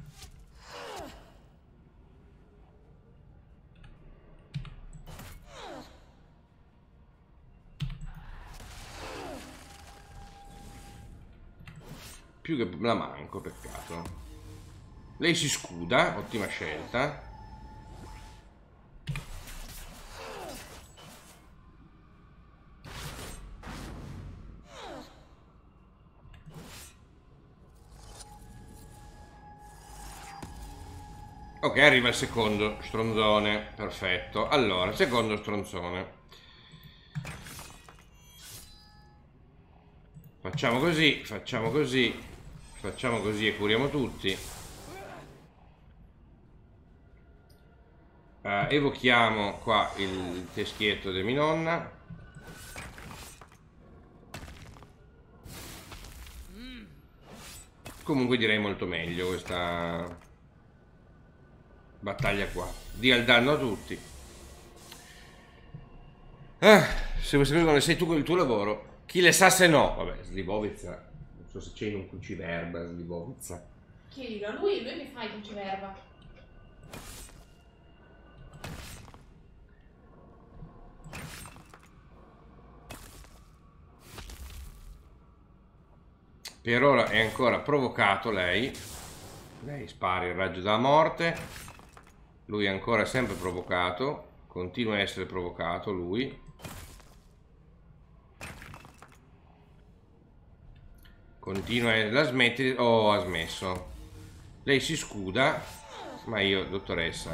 Più che la manco, peccato. Lei si scuda, ottima scelta. Ok, arriva il secondo stronzone, perfetto. Allora, secondo stronzone. Facciamo così, facciamo così, facciamo così e curiamo tutti. Evochiamo qua il teschietto di mia nonna. Comunque direi molto meglio questa battaglia qua. Dia il danno a tutti. Se queste cose non le sai tu con il tuo lavoro, chi le sa se no? Vabbè, Slivovitza. Non so se c'è in un cruciverba Slivovitza. Chiedilo a lui che fa il cruciverba. Per ora è ancora provocato lei. Lei spara il raggio della morte. Lui è ancora sempre provocato. Continua a essere provocato lui. Continua a... La smette... Oh, ha smesso. Lei si scuda. Ma io, dottoressa,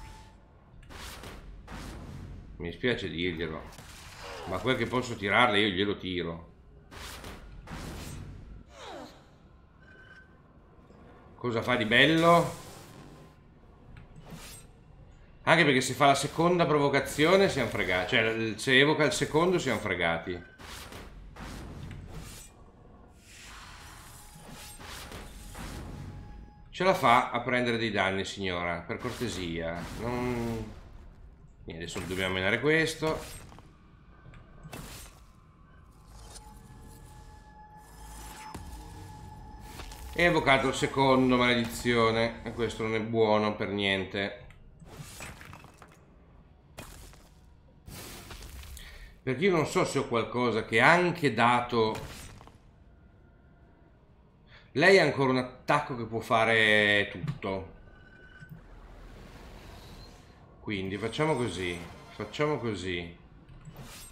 mi dispiace dirglielo, ma quel che posso tirarle io glielo tiro. Cosa fa di bello? Anche perché se fa la seconda provocazione siamo fregati. Cioè, se evoca il secondo siamo fregati. Ce la fa a prendere dei danni, signora, per cortesia. Non... Niente, adesso dobbiamo menare questo. E evocato il secondo, maledizione. E questo non è buono per niente. Perché io non so se ho qualcosa che ha anche dato... Lei ha ancora un attacco che può fare tutto. Quindi facciamo così. Facciamo così.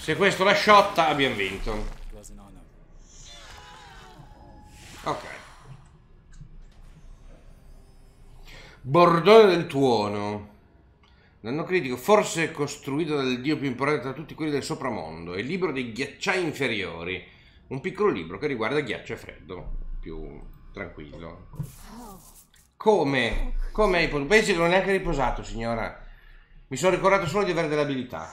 Se questo la sciotta, abbiamo vinto. It was an honor. Ok. Bordone del Tuono. Danno critico, forse costruito dal dio più importante tra tutti quelli del sopramondo. È il libro dei ghiacciai inferiori. Un piccolo libro che riguarda ghiaccio e freddo. Più tranquillo. Come? Come hai potuto? Pensi che non ho neanche riposato, signora. Mi sono ricordato solo di avere delle abilità.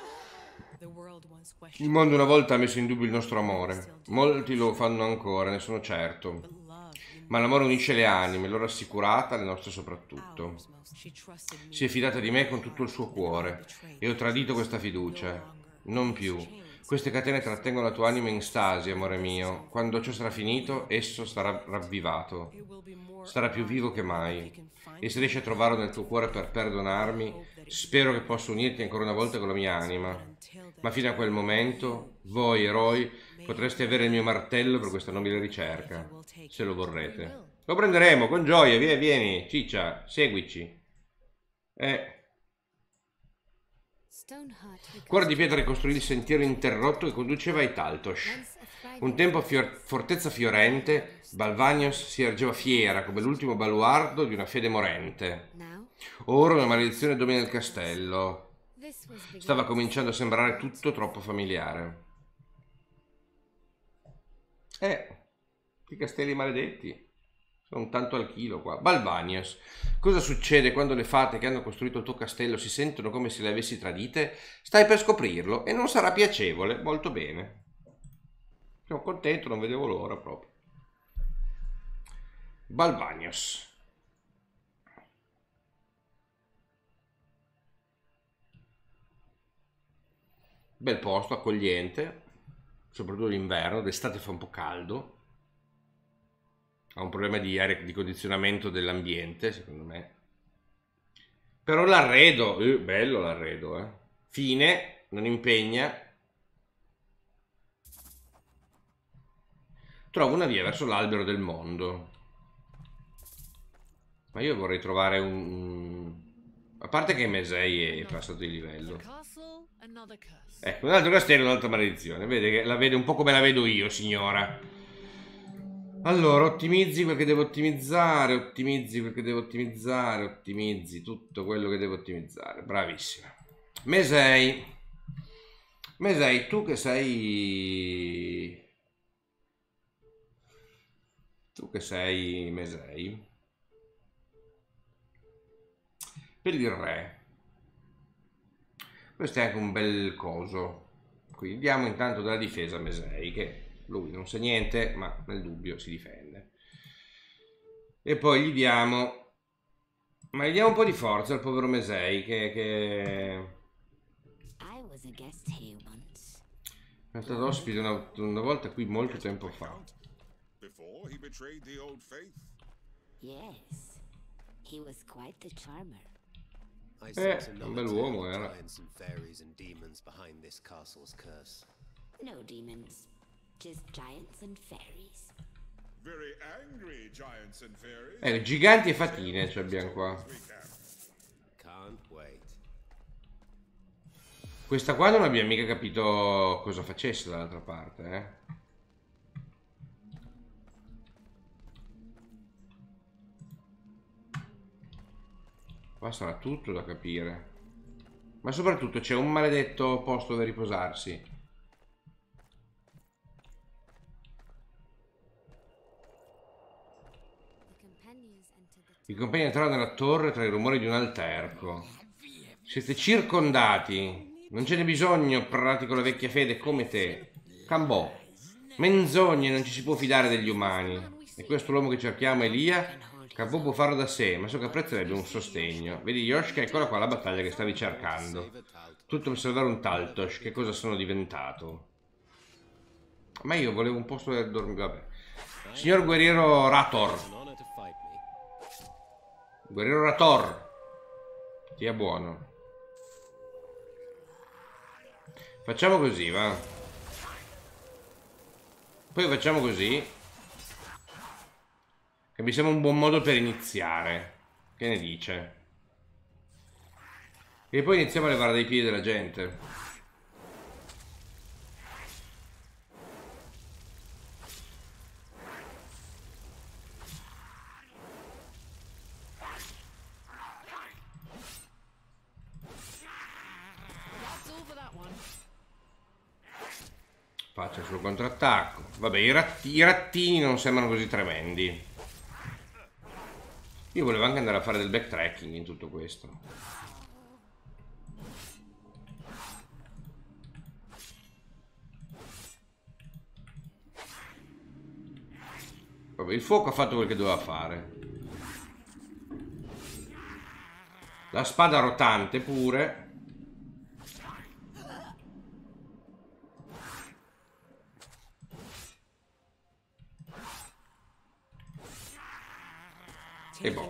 Il mondo una volta ha messo in dubbio il nostro amore. Molti lo fanno ancora, ne sono certo. Ma l'amore unisce le anime, l'ho rassicurata, le nostre soprattutto. Si è fidata di me con tutto il suo cuore e ho tradito questa fiducia. Non più. Queste catene trattengono la tua anima in stasi, amore mio. Quando ciò sarà finito, esso sarà ravvivato. Sarà più vivo che mai. E se riesci a trovarlo nel tuo cuore per perdonarmi, spero che possa unirti ancora una volta con la mia anima. Ma fino a quel momento, voi eroi, potreste avere il mio martello per questa nobile ricerca, se lo vorrete. Lo prenderemo con gioia, vieni, ciccia, seguici. Cuore di pietra ricostruì il sentiero interrotto che conduceva ai Taltosh. Un tempo fortezza fiorente, Balvanios si ergeva fiera come l'ultimo baluardo di una fede morente. Ora una maledizione domina il castello. Stava cominciando a sembrare tutto troppo familiare. Che castelli maledetti. Sono tanto al chilo qua. Balvanios. Cosa succede quando le fate che hanno costruito il tuo castello si sentono come se le avessi tradite? Stai per scoprirlo e non sarà piacevole. Molto bene. Sono contento, non vedevo l'ora proprio. Balvanios. Bel posto, accogliente, soprattutto d'inverno, d'estate fa un po' caldo. Ha un problema di aria, di condizionamento dell'ambiente, secondo me. Però l'arredo, bello l'arredo, Fine, non impegna. Trovo una via verso l'albero del mondo. Ma io vorrei trovare a parte che Mesei è passato di livello. Ecco, un altro castello, un'altra maledizione. Vede che la vede un po' come la vedo io, signora. Allora, ottimizzi quel che devo ottimizzare, ottimizzi quel che devo ottimizzare, ottimizzi tutto quello che devo ottimizzare. Bravissima. Mesei. Mesei, tu che sei... Tu che sei Mesei. Per il re. Questo è anche un bel coso. Quindi diamo intanto della difesa a Mesei, che lui non sa niente, ma nel dubbio si difende. E poi gli diamo... Ma gli diamo un po' di forza al povero Mesei, che... È stato ospite una volta qui molto tempo fa. Un bell'uomo era. No demons, just giants and fairies. Very angry giants and fairies. Giganti e fatine ci abbiamo qua. Questa qua non abbiamo mica capito cosa facesse dall'altra parte, Qua sarà tutto da capire. Ma soprattutto c'è un maledetto posto dove riposarsi. I compagni entrarono nella torre tra i rumori di un alterco. Siete circondati. Non ce n'è bisogno, pratico la vecchia fede come te. Cambò. Menzogne, non ci si può fidare degli umani. E questo l'uomo che cerchiamo, Elia? Cambò può farlo da sé, ma so che apprezzerebbe un sostegno. Vedi, Yoshka, eccola qua la battaglia che stavi cercando. Tutto per salvare un Taltosh. Che cosa sono diventato? Ma io volevo un posto per dormire. Vabbè. Signor guerriero Rator. Guerriero Rator. Stia buono. Facciamo così, va. Poi facciamo così, che mi sembra un buon modo per iniziare. Che ne dice? E poi iniziamo a levare dai piedi della gente. Faccia il suo contrattacco. Vabbè, i rattini non sembrano così tremendi. Io volevo anche andare a fare del backtracking in tutto questo. Vabbè, il fuoco ha fatto quel che doveva fare. La spada rotante pure. E boh.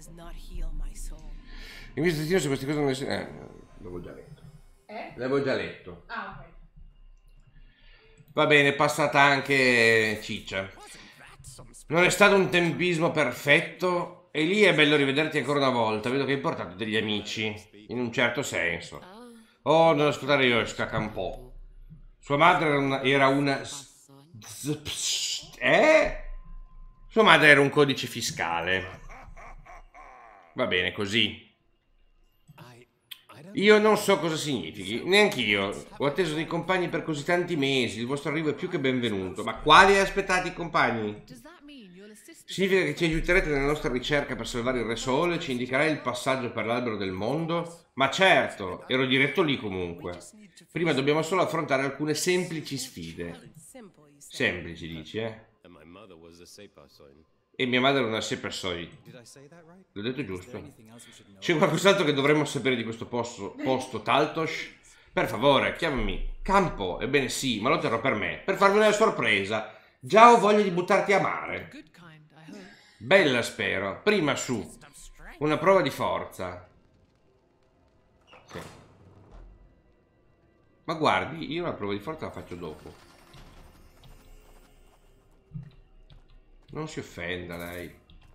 Il mio destino su queste cose non è... l'avevo già letto. L'avevo già letto. Ah, ok. Va bene, è passata anche Ciccia. Non è stato un tempismo perfetto e lì è bello rivederti ancora una volta. Vedo che hai portato degli amici, in un certo senso. Oh, non ascoltare Yoshka Campò. Sua madre era una... Sua madre era un codice fiscale. Va bene così. Io non so cosa significhi, neanch'io. Ho atteso dei compagni per così tanti mesi. Il vostro arrivo è più che benvenuto. Ma quali aspettati compagni? Significa che ci aiuterete nella nostra ricerca per salvare il Re Sole e ci indicherai il passaggio per l'albero del mondo? Ma certo, ero diretto lì comunque. Prima dobbiamo solo affrontare alcune semplici sfide. Semplici, dici, eh? E mia madre era una Sepersoi. L'ho detto giusto? C'è qualcos'altro che dovremmo sapere di questo posto Taltosh? Per favore, chiamami Campo. Ebbene sì, ma lo terrò per me, per farmi una sorpresa. Già ho voglia di buttarti a mare. Bella, spero. Prima su. Una prova di forza. Sì. Ma guardi, io una prova di forza la faccio dopo. Non si offenda lei.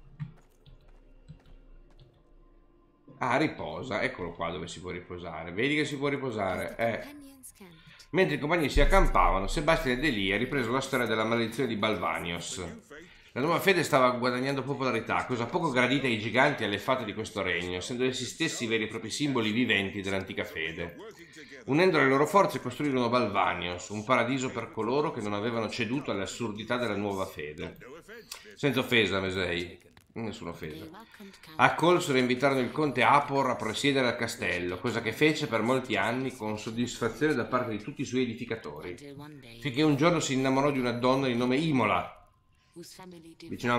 Ah, riposa. Eccolo qua dove si può riposare. Vedi che si può riposare. Mentre i compagni si accampavano, Sebastian ed Elia ha ripreso la storia della maledizione di Balvanios. La nuova fede stava guadagnando popolarità, cosa poco gradita ai giganti e alle fate di questo regno, essendo essi stessi veri e propri simboli viventi dell'antica fede. Unendo le loro forze costruirono Balvanios, un paradiso per coloro che non avevano ceduto alle assurdità della nuova fede. Senza offesa, Mesei. Nessuna offesa. Accolsero e invitarono il conte Apor a presiedere al castello, cosa che fece per molti anni con soddisfazione da parte di tutti i suoi edificatori, finché un giorno si innamorò di una donna di nome Imola. Vicino a...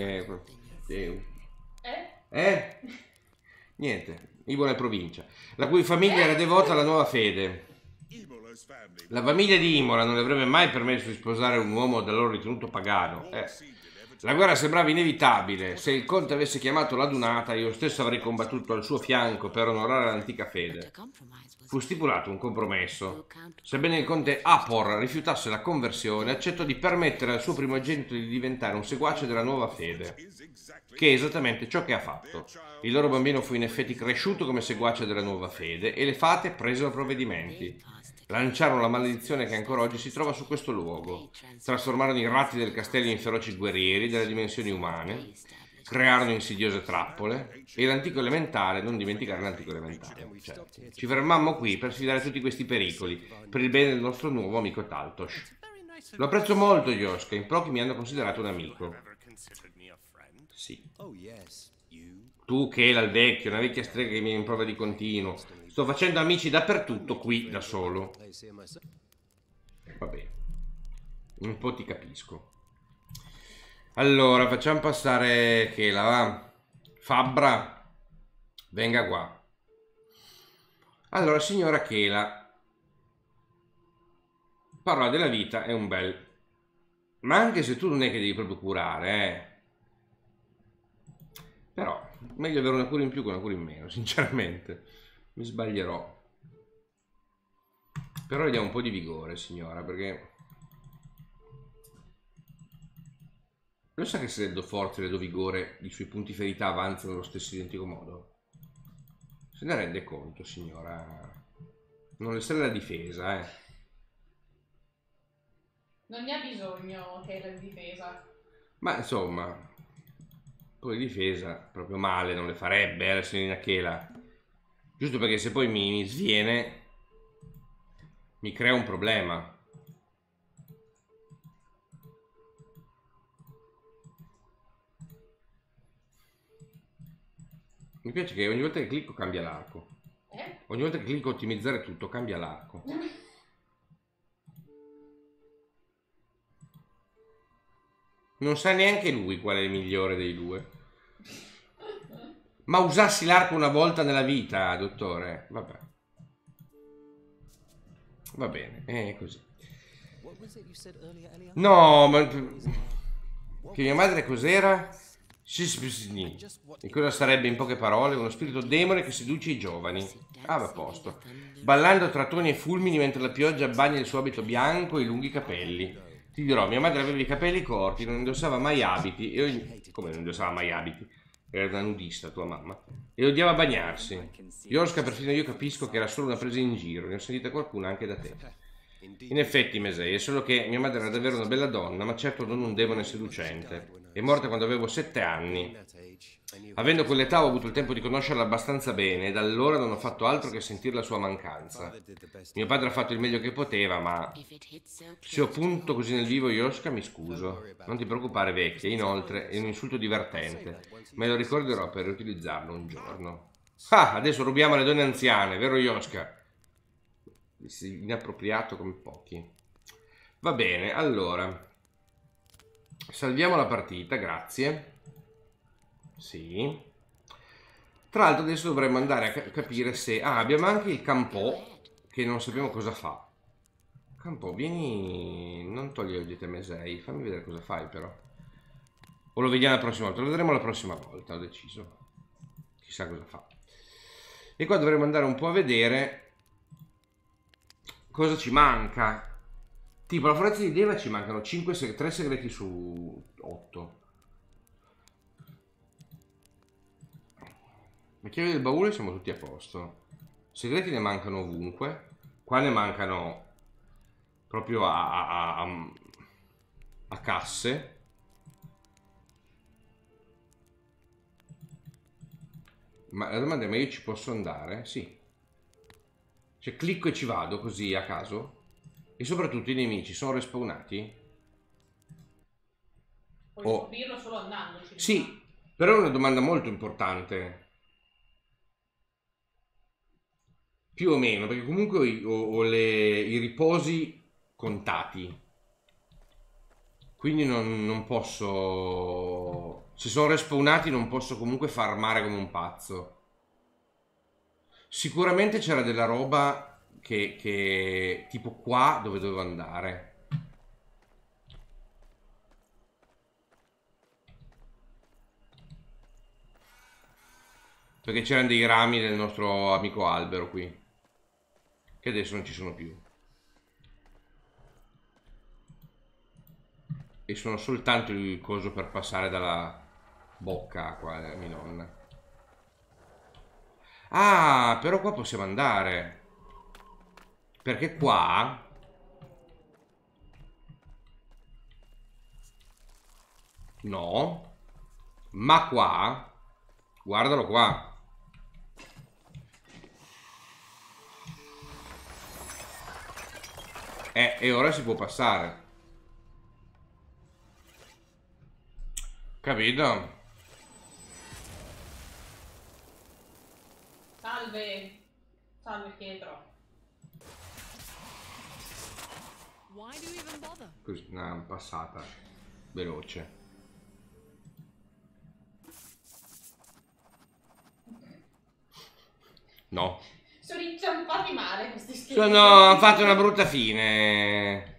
Niente, Imola è provincia, la cui famiglia era devota alla nuova fede. La famiglia di Imola non le avrebbe mai permesso di sposare un uomo da loro ritenuto pagano. La guerra sembrava inevitabile. Se il conte avesse chiamato l'adunata, io stesso avrei combattuto al suo fianco per onorare l'antica fede. Fu stipulato un compromesso. Sebbene il conte Apor rifiutasse la conversione, accettò di permettere al suo primogenito di diventare un seguace della nuova fede, che è esattamente ciò che ha fatto. Il loro bambino fu in effetti cresciuto come seguace della nuova fede e le fate presero provvedimenti. Lanciarono la maledizione che ancora oggi si trova su questo luogo. Trasformarono i ratti del castello in feroci guerrieri delle dimensioni umane. Crearono insidiose trappole. E l'antico elementare, non dimenticare l'antico elementare. Cioè, ci fermammo qui per sfidare tutti questi pericoli, per il bene del nostro nuovo amico Taltosh. Lo apprezzo molto, Yoshka. In pochi mi hanno considerato un amico. Sì. Tu, Kela, il vecchio, una vecchia strega che mi improva di continuo. Sto facendo amici dappertutto, qui da solo. Va bene. Un po' ti capisco. Allora, facciamo passare Kela, va. Fabbra, venga qua. Allora, signora Kela, parola della vita è un bel... Ma anche se tu non è che devi proprio curare, Però, meglio avere una cura in più che una cura in meno, sinceramente. Mi sbaglierò. Però gli diamo un po' di vigore, signora, perché... Lo sa che se le do forza e le do vigore, i suoi punti ferita avanzano nello stesso identico modo? Se ne rende conto, signora? Non le serve la difesa, Non ne ha bisogno che la difesa. Ma, insomma... Poi difesa, proprio male, non le farebbe, la signorina Kela. Giusto perché se poi mi sviene, mi crea un problema. Mi piace che ogni volta che clicco cambia l'arco. Ogni volta che clicco ottimizzare tutto cambia l'arco. Non sa neanche lui qual è il migliore dei due. Ma usassi l'arco una volta nella vita, dottore. Vabbè. Va bene, è così. No, ma... Che mia madre cos'era? E cosa sarebbe in poche parole? Uno spirito demone che seduce i giovani. Ah, va a posto. Ballando tra tuoni e fulmini mentre la pioggia bagna il suo abito bianco e i lunghi capelli. Ti dirò, mia madre aveva i capelli corti, non indossava mai abiti. Come non indossava mai abiti? Era una nudista tua mamma. E odiava bagnarsi. Yoshka, perfino io capisco che era solo una presa in giro. Ne ho sentita qualcuna anche da te. In effetti, Mesei, è solo che mia madre era davvero una bella donna, ma certo non un demone seducente. È morta quando avevo 7 anni. Avendo quell'età ho avuto il tempo di conoscerla abbastanza bene e da allora non ho fatto altro che sentire la sua mancanza. Mio padre ha fatto il meglio che poteva, ma... Se ho punto così nel vivo, Yoshka, mi scuso. Non ti preoccupare, vecchia. Inoltre, è un insulto divertente. Me lo ricorderò per riutilizzarlo un giorno. Ah, adesso rubiamo le donne anziane, vero Yoshka? Inappropriato come pochi. Va bene, allora salviamo la partita, grazie. Sì. Tra l'altro adesso dovremmo andare a capire se... Ah, abbiamo anche il Campo, che non sappiamo cosa fa. Campo, vieni... Non togliere il Mesei, fammi vedere cosa fai però. O lo vediamo la prossima volta? Lo vedremo la prossima volta, ho deciso. Chissà cosa fa. E qua dovremmo andare un po' a vedere... Cosa ci manca? Tipo la forza di Deva ci mancano 3 segreti su 8. Le chiavi del baule siamo tutti a posto. Segreti ne mancano ovunque. Qua ne mancano proprio a casse. Ma la domanda è: ma io ci posso andare? Sì. Cioè clicco e ci vado così a caso? E soprattutto i nemici sono respawnati? Puoi scoprirlo solo andandoci. Sì, però è una domanda molto importante. Più o meno, perché comunque ho i riposi contati. Quindi non posso... Se sono respawnati non posso comunque farmare come un pazzo. Sicuramente c'era della roba che tipo qua dove dovevo andare. Perché c'erano dei rami del nostro amico albero qui, che adesso non ci sono più. E sono soltanto il coso per passare dalla bocca qua mia nonna. Ah, però qua possiamo andare. Perché qua... No. Ma qua... Guardalo qua. E ora si può passare. Capito? Salve. Salve Pietro. Così, una passata veloce. No. Sono inciampati male questi scherzi. No, hanno fatto una brutta fine.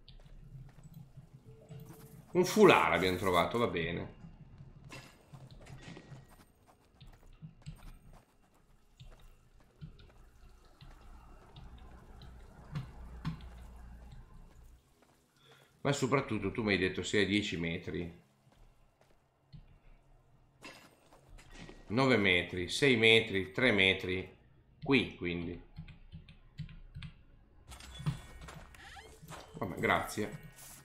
Un foulard abbiamo trovato, va bene. Ma soprattutto tu mi hai detto sei a 10 metri. 9 metri, 6 metri, 3 metri. Qui, quindi. Vabbè, grazie.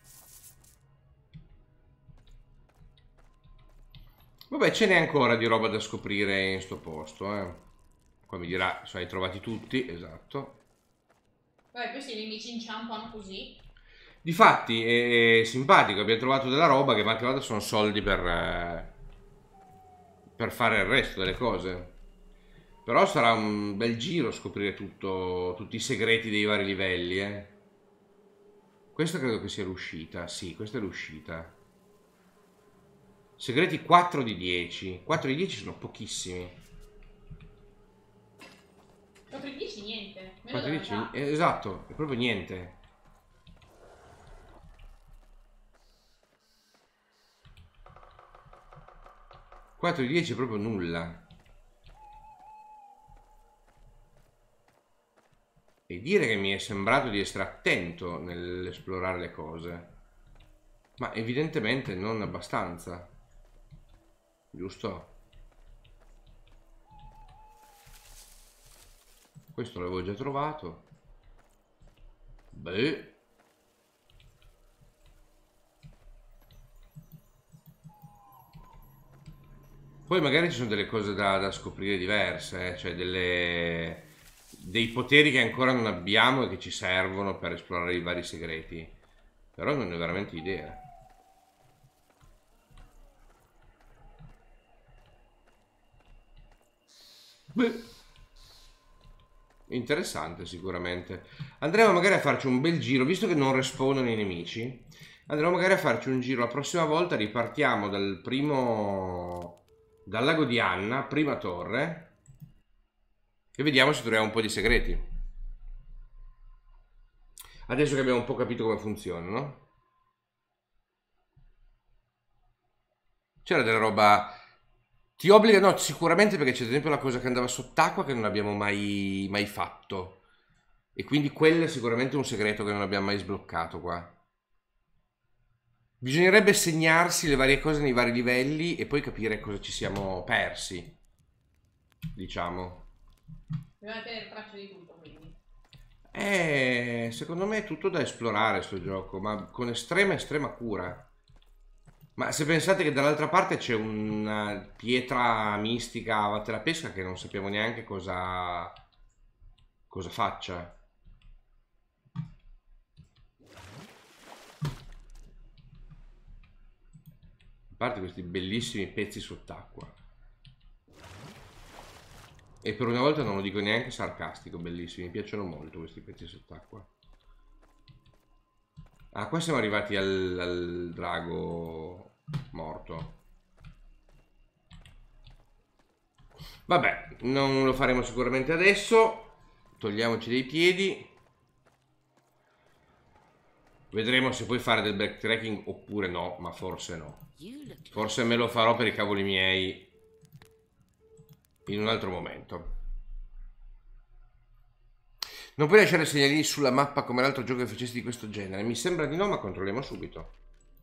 Vabbè, ce n'è ancora di roba da scoprire in sto posto, eh. Qua mi dirà, se hai trovati tutti, esatto. Vabbè, questi nemici inciampano così. Difatti, è simpatico, abbiamo trovato della roba che ma che vada sono soldi per fare il resto delle cose. Però sarà un bel giro scoprire tutti i segreti dei vari livelli, eh. Questa credo che sia l'uscita. Sì, questa è l'uscita. Segreti 4 di 10. 4 di 10 sono pochissimi. 4 di 10 niente. 4 di 10, esatto, è proprio niente. Quattro di 10 è proprio nulla. E dire che mi è sembrato di essere attento nell'esplorare le cose, ma evidentemente non abbastanza. Giusto? Questo l'avevo già trovato. Beh. Poi magari ci sono delle cose da scoprire diverse, cioè dei poteri che ancora non abbiamo e che ci servono per esplorare i vari segreti. Però non ne ho veramente idea. Beh. Interessante sicuramente. Andremo magari a farci un bel giro, visto che non respawnano i nemici. Andremo magari a farci un giro la prossima volta. Ripartiamo dal lago di Anna, prima torre, e vediamo se troviamo un po' di segreti. Adesso che abbiamo un po' capito come funzionano. C'era della roba... Ti obbliga, no, sicuramente, perché c'è ad esempio la cosa che andava sott'acqua che non abbiamo mai fatto. E quindi quello è sicuramente un segreto che non abbiamo mai sbloccato qua. Bisognerebbe segnarsi le varie cose nei vari livelli e poi capire cosa ci siamo persi. Diciamo. Bisogna tenere traccia di tutto, quindi. Secondo me è tutto da esplorare sto gioco, ma con estrema cura. Ma se pensate che dall'altra parte c'è una pietra mistica vatte la pesca che non sappiamo neanche cosa faccia. A parte questi bellissimi pezzi sott'acqua. E per una volta non lo dico neanche sarcastico, bellissimi, mi piacciono molto questi pezzi sott'acqua. Ah, qua siamo arrivati al drago morto. Vabbè, non lo faremo sicuramente adesso. Togliamoci dei piedi. Vedremo se puoi fare del backtracking oppure no, ma forse no. Forse me lo farò per i cavoli miei in un altro momento. Non puoi lasciare segnalini sulla mappa come l'altro gioco che facessi di questo genere? Mi sembra di no, ma controlliamo subito.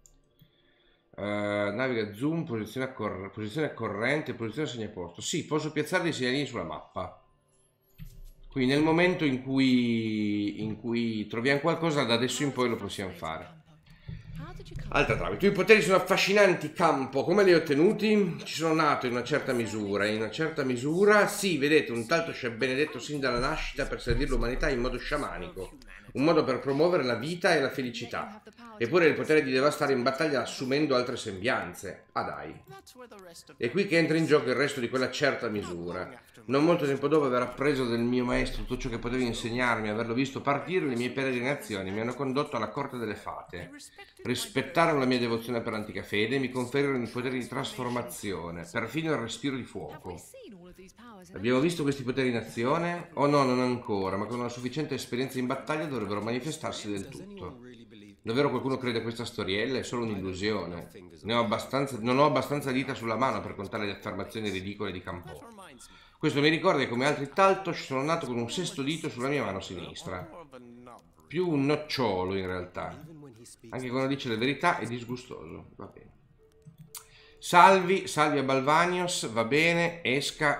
Naviga, zoom, posizione corrente, posizione segnaposto. Sì, posso piazzare dei segnalini sulla mappa. Quindi nel momento in cui troviamo qualcosa, da adesso in poi lo possiamo fare. Altra trama. I tuoi poteri sono affascinanti, campo. Come li hai ottenuti? Ci sono nato in una certa misura. In una certa misura, sì, vedete, un tal Tosh è benedetto sin dalla nascita per servire l'umanità in modo sciamanico. Un modo per promuovere la vita e la felicità. Eppure il potere di devastare in battaglia assumendo altre sembianze. Ah dai. È qui che entra in gioco il resto di quella certa misura. Non molto tempo dopo aver appreso del mio maestro tutto ciò che potevi insegnarmi, averlo visto partire, le mie peregrinazioni mi hanno condotto alla corte delle fate. Rispettarono la mia devozione per l'antica fede e mi conferirono i poteri di trasformazione, perfino il respiro di fuoco. Abbiamo visto questi poteri in azione? Oh no, non ancora, ma con una sufficiente esperienza in battaglia dovrebbero manifestarsi del tutto. Davvero qualcuno crede a questa storiella? È solo un'illusione. Non ho abbastanza dita sulla mano per contare le affermazioni ridicole di Campo. Questo mi ricorda che come altri Taltosh sono nato con un sesto dito sulla mia mano sinistra. Più un nocciolo in realtà. Anche quando dice la verità è disgustoso. Va bene. Salvi a Balvanios, va bene. Esca.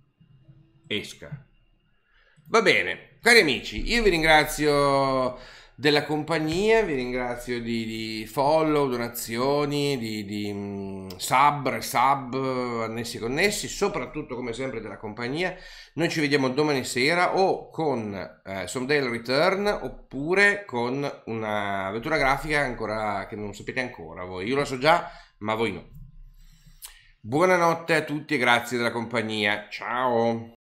Va bene, cari amici, io vi ringrazio della compagnia, vi ringrazio di follow, donazioni, di sub, resub, annessi e connessi, soprattutto come sempre della compagnia. Noi ci vediamo domani sera o con Someday Return oppure con un'avventura grafica ancora che non sapete ancora voi. Io lo so già, ma voi no. Buonanotte a tutti e grazie della compagnia. Ciao!